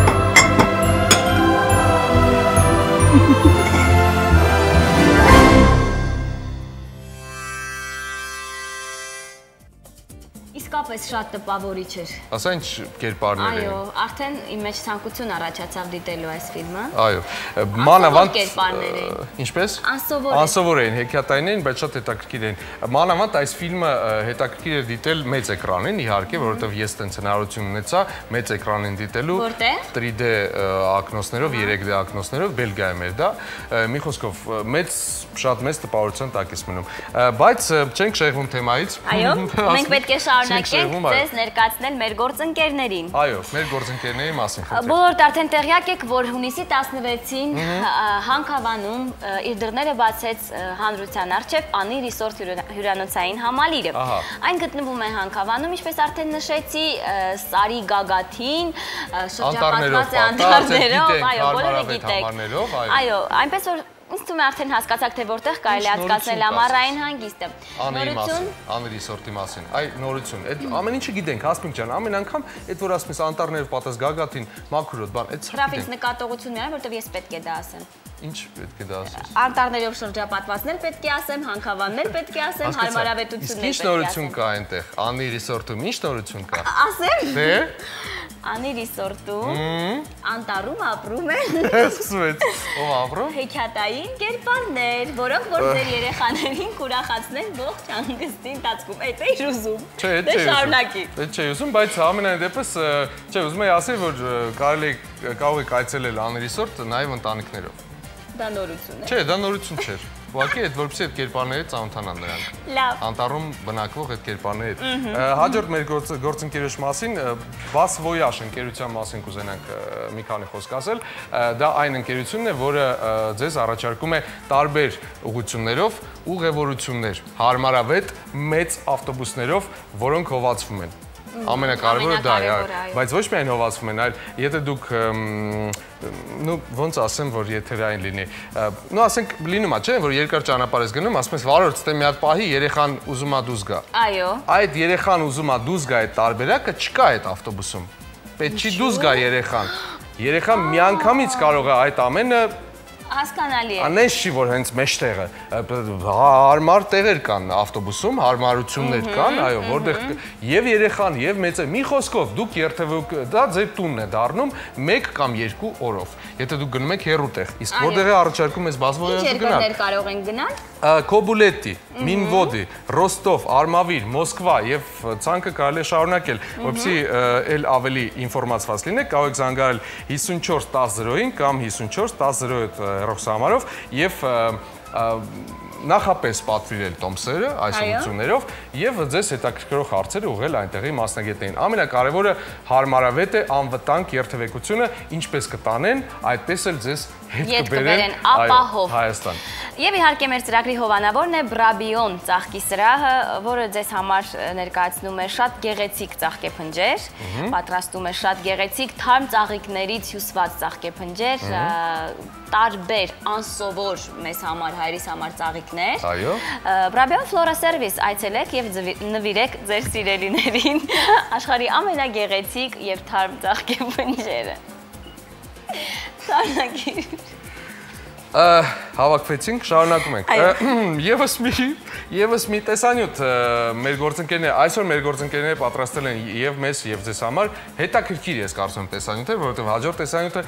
Իսկապես շատ տպավորիչ էր։ Ասա ինչ կերպարներ էին։ Այո, արդեն իմ մեջ ցանկություն առաջացավ դիտելու այս ֆիլմը։ Այո, մանավանդ կերպարներ էին։ Ինչպես։ Անսովոր։ Անսովոր էին, հեքիաթային էին, բայց շատ հետաքրքիր էին։ Մանավանդ այս ֆիլմը հետաքրքիր էր դիտել մեծ էկրանին, իհարկե, որովհետև ես տենց հնարավորություն ունեցա մեծ էկրանին դիտելու։ Որտե՞ղ։ տրի դե ակնոցներով, երեք դե ակնոցներով, Բելգիայում էր դա։ Մի խոսքով, մեծ շատ մեծ տպավորության տակ ես մնում։ Բայց չենք շեղվում թեմայից։ Այո, մենք պետք է շարունակենք ձեզ ներկայացնել մեր գործընկերներին։ Այո, մեր գործընկերների մասին խնդրեմ։ Բոլորդ արդեն տեղյակ եք, որ հունիսի տասնվեցին Հանքավանում իր դռները բացեց հանրության առջև Անի Ռիսորտ հյուրանոցային համալիրը։ Այն գտնվում է Հանքավանում, ինչպես արդեն նշեցի, Սարի գագաթին, շրջապատված է անտառներով, այո, բոլորը գիտեք։ Այո, այնպես որ ինձ թվում է արդեն հասկացաք, թե որտեղ կարելի անցկացնել ամառային հանգիստը։ Նորություն։ Անի Ռիսորտի մասին։ Այ նորություն։ Այդ ամեն ինչը գիտենք, Հասմիկ ջան, ամեն անգամ այդ որ ասում ես անտառներով պատած գագաթին, մաքրոտ բան, այդ սա գիտենք։ Նկատողություն միայն, որտեղ ես պետք է դա ասեմ։ Ինչ պետք է դա ասես։ Անտառներով շրջապատվածն էլ պետք է ասեմ, Հանքավանն էլ պետք է ասեմ, հարմարավետությունն էլ պետք է ասեմ։ Ինչ նորություն կա այնտեղ Անի Ռիսորտում, ինչ նորություն կա։ Ասեմ։ Դե Անի Ռիսորտում անտառում ապրում են։ Սկսվեց։ Ո՞վ ապրում։ Հեքիաթային կերպարներ, որոնք որ ձեր երեխաներին կուրախացնեն ողջ հանգստի ընթացքում։ Այդ էի ուզում։ Դե շարունակի։ Այդ չէի ուզում, բայց ամենայն դեպս, չէ, ուզում եի ասել, որ կարելի կարող եք այցելել Անի Ռիսորտ նաև ընտանիքներով։ Դա նորություն է։ Չէ, դա նորություն չէր։ Ուղղակի այդ որպեսզի այդ կերպարների հետ ծանոթանան նրանք։ Լավ։ Անտառում բնակվող այդ կերպարների հետ։ Հաջորդ մեր գործընկերոջ մասին, Bas Voyage ընկերության մասին կուզենանք մի քանի խոսք ասել։ Դա այն ընկերությունն է, որը ձեզ առաջարկում է տարբեր ուղղություններով ուղևորություններ, հարմարավետ մեծ ավտոբուսներով, որոնք հովացվում են։ Ամենակարևորը դա է, բայց ոչ միայն հովացվում են, այլ եթե դուք նու ոնց ասեմ, որ եթերային լինի։ Նու ասենք լինում է, չէ՞, որ երկար ճանապարհ ես գնում, ասում ես վարորդ, ստե մի հատ պահի երեխան ուզում է դուրս գա։ Այո։ Այդ երեխան ուզում է դուրս գա այդ տարբերակը չկա այդ ավտոբուսում։ Պետք չի դուրս գա երեխան։ Երեխան միանգամից կարող է այդ ամենը Հասկանալի է։ Անես չի, որ հենց մեջտեղը հարմար տեղեր կան ավտոբուսում, հարմարություններ կան, այո, որտեղ եւ երեխան, եւ մեծը, մի խոսքով դուք երթևոք, դա ձեր տունն է դառնում մեկ կամ երկու օրով։ Եթե դուք գնում եք հեռու տեղ, իսկ որտեղ է առաջարկում ես Bas Voyage գնալ։ Ինչ երկրներ կարող են գնալ։ Կոբուլետի, Մինվոդի, Ռոստով, Արմավիր, Մոսկվա եւ ցանկը կարելի է շարունակել, որպեսզի ել ավելի ինֆորմացված լինեք, կարող եք զանգահարել հիսունչորս տասը կամ հիսունչորս տասը յոթ հեռախոսահամարով եւ նախապես պատվիրել տոմսերը այս ուղղություններով եւ ձեզ հետաքրքրող հարցերը ուղղել այնտեղի մասնագետներին։ Ամենակարևորը հարմարավետ է անվտանգ երթևեկությունը, ինչպես կտանեն, այդպես էլ ձեզ հետ կբերեն Հայաստան։ Եվ իհարկե մեր ծրագրի հովանավորն է Brabion ծաղկի սրահը, որը ձեզ համար ներկայացնում է շատ գեղեցիկ ծաղկեփնջեր, պատրաստում է շատ գեղեցիկ թարմ ծաղիկներից հյուսված ծաղկեփնջեր, տարբեր անսովոր մեզ համար, հայրիս համար ծաղիկներ։ Այո։ Brabion Flora Service այցելեք եւ նվիրեք ձեր սիրելիներին աշխարհի ամենագեղեցիկ եւ թարմ ծաղկեփնջերը։ Շարունակիր։ Հավաքվեցինք, շարունակում ենք։ Եվս մի, եվս մի տեսանյութ մեր գործընկերները, այսօր մեր գործընկերները պատրաստել են եւ մեզ եւ ձեզ համար հետաքրքիր ես կարծում եմ տեսանյութեր, որովհետեւ հաջորդ տեսանյութը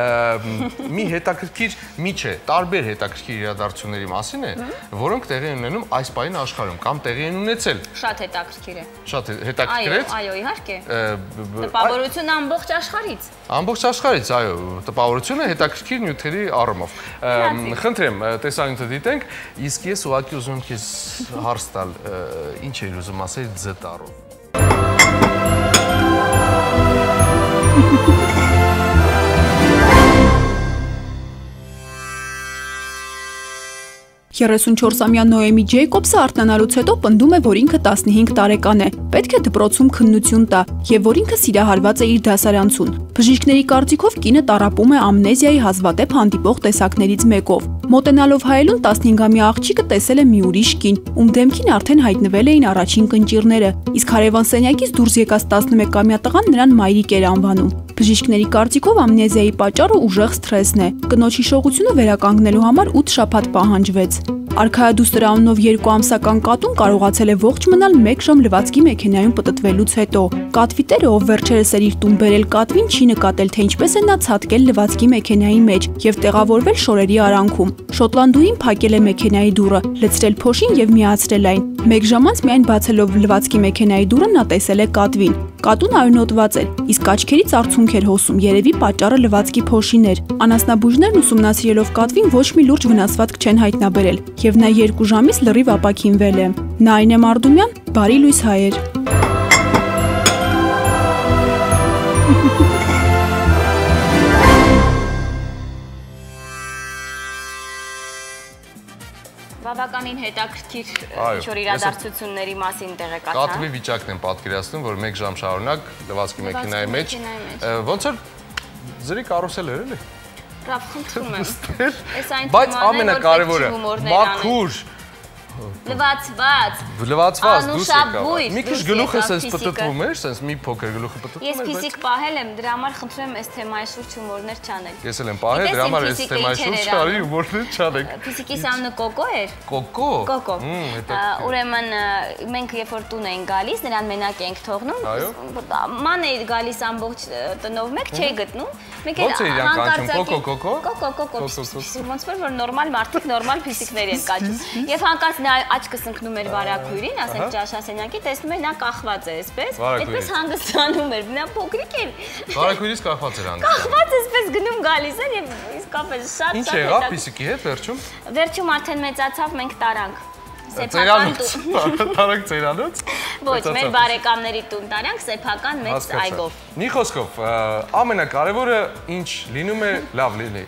մի հետաքրքիր միջ է, տարբեր հետաքրքիր իրադարձությունների մասին է, որոնք տեղի են ունենում այս պահին աշխարհում կամ տեղի են ունեցել։ Շատ հետաքրքիր է։ Շատ հետաքրքիր է։ Այո, իհարկե։ Տպավորությունը ամբողջ աշխարհից։ Ամբողջ աշխարհից, այո, տպավորությունը հետաքրքիր նյութերի առումով։ Խնդրեմ, տեսանյութը դիտենք, իսկ ես ուղղակի ուզում եմ քեզ հարց տալ, ինչ էիր ուզում ասել ձ տառով։ երեսունչորսամյա Նոեմի Ջեյկոբսը արթնանալուց հետո պնդում է, որ ինքը տասնհինգ տարեկան է, պետք է դպրոցում քննություն տա եւ որ ինքը սիրահարված է իր դասարանցուն։ Բժիշկների կարծիքով կինը տառապում է ամնեզիայի հազվադեպ հանդիպող տեսակներից մեկով։ Մոտենալով հայելուն տասնհինգամյա աղջիկը տեսել է մի ուրիշ կին, ում դեմքին արդեն հայտնվել էին առաջին կնճիռները, իսկ հարևան սենյակից դուրս եկած տասնմեկամյա տղան նրան մայրիկ էր անվանում։ Բժիշկների կարծիքով ամնեզիայի պատճառը ուժեղ սթրեսն է։ Կնոջ հիշողությունը վերականգնելու համար ութ շաբաթ պահանջվեց։ Արքայադուստր անունով երկու ամսական կատուն կարողացել է ողջ մնալ մեկ ժամ լվացքի մեքենայում պտտվելուց հետո։ Կատվի տերը, ով վերջերս էր իր տուն բերել կատվին, չի նկատել, թե ինչպես է նա ցատկել լվացքի մեքենայի մեջ եւ տեղավորվել շորերի արանքում։ Շոտլանդուհին փակել է մեքենայի դուռը, լցրել փոշին եւ միացրել այն։ Մեկ ժամ անց միայն բացելով լվացքի մեքենայի դուռը նա տեսել է կատվին։ Կատուն արյունոտված էր, իսկ աչքերից արցունք էր հոսում, երևի պատճառը լվացքի փոշին էր։ Անասնաբույժներն ուսումնասիրելով կատվին ոչ մի լուրջ վնասվածք չեն հայտնաբերել, եւ նա երկու ժամից լրիվ ապաքինվել է։ Նայինե Մարդումյան, Բարի լույս հայեր։ Բավականին հետաքրքիր ինչ-որ իրադարձությունների մասին տեղեկացան։ Կատվի վիճակն եմ պատկերացնում, որ մեկ ժամ շարունակ լվացքի մեքենայի մեջ, ոնց որ ձերի կարուսել էր, էլի։ Ռավ, խնդրում եմ։ Բայց ամենակարևորը, մաքուր, լվացված, լվացված դուս եկավ։ Մի քիչ գլուխը sense պտտվում էր, sense մի փոքր գլուխը պտտվում էր։ Ես ֆիզիկ պահել եմ, դրա համար խնդրում եմ այս թեմայի շուրջ հումորներ չանել։ Ես էլ եմ պահել, դրա համար այս թեմայի շուրջ արի հումորներ չանենք։ Ֆիզիկիս անունը Կոկո էր։ Կոկո։ Կոկո։ Ուրեմն մենք երբ որ տուն էինք գալիս, նրան մենակ էինք թողնում։ Ման էի գալիս ամբողջ տնով մեկ չէի գտնում։ Մենք էլ հանկարծակի Կոկո, Կոկո, Կոկո։ Ոնց որ նորմալ մարդիկ նորմալ ֆիզիկներ են կաչում։ Եվ հանկարծ նա աչքս ընկնում էր վարակույրին, ասենք ճաշասենյակի, տեսնում էր նա կախված է այսպես, այդպես հանգստանում էր, նա փոքրիկ էր։ Վարակույրից կախված էր հանգստանում։ Կախված էսպես գնում գալիս էր եւ իսկապես շատ Ինչ եղավ Պիսիկի հետ վերջում։ Վերջում արդեն մեծացավ, մենք տարանք։ Ծերանոց, տարանք ծերանոց։ Ոչ, մեր բարեկամների տուն տարանք սեփական մեծ այգով։ Մի խոսքով, ամենակարևորը ինչ լինում է, լավ լինի,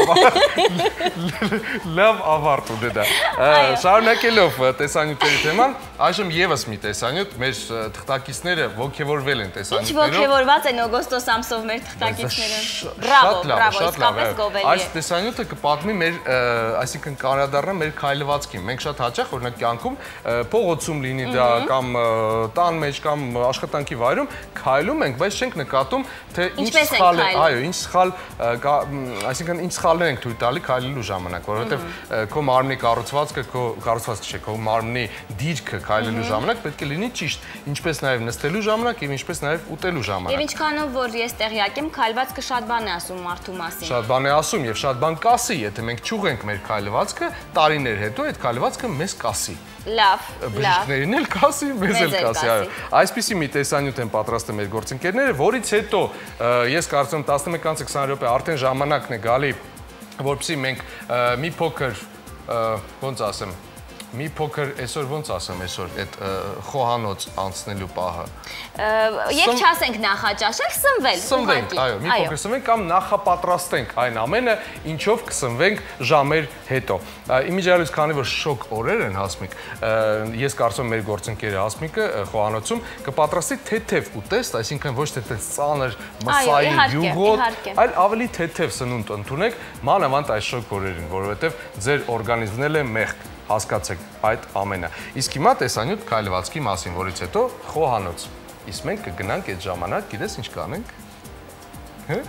լավ ավարտ ունի դա։ Շարունակելով տեսանյութերի թեման, այժմ եւս մի տեսանյութ, մեր թղթակիցները ոգևորվել են տեսանյութերով։ Ինչ ոգևորված են օգոստոս ամսով մեր թղթակիցները։ Բրավո, բրավո, իսկապես գովելի է։ Այս տեսանյութը կպատմի մեր, այսինքն կանրադառնա մեր քայլվածքին։ Մենք շատ հաճախ օրինակ կյանքում փողոցում լինի դա կամ տան մեջ կամ աշխատանքի վայրում քայլում ենք, բայց չենք նկատում, թե ինչ սխալ է, այո, ինչ սխալ, այսինքն ինչ սխալներ ենք թույլ տալի քայլելու ժամանակ, որովհետև քո մարմնի կառուցվածքը, քո կառուցվածքը չէ, քո մարմնի դիրքը քայլելու ժամանակ պետք է լինի ճիշտ, ինչպես նաև նստելու ժամանակ եւ ինչպես նաև ուտելու ժամանակ։ Եվ ինչքանով որ ես տեղյակ եմ, քայլվածքը շատ բան է ասում մարդու մասին։ Շատ բան է ասում եւ շատ բան կասի, եթե մենք ճուղենք մեր քայլվածքը, տարիներ հետո այդ քայլվածքը մեզ կասի։ Լավ, լավ։ Բժիշկներին էլ կասի, մեզ էլ կասի, այո։ Այսպիսի մի տեսանյութ են պատրաստել մեր գործընկերները, որից հետո ես կարծում եմ տասնմեկից քսան րոպե արդեն ժամանակն է գալի, որպեսզի մենք մի փոքր, ոնց ասեմ, մի փոքր այսօր ոնց ասեմ այսօր այդ խոհանոց անցնելու պահը։ Եվ չասենք նախաճաշել, սնվել, սնվենք, այո, մի փոքր սնվենք կամ նախապատրաստենք այն ամենը, ինչով կսնվենք ժամեր հետո։ Իմիջիայլոց քանի որ շոկ օրեր են, Հասմիկ, ես կարծում եմ մեր գործընկերը Հասմիկը խոհանոցում կպատրաստի թեթև ուտեստ, այսինքն ոչ թե ծանր մսայի յուղոտ, այլ ավելի թեթև սնունդ ընդունեք, մանավանդ այս շոկ օրերին, որովհետև ձեր օրգանիզմն էլ է մեղք, հասկացեք այդ ամենը։ Իսկ հիմա տեսանյութ քայլվածքի մասին, որից հետո խոհանոց։ Իսկ մենք կգնանք այդ ժամանակ, գիտես ինչ կանենք։ Հե՞։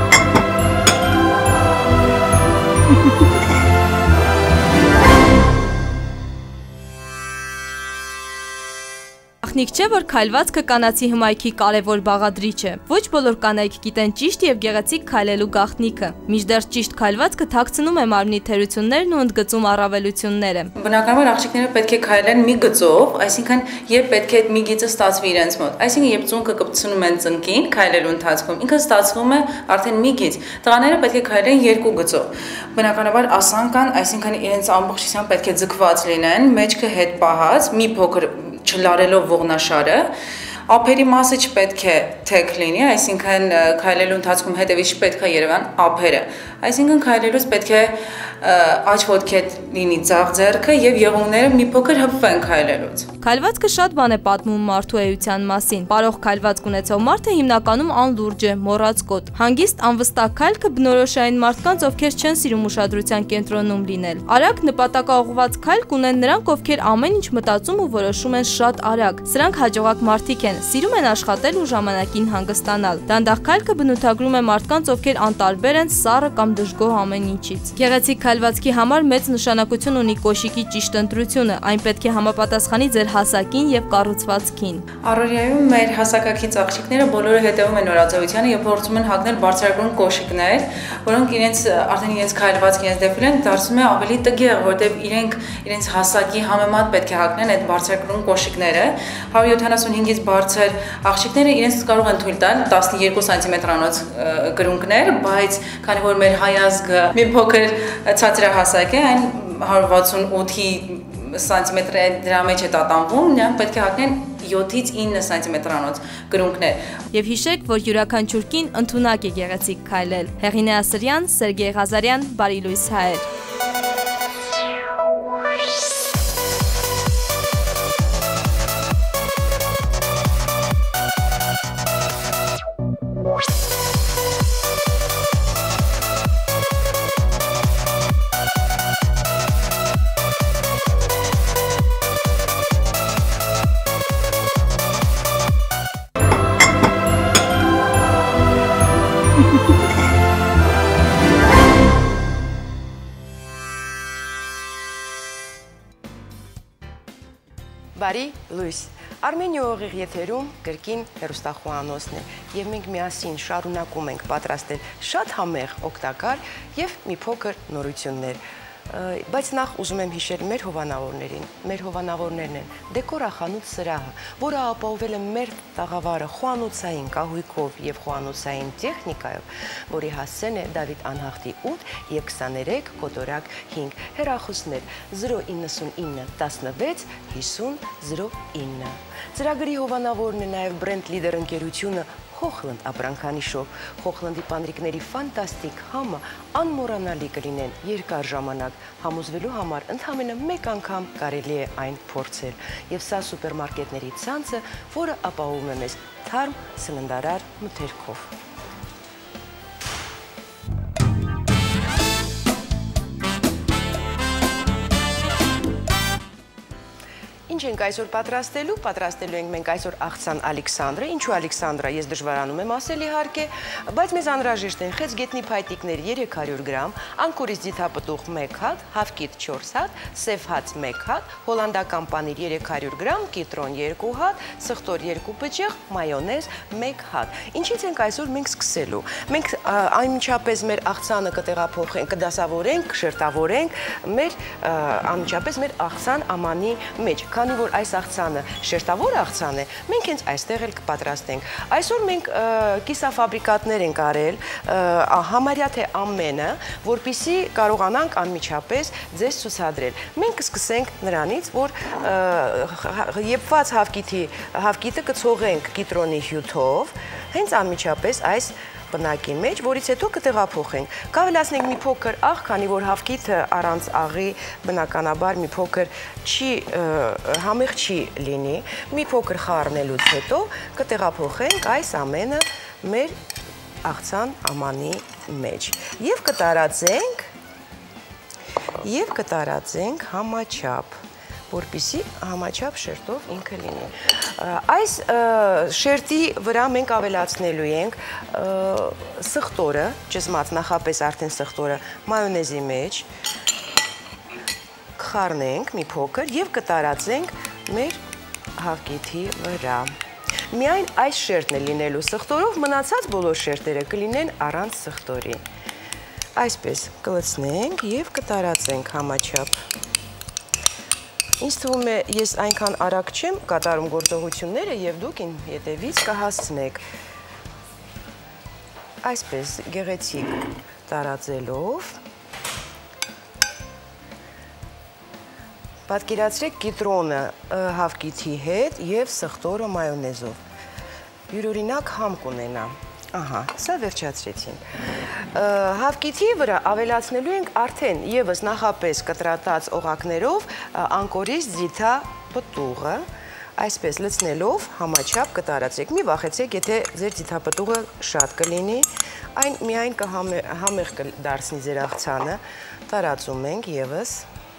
Գաղտնիք չէ, որ քայլվածքը կանացի հմայքի կարևոր բաղադրիչ է։ Ոչ բոլոր կանայք գիտեն ճիշտ եւ գեղեցիկ քայլելու գաղտնիքը։ Մինչդեռ ճիշտ քայլվածքը թաքցնում է մարմնի թերություններն ու ընդգծում առավելությունները։ Բնականաբար աղջիկները պետք է քայլեն մի գծով, այսինքն երբ պետք է մի գիծը ստացվի իրենց մոտ։ Այսինքն երբ ծունկը կպցնում են ծնկին քայլելու ընթացքում, ինքը ստացվում է արդեն մի գիծ։ Տղաները պետք է քայլեն երկու գծով։ Բնականաբար ասան կան, այսինքն իրենց ամբողջությամբ պետք է ձգված լինեն, մեջքը հետ պահած, մի փոքր չլարելով ողնաշարը, ափերի մասը չպետք է թեք լինի, այսինքն քայլելու ընթացքում հետևից չպետք է երևան ափերը, այսինքն քայլելուց պետք է աջ ոտքետ լինի ձախ ձեռքը եւ եղունգները մի փոքր հպվեն քայլելուց։ Քայլվածքը շատ բան է պատմում մարդու էության մասին։ Պարող քայլվածք ունեցող մարդը հիմնականում անլուրջ է, մոռացկոտ։ Հանգիստ անվստահ քայլքը բնորոշ է այն մարդկանց, ովքեր չեն սիրում ուշադրության կենտրոնում լինել։ Արագ նպատակաուղղված քայլք ունեն նրանք, ովքեր ամեն ինչ մտածում ու որոշում են շատ արագ։ Սրանք հաջողակ մարդիկ են, սիրում են աշխատել ու ժամանակին հանգստանալ։ Դանդաղ քայլքը բնութագրում է մարդկանց, ովքեր անտարբեր են, սառը կամ դժգոհ ամեն ինչից։ Գեղեցիկ քայլվածքի համար մեծ նշանակություն ունի կոշիկի ճիշտ ընտրությունը, այն պետք է համապատասխանի ձեր հասակին եւ կառուցվածքին։ Առօրյայում մեր հասակակից աղջիկները բոլորը հետևում են նորաձևությանը եւ փորձում են հագնել բարձրագույն կոշիկներ, որոնք իրենց արդեն իրենց քայլվածքին իրենց դեֆիլեն դարձնում է ավելի տգեղ, որտեղ իրենք իրենց հասակի համեմատ պետք է հագնեն այդ բարձրագույն կոշիկները։ հարյուր յոթանասունհինգից բարձր աղջիկները իրենց կարող են թույլ տալ տասնյոթ սանտիմետրանոց կրունկներ, բայց քանի որ մեր հայազգը մի փոքր ցածրահասակ է, այն հարյուր վաթսունութ սանտիմետր դրա մեջ է տատանվում, նրանք պետք է հագնեն յոթից ինը սանտիմետրանոց կրունկներ։ Եվ հիշեք, որ յուրաքանչյուր կին ընդունակ է գեղեցիկ քայլել։ Հեղինե Ասրյան, Սերգեյ Ղազարյան, Բարի լույս հայեր։ Բարի լույս, Արմենիա ուղիղ եթերում կրկին հեռուստախոհանոցն է եւ մենք միասին շարունակում ենք պատրաստել շատ համեղ, օգտակար եւ մի փոքր նորություններ։ բայց նախ ուզում եմ հիշել մեր հովանավորներին, մեր հովանավորներն են դեկորախանութ սրահը, որը ապահովել է մեր տաղավարը խոհանոցային կահույքով եւ խոհանոցային տեխնիկայով, որի հասցեն է Դավիթ Անհախտի ութ եւ քսաներեք կոտորակ հինգ հեռախոսներ զրո իննսունինը տասնվեց հիսուն զրո ինը։ Ծրագրի հովանավորն է նաեւ Brand Leader ընկերությունը Հոխլանդ ապրանքանիշով, Հոխլանդի պանրիկների ֆանտաստիկ համը անմոռանալի կլինեն երկար ժամանակ, համոզվելու համար ընդամենը մեկ անգամ կարելի է այն փորձել։ Եվ սա սուպերմարկետների ցանցը, որը ապահովում է մեզ թարմ սննդարար մթերքով։ Ինչ ենք այսօր պատրաստելու, պատրաստելու ենք մենք այսօր աղցան Ալեքսանդրը, ինչու Ալեքսանդրա ես դժվարանում եմ ասել իհարկե, բայց մեզ անհրաժեշտ են խեցգետնի փայտիկներ երեք հարյուր գրամ, անկուրից ձիթապտուղ մեկ հատ, հավկիթ չորս հատ, սև հաց մեկ հատ, հոլանդական պանիր երեք հարյուր գրամ, կիտրոն երկու հատ, սխտոր երկու բջիջ, մայոնեզ մեկ հատ։ Ինչից ենք այսօր մենք սկսելու։ Մենք անմիջապես մեր աղցանը կտեղափոխենք, կդասավորենք, կշերտավորենք մեր անմիջապես մեր աղցան ամանի մեջ։ Քանի որ այս աղցանը շերտավոր աղցան է, մենք հենց այստեղ էլ կպատրաստենք։ Այսօր մենք կիսաֆաբրիկատներ ենք արել, համարյա թե ամենը, որպեսզի կարողանանք անմիջապես ձեզ ցուցադրել։ Մենք կսկսենք նրանից, որ եփված հավկիթի հավկիթը կցողենք կիտրոնի հյութով, հենց անմիջապես այս բնակի մեջ, որից հետո կտեղափոխենք։ Կավելացնենք մի փոքր աղ, քանի որ հավկիթը առանց աղի բնականաբար մի փոքր չի համեղ չի լինի։ Մի փոքր խառնելուց հետո կտեղափոխենք այս ամենը մեր աղցան ամանի մեջ եւ կտարածենք եւ կտարածենք համաչափ, որպեսզի համաչափ շերտով ինքը լինի։ Այս շերտի վրա մենք ավելացնելու ենք սխտորը, ճզմած նախապես արդեն սխտորը մայոնեզի մեջ, կխառնենք մի փոքր եւ կտարածենք մեր հավկիթի վրա։ Միայն այս շերտն է լինելու սխտորով, մնացած բոլոր շերտերը կլինեն առանց սխտորի։ Այսպես կլցնենք եւ կտարածենք համաչափ։ Ինձ թվում է, ես այնքան արագ չեմ կատարում գործողությունները եւ դուք իմ հետևից կհասցնեք։ Այսպես գեղեցիկ տարածելով պատկերացրեք կիտրոնը հավկիթի հետ եւ սխտորը մայոնեզով։ Յուրօրինակ համ կունենա։ Ահա, սա վերջացրեցին։ Հավկիթի վրա ավելացնելու ենք արդեն եւս նախապես կտրատած օղակներով անկորից ձիթա պտուղը, այսպես լցնելով համաչափ կտարածեք։ Մի վախեցեք, եթե ձեր ձիթապտուղը շատ կլինի, այն միայն կհամեղ կդարձնի ձեր աղցանը, տարածում ենք եւս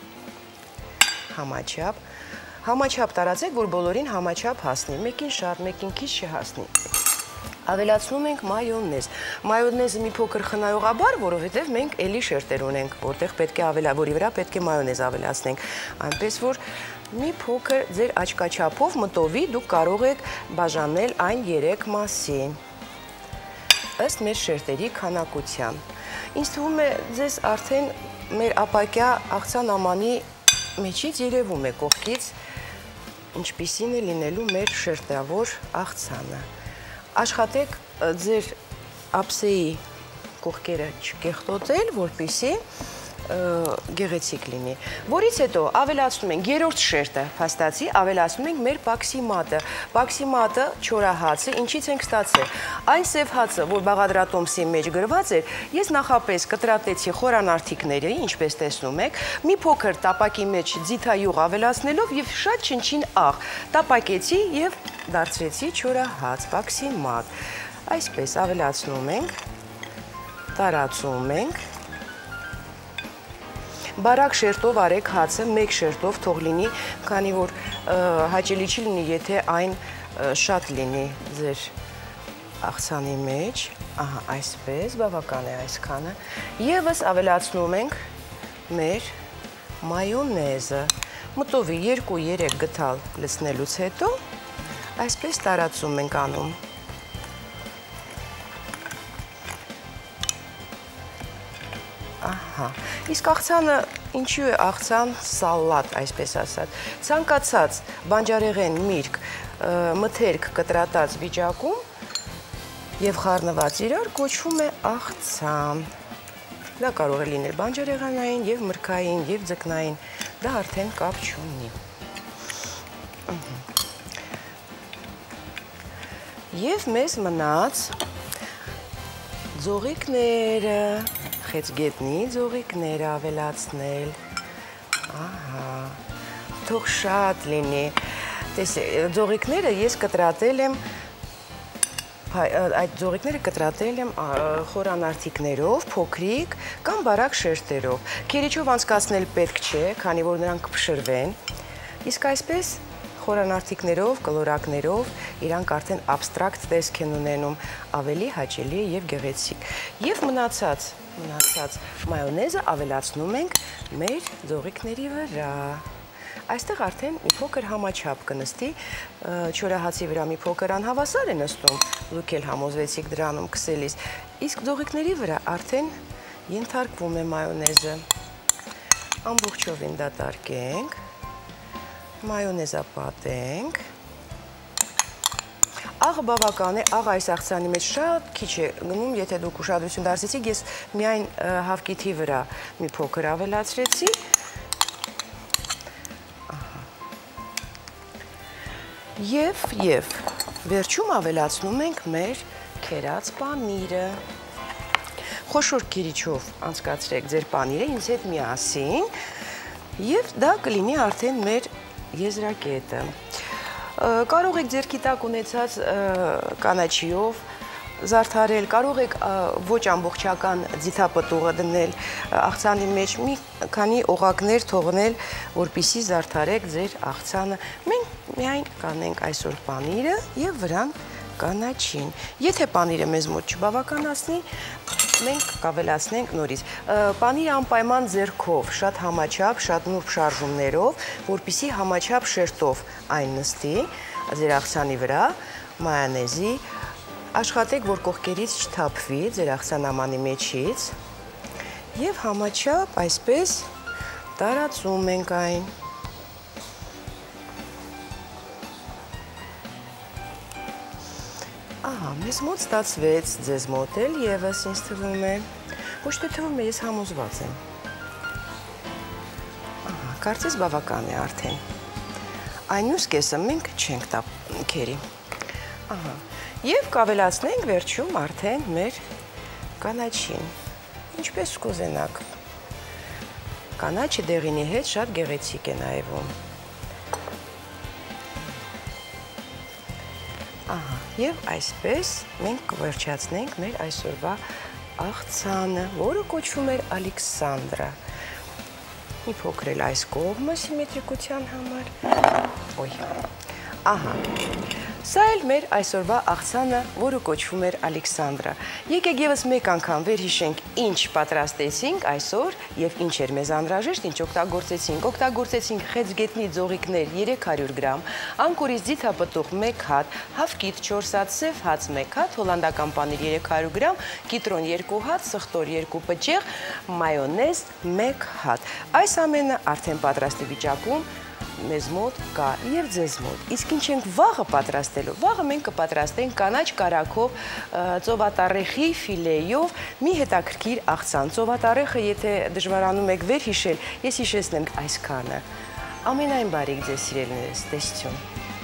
համաչափ։ Համաչափ տարածեք, որ բոլորին համաչափ հասնի, մեկին շատ, մեկին քիչ չհասնի։ Ավելացնում ենք մայոնեզ։ Մայոնեզը մի փոքր խնայողաբար, որովհետև մենք էլի շերտեր ունենք, որտեղ պետք է ավելա, որի վրա պետք է մայոնեզ ավելացնենք, այնպես որ մի փոքր ձեր աչքաչափով մտովի դուք կարող եք բաժանել այն երեք մասի, ըստ մեր շերտերի քանակության։ Ինձ թվում է, ձեզ արդեն մեր ապակյա աղցան ամանի մեջից երևում է կողքից, ինչպիսին է լինելու մեր շերտավոր աղցանը։ Աշխատեք ձեր ափսեի կողքերը չկեղտոտել, որպեսզի գեղեցիկ լինի։ Որից հետո ավելացնում ենք երրորդ շերտը, փաստացի ավելացնում ենք մեր պաքսիմատը։ Պաքսիմատը չորահացը, ինչից ենք ստացել։ Այն սև հացը, որ բաղադրատոմսի մեջ գրված էր, ես նախապես կտրատեցի խորանարդիկները, ինչպես տեսնում եք, մի փոքր տապակի մեջ ձիթայուղ ավելացնելով եւ շատ չնչին աղ, տապակեցի եւ դարձրեցի չորահաց, պաքսիմատ։ Այսպես ավելացնում ենք, տարածում ենք։ Բարակ շերտով արեք հացը, մեկ շերտով թող լինի, քանի որ հաճելի չի լինի, եթե այն շատ լինի ձեր աղցանի մեջ, ահա այսպես, բավական է այսքանը, եւս ավելացնում ենք մեր մայոնեզը, մտովի երկու երեք գթալ լցնելուց հետո, այսպես տարածում ենք անում։ Ահա, իսկ աղցանը ինչու է աղցան սալատ, այսպես ասած։ Ցանկացած բանջարեղեն, միրգ, մթերք կտրատած վիճակում եւ խառնված իրար կոչվում է աղցան։ Դա կարող է լինել բանջարեղենային եւ մրգային եւ ձկնային, դա արդեն կապ չունի։ Եվ մեզ մնաց ձողիկները, խեցգետնի ձողիկները ավելացնել, թող շատ լինի, ձողիկները ես կտրատել եմ, այդ ձողիկները կտրատել եմ խորանարդիկներով, փոքրիկ կամ բարակ շերտերով, քերիչով անցկացնել պետք չէ, քանի որ նրանք կփշրվեն, իսկ այսպես խորանարդիկներով, կլորակներով իրանք արդեն abstract տեսք են ունենում, ավելի հաճելի եւ գեղեցիկ։ Եվ մնացած, մնացած մայոնեզը ավելացնում ենք մեր ձողիկների վրա։ Այստեղ արդեն մի փոքր համաչափ կնստի, չորահացի վրա մի փոքր անհավասար է նստում, դուք էլ համոզվեցիք դրանում քսելիս, իսկ ձողիկների վրա արդեն ենթարկվում է մայոնեզը։ Ամբողջովին դատարկենք, մայոնեզը պատենք, աղը բավական է, աղը այս աղցանի մեջ շատ քիչ է գնում, եթե դուք ուշադրություն դարձրեցիք, ես միայն հավկիթի վրա մի փոքր ավելացրեցի, Եվ, և, վերջում ավելացնում ենք մեր քերած պանիրը։ Խոշոր քերիչով անցկացրեք ձեր պանիրը ինձ հետ միասին և դա կլինի արդեն մեր եզրակետը։ Կարող եք ձեր գիտակ ունեցած կանաչիով զարդարել, կարող եք ոչ ամբողջական ձիթապտուղը դնել աղցանի մեջ, մի քանի օղակներ թողնել, որպեսզի զարդարեք ձեր աղցանը։ Մենք միայն կանենք այսօր պանիրը և վրան կանաչին։ Եթե պանիրը մեզ մոտ չբավականացնի, մենք կավելացնենք նորից։ Պանիրը անպայման ձեռքով, շատ համաչափ, շատ նուրբ շարժումներով, որպեսզի համաչափ շերտով այն նստի ձեր աղցանի վրա, մայոնեզի, աշխատեք, որ կողքերից չթափվի ձեր աղցանամանի մեջից և համաչափ այսպես տարածում ենք այն։ Ահա, մեզ մոտ ստացվեց, ձեզ մոտ էլ ևս ինձ թվում է, ոչ թե թվում է, ես համոզված եմ։ Ահա, կարծես բավական է արդեն։ Այն յուս կեսը մենք չենք տա քերի։ Ահա, և կավելացնենք վերջում արդեն մեր կանաչին, ինչպես կուզենաք։ Կանաչը դեղինի հետ շատ գեղեցիկ է նայվում։ Ահա, և այսպես մենք կվերջացնենք մեր այսօրվա աղցանը, որը կոչվում էր Ալեքսանդրա։ Մի փոքր էլ այս կողմը սիմետրիկության համար։ Ոյ, ահա, սա էլ մեր այսօրվա աղցանը, որը կոչվում էր Ալեքսանդրա։ Եկեք ևս մեկ անգամ վերհիշենք ինչ պատրաստեցինք այսօր և ինչ էր մեզ անհրաժեշտ, ինչ օգտագործեցինք։ Օգտագործեցինք խեցգետնի ձողիկներ երեք հարյուր գրամ, անկուրից ձիթապտուղ մեկ հատ, հավկիթ չորս հատ, սև հաց մեկ հատ, հոլանդական պանիր երեք հարյուր գրամ, կիտրոն երկու հատ, սխտոր երկու պճեղ, մայոնեզ մեկ հատ։ Այս ամենը արդեն պատրաստի վիճակում մեզ մոտ կա և ձեզ մոտ։ Իսկ ինչ ենք վաղը պատրաստելու։ Վաղը մենք կպատրաստենք կանաչ կարագով, ծովատառեխի ֆիլեյով մի հետաքրքիր աղցան։ Ծովատառեխը, եթե դժվարանում եք վերհիշել, ես հիշեցնեմ այսքանը։ Ամենայն բարիք ձեզ սիրելիներս, տեսություն։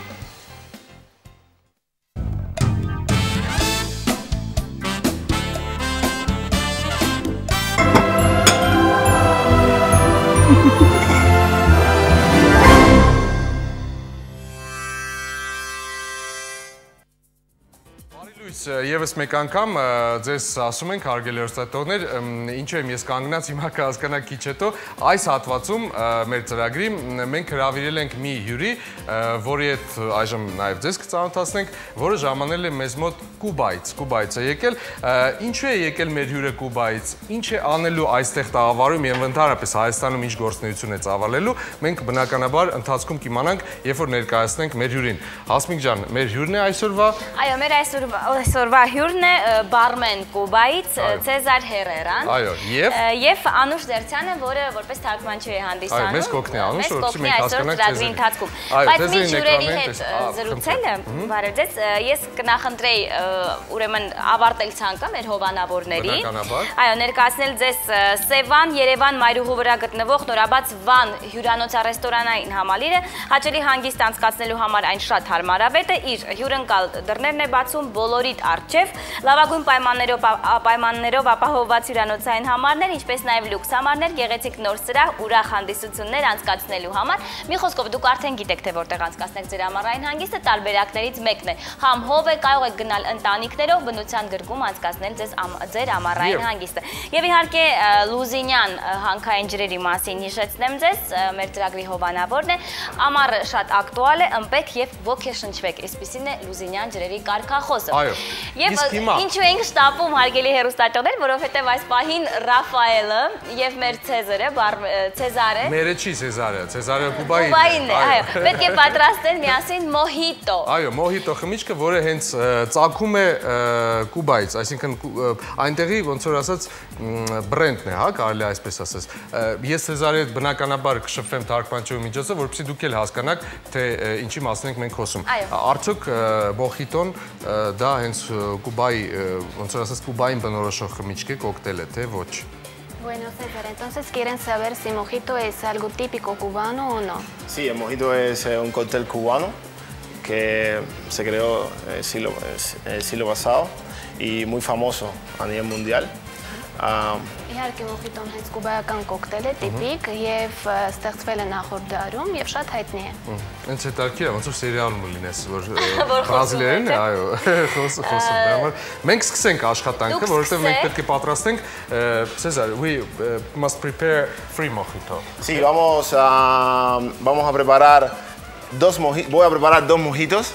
Եվս մեկ անգամ ձեզ ասում ենք, հարգելի հեռուստադիտողներ, ինչու եմ ես կանգնած, հիմա կհասկանաք քիչ հետո, այս հատվածում մեր ծրագրի մենք հրավիրել ենք մի հյուրի, որի հետ այժմ նաև ձեզ կծանոթացնենք, որը ժամանել է մեզ մոտ Կուբայից, Կուբայից է եկել, ինչու է եկել մեր հյուրը Կուբայից, ինչ է անելու այստեղ տաղավարում եւ ընդհանրապես Հայաստանում ինչ գործունեություն է ծավալելու, մենք բնականաբար ընթացքում կիմանանք, երբ որ ներկայացնենք մեր հյուրին։ Հասմիկ ջան, մեր հյուրն է այսօրվա։ Այո, մեր այսօրվա այսօրվա հյուրն է բարմեն Կուբայից Ցեզար Հերերան։ Այո, եւ եւ Անուշ Դերցյանը, որը որպես թարգմանիչ է հանդիսանում։ Այո, մեզ կօգնի Անուշ, որովհետեւ մենք հասկանանք ծրագրի ընթացքում։ Բայց մի հյուրերի հետ զրուցելը, բարև ձեզ, ես կնախընտրեի ուրեմն ավարտել ցանկը մեր հովանավորների։ Այո, ներկայացնել ձեզ Սևան, Երևան, Մայրուղու վրա գտնվող նորաբաց Վան հյուրանոց-ռեստորանային համալիրը հաճելի հանգիստ անցկացնելու համար այն շատ հարմարավետ է, իր հյուրընկալ դռներն է բացում բոլորիդ առջև, լավագույն պայմաններով պայմաններով ապահովված հյուրանոցային համարներ, ինչպես նաև լյուքս համարներ, գեղեցիկ նոր սրահ, ուրախ հանդիսություններ անցկացնելու համար։ Մի խոսքով դուք արդեն գիտեք, թե որտեղ անցկացնեք ձեր ամառային հանգիստը, տարբերակներից մեկն է։ Համ հով է, կարող եք գնալ ընտանիքներով, բնության գրկում անցկացնել ձեր ամառային հանգիստը։ Եվ իհարկե Լուզինյան հանքային ջրերի մասին հիշեցնեմ ձեզ, մեր ծրագրի հովանավորն է, ամառը շատ ակտուալ է, ըմպեք եւ ոգեշնչվեք, այսպիսին է Լուզինյան ջրերի կարգախոսը։ Այո։ Եվ ինչու ենք շտապում հարգելի հեռուստաճողներ, որովհետեւ այս պահին Ռաֆայելը եւ մեր Ցեզարը, Ցեզարը։ Մերը չի Ցեզարը, Ցեզարը Կուբայի։ Կուբային է, այո։ Պետք է պատրաստել միասին մոհիտո։ Այո, մոհիտո խմիչքը, որը հենց ծագում է Կուբայից, այսինքն այնտեղի ոնց որ ասած բրենդն է, հա, կարելի է այսպես ասած։ Ես Ցեզարի հետ բնականաբար կշփվեմ թարգմանչի միջոցով, որպեսզի դուք էլ հասկանաք, թե ինչի մասին ենք մենք խոսում։ Արդյոք մոհիտոն դա հենց Կուբայի, ոնց որ ասած, Կուբային բնորոշող խմիչք է, կոկտեյլ է, թե ոչ։ Bueno, César, entonces quieren saber si mojito es algo típico cubano o no. Sí, el mojito es eh, un cóctel cubano que se creó el siglo, el siglo pasado y muy famoso a nivel mundial. Um, Իհարկե մոխիտոն հենց կուբայական կոկտեյլ է, տիպիկ եւ ստեղծվել է նախորդ դարում եւ շատ հայտնի է։ Հենց հետաքրքիր է, ոնց որ սերիալում լինես, որ բրազիլերեն է, այո, խոսում դրա համար։ Մենք սկսենք աշխատանքը, որովհետեւ մենք պետք է պատրաստենք César, we must prepare free mojito. Sí, vamos a vamos a preparar dos mojitos, voy a preparar dos mojitos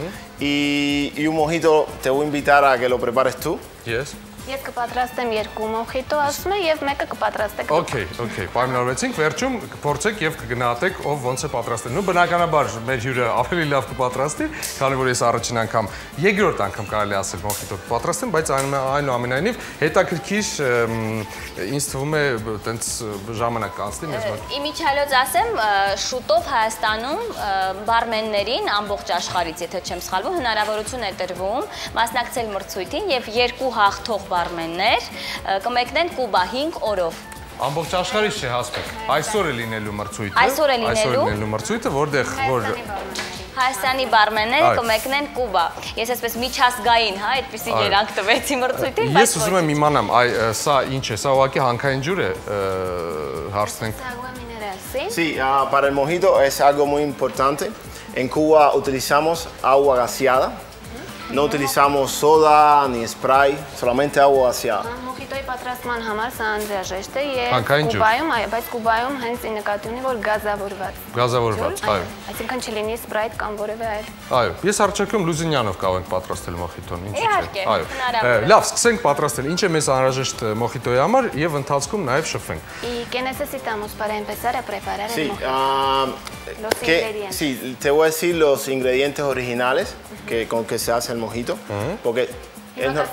y y un mojito te voy a invitar a que lo prepares tú. Yes. Ես կպատրաստեմ երկու մոխիտո, ասում է, եւ մեկը կպատրաստեք։ Okay, okay, պայմանավորվեցինք, վերջում կփորձեք եւ կգնահատեք ով ոնց է պատրաստել։ Նու բնականաբար մեր հյուրը ավելի լավ կպատրաստի, քանի որ ես առաջին անգամ, երկրորդ անգամ կարելի ասել մոխիտո կպատրաստեմ, բայց այնուամենայնիվ հետաքրքիր ինձ թվում է տենց ժամանակ կանցնի մեզ մոտ։ Իմիջիալոց ասեմ, շուտով Հայաստանում բարմեններին ամբողջ աշխարհից, եթե չեմ սխալվում, հնարավորություն է տրվում մասնակցել մրցույթին եւ երկու հաղթող բարմեններ կմեկնեն Կուբա հինգ օրով։ Ամբողջ աշխարհից չէ հասկացեք։ Այսօր է լինելու մրցույթը։ Այսօր է լինելու մրցույթը, որտեղ որ Հայաստանի բարմենները կմեկնեն Կուբա։ Ես այսպես միջազգային, հա, այդպիսի երանգ տվեցի մրցույթին, բայց ես ուզում եմ իմանամ, այ սա ինչ է, սա ուղղակի հանքային ջուր է, հարցնենք։ Sí, uh, para el mojito es algo muy importante. En Cuba utilizamos agua gaseada. No utilizamos soda ni spray, solamente agua gaseada. Մոխիտոյի պատրաստման համար սա անհրաժեշտ է եւ Կուբայում, այո, բայց Կուբայում հենց ի նկատի ունի, որ գազավորված։ Գազավորված, այո։ Այսինքն չլինի սպրայթ կամ որևէ այլ։ Այո, ես առաջարկում Լուզինյանով կարող ենք պատրաստել մոխիտոն, ինչի՞ չէ։ Իհարկե, հնարավոր։ Լավ, սկսենք պատրաստել։ Ինչ է մեզ անհրաժեշտ մոխիտոյի համար եւ ընթացքում նաեւ շփվենք։ ¿Y qué necesitamos para empezar a preparar el mojito? Los ingredientes. Sí, te voy a decir los ingredientes originales que con que se hace el mojito, porque es no,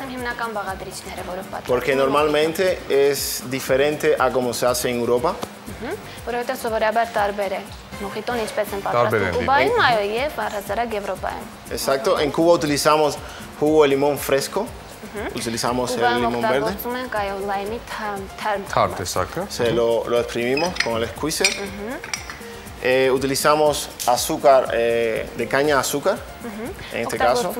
porque normalmente es diferente a como se hace en Europa. Exacto, en Cuba utilizamos jugo de limón fresco. Utilizamos el limón verde. Se lo, lo exprimimos con el squeezer. Eh, utilizamos azúcar eh, de caña de azúcar, en este caso.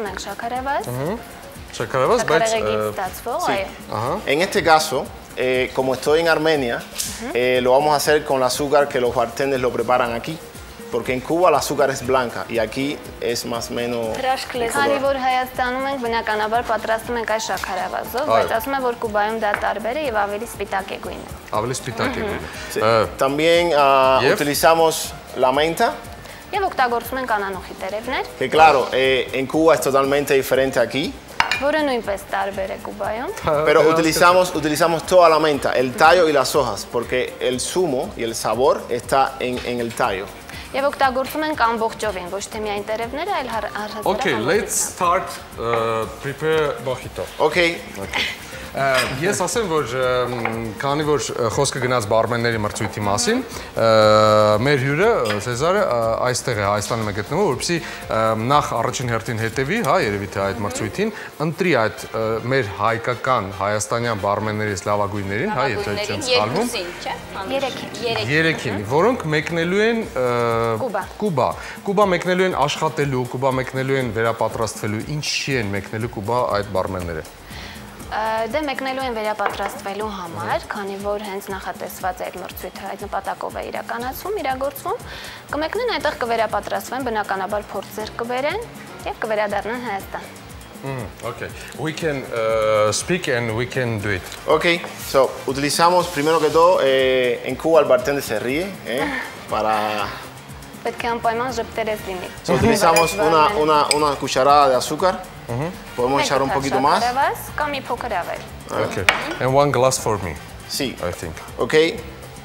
Sí. En este caso, eh, como estoy en Armenia, eh, lo vamos a hacer con el azúcar que los bartenders lo preparan aquí. Porque en Cuba el azúcar es blanca y aquí es más o menos... Քանի որ Հայաստանում ենք բնականաբար պատրաստում ենք այս շաքարավազով, բայց ասում եմ որ Կուբայում դա տարբեր է եւ ավելի սպիտակ է գույնը։ Ավելի սպիտակ է գույնը։ También utilizamos la menta. Եվ օգտագործում ենք անանուխի տերևներ։ Que claro, eh, en Cuba es totalmente diferente aquí. Որը նույնպես տարբեր է Կուբայում։ Pero utilizamos, utilizamos toda la menta, el tallo y las hojas, porque el zumo y el sabor está en, en el tallo. Եվ օգտագործում ենք ամբողջովին, ոչ թե միայն տերևները, այլ առհասարակ։ Okay, let's start uh, prepare mojito. Okay. Okay. Ես ասեմ, որ քանի որ խոսքը գնաց բարմենների մրցույթի մասին, մեր հյուրը Սեզարը այստեղ է, Հայաստանում է գտնվում, որպեսզի նախ առաջին հերթին հետևի, հա, երևի թե այդ մրցույթին, ընտրի այդ մեր հայկական հայաստանյան բարմեններից լավագույններին, հա, եթե չեմ սխալվում, երեքին, երեքին, որոնք մեկնելու են Կուբա, Կուբա մեկնելու են աշխատելու, Կուբա մեկնելու են վերապատրաստվելու, ինչի են մեկնելու Կուբա այդ բարմենները։ Դե մեկնելու են վերապատրաստվելու համար, քանի որ հենց նախատեսված այդ մրցույթը այդ նպատակով է իրականացվում, իրագործվում, կմեկնեն այդտեղ կվերապատրաստվեն, բնականաբար փորձեր կբերեն եւ կվերադառնան Հայաստան։ Okay, we can uh, speak and we can do it. Okay, so utilizamos primero que todo, eh, en Cuba el bartender se ríe, eh, para... Պետք է անպայման ժպտերես լինի։ So utilizamos una, una, una cucharada de azúcar. Uh-huh. Podemos echar un poquito más. Okay. And one glass for me. Sí. I think. Okay.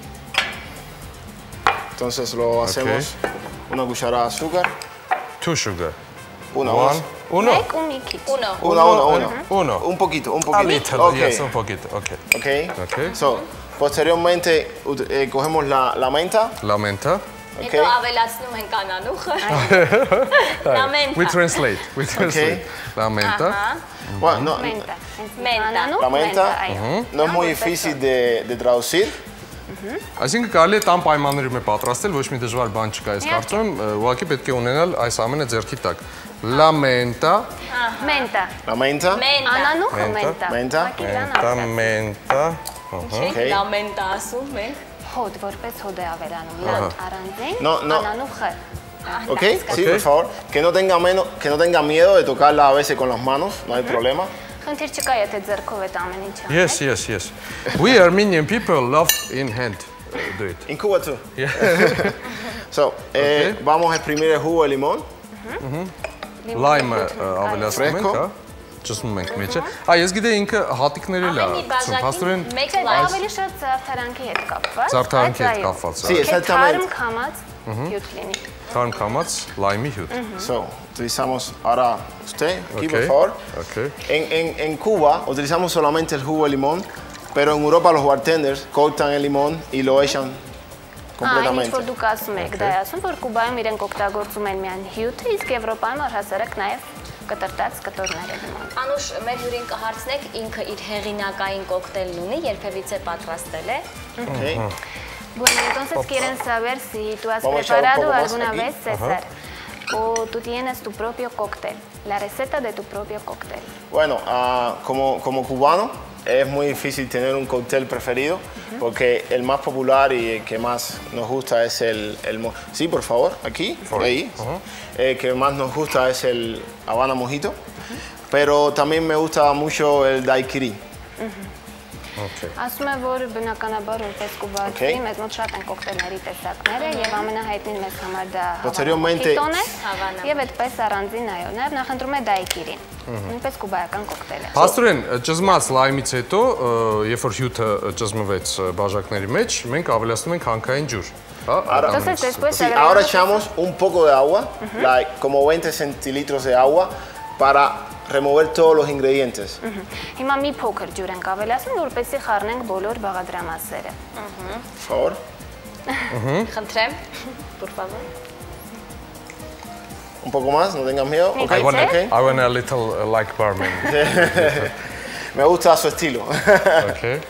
Entonces lo hacemos okay. Una cucharada de azúcar. Two sugar. Una. One. Uno. Uno. Uno, uno, uno. Uno. Un poquito, un poquito. A little, okay. Yes, un poquito. Okay. Okay. Okay. So, posteriormente eh, cogemos la, la menta. La menta. Հետո ավելացնում ենք անանուխը։ La menta. We translate. We translate. La menta. Bueno, no, menta. La menta no es muy difícil de, de traducir. Այսինքն կարելի է տան պայմաններում է պատրաստել, ոչ մի դժվար բան չկա, ես կարծում եմ, ուղղակի պետք է ունենալ այս ամենը ձեռքի տակ։ La menta. Menta. La menta. Անանուխը menta. Menta. Menta, menta. Okay. La menta ասում ենք։ Hod, որպես հոդ է ավելանում, լանդ առանձին, no, no. անանուխը։ Ok, sí, por favor. Que no tenga menos, que no tenga miedo de tocarla a veces con las manos, no hay problema. Խնդիր չկա, եթե ձեռքով այդ ամեն ինչը։ Yes, yes, yes. We Armenian people love in hand do it. In Cuba too. Yeah. So, eh, okay. Vamos a exprimir el jugo de limón. Lime ավելացնում ենք, հա։ Ճսմում ենք մեջը։ Ա, ես գիտեի ինքը հատիկներ էլ է, փաստորեն մեկ ավելի շատ զարդարանքի հետ կապված։ Զարդարանքի հետ կապված։ Sí, exactamente. Թարմ քամած հյութ լինի։ Թարմ քամած լայմի հյութ։ So, utilizamos ahora usted, aquí por favor. Okay. En, en, en Cuba utilizamos solamente el jugo de limón, pero en Europa los bartenders cortan el limón y lo echan completamente. Ինչ որ դուք ասում եք, դա է ասում, որ Կուբայում իրենք օգտագործում են միայն հյութը, իսկ Եվրոպայում առհասարակ նաև կտրտած կտորներ են նման։ Անուշ, մեր հյուրին կհարցնեք, ինքը իր հեղինակային կոկտեյլն ունի, երբևիցե պատրաստել է։ Okay. Bueno, entonces quieren saber si tú has preparado alguna vez, César, o tú tienes tu propio cóctel, la receta de tu propio cóctel. Bueno, uh, como, como cubano es muy difícil tener un cóctel preferido, uh-huh. Porque el más popular y el que más nos gusta es el... el sí, por favor, aquí, por ahí. Uh-huh. El que más nos gusta es el Habana Mojito, uh-huh. Pero también me gusta mucho el daiquiri. Uh-huh. Ասում է, որ բնականաբար որպես կուբացի մեզ մոտ շատ են կոկտեյլների տեսակները եւ ամենահայտնին մեզ համար դա Հավանա է եւ այդպես առանձին այո, նաեւ նախընտրում է դայկիրին, նույնպես կուբայական կոկտեյլ է։ Փաստորեն ճզմած լայմից հետո, երբ որ հյութը ճզմվեց բաժակների մեջ, մենք ավելացնում ենք հանքային ջուր։ Ahora echamos un poco de agua, like como veinte centilitros de agua para remover todos los ingredientes. Հիմա մի փոքր ջուր ենք ավելացնում, որպեսզի խառնենք բոլոր բաղադրամասերը։ Por favor. Խնդրեմ, por favor. Un poco más, no tengas miedo. Okay. I want okay. I want a little uh, like barman. Me gusta su estilo. Okay.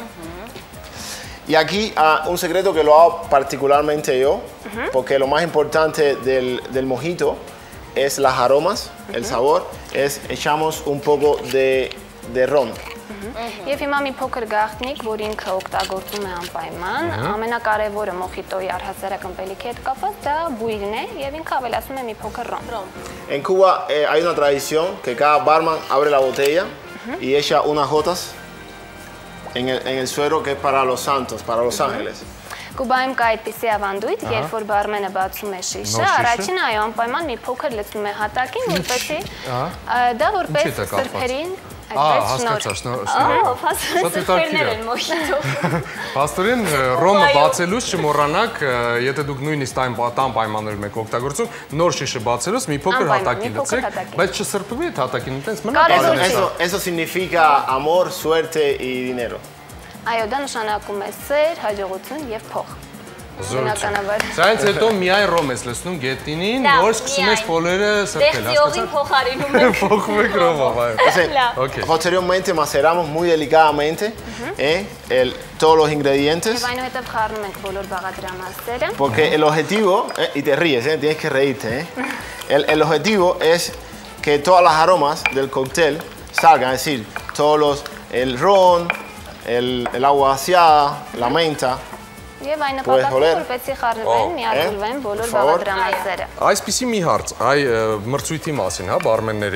Y aquí uh, un secreto que lo hago particularmente yo, uh-huh. Porque lo más importante del, del mojito es las aromas, uh-huh. El sabor, es echamos un poco de, de ron. Եվ հիմա մի փոքր գաղտնիք, որ ինքը օգտագործում է անպայման, ամենակարևորը մոխիտոյի առհասարակ ըմպելիքի հետ կապված, դա բույրն է եւ ինքը ավելացնում է մի փոքր ռոմ։ En Cuba eh, hay una tradición que cada barman abre la botella uh-huh. Y echa unas gotas en el, en el suero que es para los santos, para los uh-huh. ángeles. Կուբայում կա այդպիսի ավանդույթ, երբ որ բարմենը բացում է շիշը, առաջինը այո անպայման մի փոքր լցնում է հատակին, որպեսզի դա որպես սրբերին Ահա, հասկացա, շնորհակալ։ Շատ հետաքրքիր է մոխիտո։ Պաստորեն, ռոմը բացելուց չմոռանաք, եթե դուք նույնիսկ տան պայմաններում եք օգտագործում, նոր շիշը բացելուց մի փոքր հատակի լցեք, բայց չսրբվի այդ հատակին, այտենց մնա։ Eso significa amor, suerte y dinero. Այո, դա նշանակում է սեր, հաջողություն եւ փող։ Սրանց հետո միայն ռոմ ես լցնում գետինին, որ սկսում ես փոլերը սրբել, հասկացա՞ք։ փոխարինում եք։ Փոխում եք ռոմով, այո։ Posteriormente maceramos muy delicadamente todos los ingredientes. Եվ այնուհետև խառնում ենք բոլոր բաղադրամասերը։ Porque el objetivo, y te ríes, tienes que reírte, el objetivo es que todas las aromas del cóctel salgan, es decir, todos los, el ron, el agua vaciada, la menta. Եվ այն նպատակով որպեսզի խառնվեն, միավորվեն բոլոր բաղադրամասերը։ Այսպիսի մի հարց, այ մրցույթի մասին, հա, բարմենների։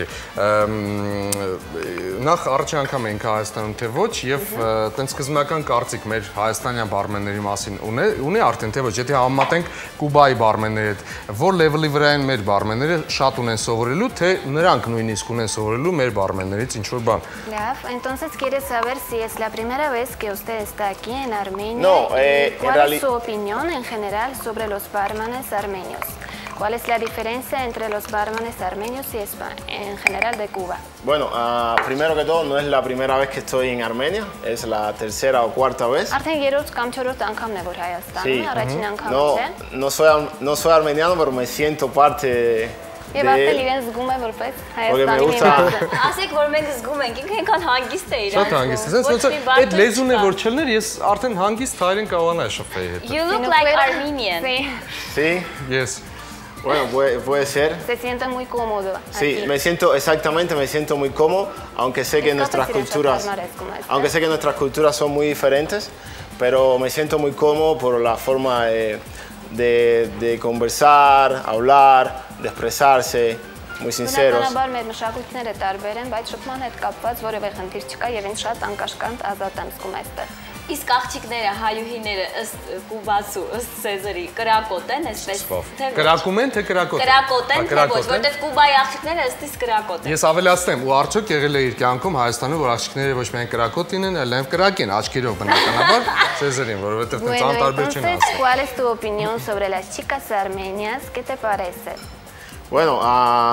Նախ առաջին անգամ ենք Հայաստանում, թե ոչ, եւ տենց սկզբնական կարծիք մեր հայաստանյան բարմենների մասին ունի արդեն, թե ոչ, եթե համեմատենք Կուբայի բարմենների հետ, որ լեվելի վրա են մեր բարմենները, շատ ունեն սովորելու, թե նրանք նույնիսկ ունեն սովորելու մեր բարմեններից ինչ որ բան։ Լավ, entonces quieres saber si es la primera vez que usted está aquí en Armenia. No, eh ¿Cuál es su opinión en general sobre los barmanes armenios? ¿Cuál es la diferencia entre los barmanes armenios y en general de Cuba? Bueno, uh, primero que todo, no es la primera vez que estoy en Armenia, es la tercera o cuarta vez. Sí. No, no, soy, no soy armeniano, pero me siento parte de... Եվ ասել իրեն զգում է որպես Հայաստանի մի Ասեք, որ մենք զգում ենք, ինքը այնքան հանգիստ է իրան։ Շատ հանգիստ է, ասենց այդ լեզուն է որ չլներ, ես արդեն հանգիստ հայերեն կարողանայի շփվել հետ։ You look like Armenian. Sí. Yes. Bueno, puede, puede ser. Se siente muy cómodo. Sí, me siento, exactamente, me siento muy cómodo, aunque sé que nuestras culturas, aunque sé que nuestras culturas son muy diferentes, pero me siento muy cómodo por la forma de, de, de conversar, hablar, de expresarse, muy sinceros. Բնականաբար մեր մշակույթները տարբեր են, բայց շփման հետ կապված որևէ խնդիր չկա եւ ինձ շատ անկաշկանդ ազատ եմ զգում այստեղ։ Իսկ աղջիկները, հայուհիները ըստ Կուբացու, ըստ Սեզարի, կրակոտ են, այսպես թե կրակում են, թե կրակոտ են։ Կրակոտ են, թե ոչ, որտեղ Կուբայի աղջիկները ըստիս կրակոտ են։ Ես ավելացնեմ, ու արդյոք եղել է իր կյանքում Հայաստանում, որ աղջիկները ոչ միայն կրակոտ լինեն, այլ նաև կրակեն աչքերով բնականաբար Սեզարին, որովհետև տենց անտարբեր չեն ասում։ ¿Cuál es tu opinión sobre las chicas armenias? ¿Qué te parece? Bueno, ah...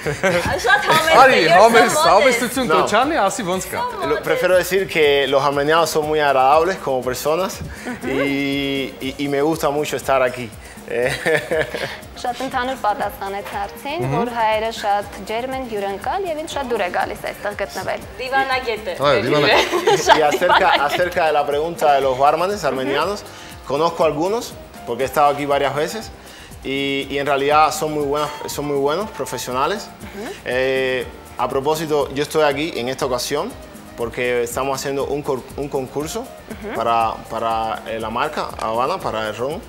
Ari, hamestություն տոչանի, ասի ոնց կա։ Prefiero decir que los armenianos son muy agradables como personas y, y, y me gusta mucho estar aquí. Շատ ընդհանուր պատասխանեց հարցին, որ հայերը շատ ջերմ են, հյուրընկալ եւ ինձ շատ դուր է գալիս այստեղ գտնվել։ Դիվանագետ է։ Y acerca, acerca de la pregunta de los barmanes armenianos, conozco algunos porque he estado aquí varias veces. Y, y en realidad son muy buenos, son muy buenos profesionales. Uh-huh. eh, a propósito, yo estoy aquí en esta ocasión porque estamos haciendo un, un concurso uh-huh. para, para eh, la marca Habana, para el ron.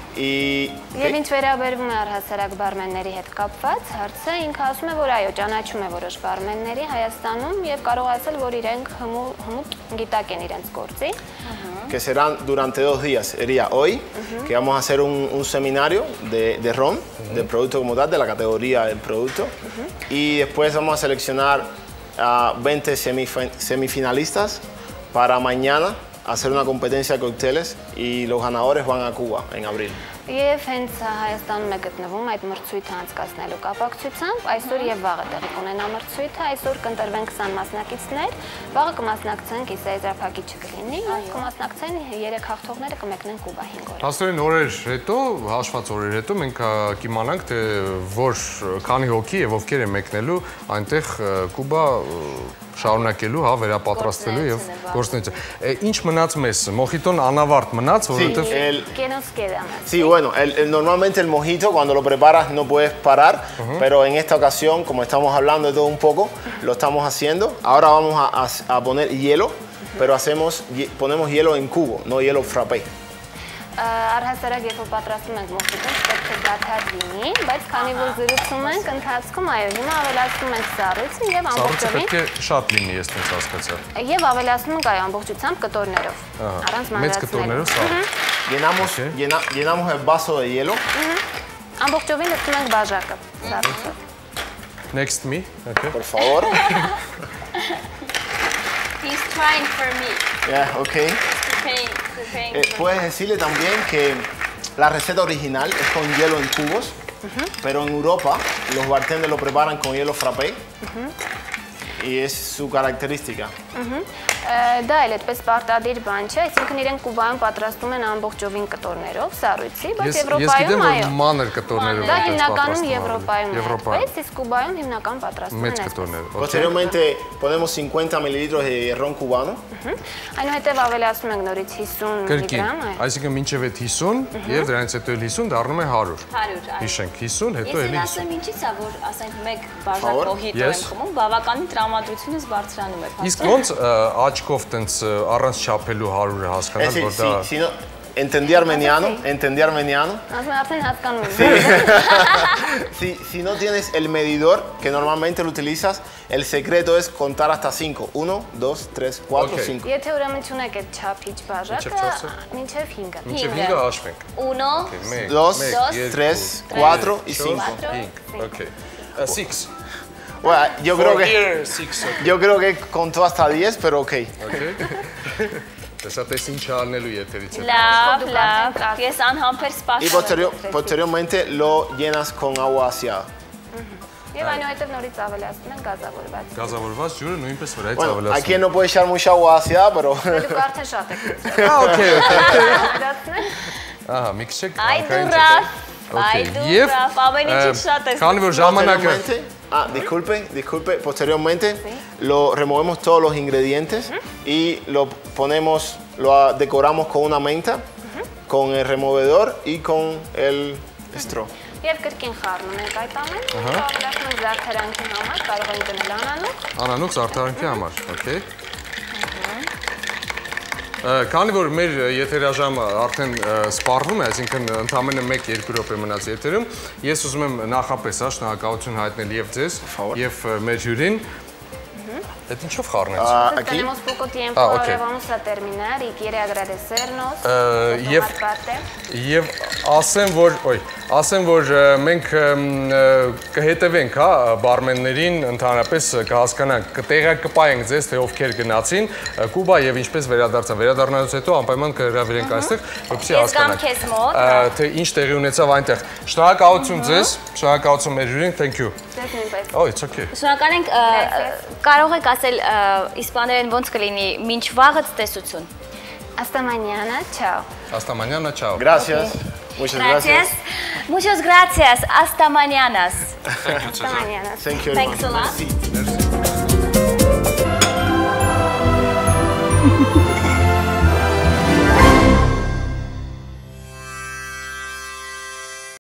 Y Եվ ինչ վերաբերվում է առհասարակ բարմենների հետ կապված հարցը, ինքը ասում է, որ այո, ճանաչում է որոշ բարմենների Հայաստանում եւ կարող ասել, որ իրենք հմուտ գիտակ են իրենց գործի։ Que serán durante dos días, sería hoy, uh-huh. que vamos a hacer un, un seminario de, de ron, uh-huh. del producto como tal, de la categoría del producto, uh-huh. y después vamos a seleccionar a veinte semif- semifinalistas para mañana hacer una competencia de cócteles y los ganadores van a Cuba en abril. Եվ հենց Հայաստանում է գտնվում այդ մրցույթը անցկացնելու կապակցությամբ, այսօր եւ վաղը տեղի կունենա մրցույթը, այսօր կընտրվեն քսան մասնակիցներ, վաղը կմասնակցեն կիսա եզրափակիչը կլինի, կմասնակցեն երեք հաղթողները կմեկնեն Կուբա հինգ օրը։ Հաստորեն օրեր հետո, հաշված օրեր հետո մենք կիմանանք, թե որ քանի հոգի եւ ովքեր են մեկնելու այնտեղ Կուբա շարունակելու, հա, վերապատրաստվելու եւ գործունեությունը։ Ինչ մնաց մեզ, մոխիտոն անավարտ մնաց, որովհետեւ ¿Qué nos queda más? Sí, bueno, el, el, normalmente el mojito cuando lo preparas no puedes parar, uh-huh. pero en esta ocasión, como estamos hablando de todo un poco, uh-huh. lo estamos haciendo. Ahora vamos a, a, a poner hielo, uh-huh. pero hacemos, ponemos hielo en cubo, no hielo frappé. Առհասարակ երբ պատրաստում ենք մոխիտոն, պետք է դադար լինի, բայց քանի որ զրուցում ենք, ընթացքում այո, հիմա ավելացնում ենք սառույցը եւ ամբողջովին։ Սառույցը պետք է շատ լինի, ես տենց հասկացա։ Եվ ավելացնում ենք այո, ամբողջությամբ կտորներով։ Առանց մանրացնելու։ Մեծ կտորներով սառույց։ Llenamos, llena, llenamos el vaso de hielo. Ամբողջովին լցնում ենք բաժակը սառույցով։ Next me, okay. Por favor. He's trying for me. Yeah, okay. Preparing, preparing Eh, puedes decirle también que la receta original es con hielo en cubos, uh-huh. pero en Europa los bartenders lo preparan con hielo frappé. Uh-huh. Y es su característica. Դա էլ այդպես պարտադիր բան չէ, այսինքն իրենք Կուբայում պատրաստում են ամբողջովին կտորներով, սառույցի, բայց Եվրոպայում այո։ Ես գիտեմ, որ մանր կտորներով դա հիմնականում Եվրոպայում է, բայց իսկ Կուբայում հիմնական պատրաստում են մեծ կտորներով։ Posteriormente ponemos cincuenta mililitros de ron cubano. Այնուհետև ավելացնում ենք նորից հիսուն միլիգրամ։ Այսինքն մինչև այդ հիսուն եւ դրանից հետո էլ հիսուն դառնում է հարյուր։ հարյուր, այո։ Հիշենք հիսուն, հետո էլ հիսուն։ Ես ասեմ ինչի՞ց է, որ ասենք մեկ բաժակ մոհիտո եմ խմում, բավականին տրամադրությունից բարձրանում է։ Իսկ ոնց աչքով տենց առանց չափելու հարյուրը հասկանալ, որ դա Entendí armeniano, entendí armeniano. Si, si no tienes el medidor, que normalmente lo utilizas, el secreto es contar hasta cinco. Uno, dos, tres, cuatro, cinco. Uno, dos, tres, cuatro y cinco. Okay. Six. Bueno, yo creo que yo creo que contó hasta diez, pero ok. Lав, lав, ես անհամբեր սպասում եմ։ Y posterior, posteriormente lo llenas con agua vaciada. Եվ այնուհետև նորից ավելացնում են գազավորված։ Գազավորված ջուրը նույնպես վրայից ավելացնում։ Aquí no puede echar mucha agua vaciada, pero Դուք արդեն շատ եք։ Ah, okay, okay. Ահա, մի քիչ Այ դուրավ, այ դուրավ, ամեն ինչից շատ ես։ Քանի որ ժամանակը Ah, disculpe, disculpe. Posteriormente sí. lo removemos todos los ingredientes uh-huh. y lo ponemos, lo decoramos con una menta, uh-huh. con el removedor y con el straw. Եվ կրկին խառնում ենք այդ ամենը, ավելացնում ենք զարդարանքի համար, կարող ենք դնել անանուկ։ Անանուկ զարդարանքի համար, okay։ Քանի որ մեր եթերաժամը արդեն սպառվում է, այսինքն ընդամենը մեկ-երկու րոպե մնաց եթերում, ես ուզում եմ նախապես շնորհակալություն հայտնել եւ ձեզ, եւ մեր հյուրին։ Это ինչով խառնեց։ Tenemos poco tiempo, ahora vamos a terminar y quiere agradecernos. Եվ եւ ասեմ որ, ոյ, ասեմ որ մենք կհետևենք, հա, բարմեններին ընդհանրապես կհասկանանք, կտեղակպայենք ձեզ, թե ովքեր գնացին Կուբա եւ ինչպես վերադարձան։ Վերադառնալուց հետո անպայման կհրավիրենք այստեղ, որպեսզի հասկանանք, թե ինչ տեղի ունեցավ այնտեղ։ Շնորհակալություն ձեզ, շնորհակալություն մեր հյուրին, thank you։ Oh, it's okay։ Շնորհակալ ենք, կարող եք ասել իսպաներեն ոնց կլինի մինչ վաղը տեսություն։ Hasta mañana, chao. Hasta mañana, chao. Gracias. Muchas gracias. Muchas gracias. Hasta mañana. Hasta mañana. Thank you. Thanks a lot.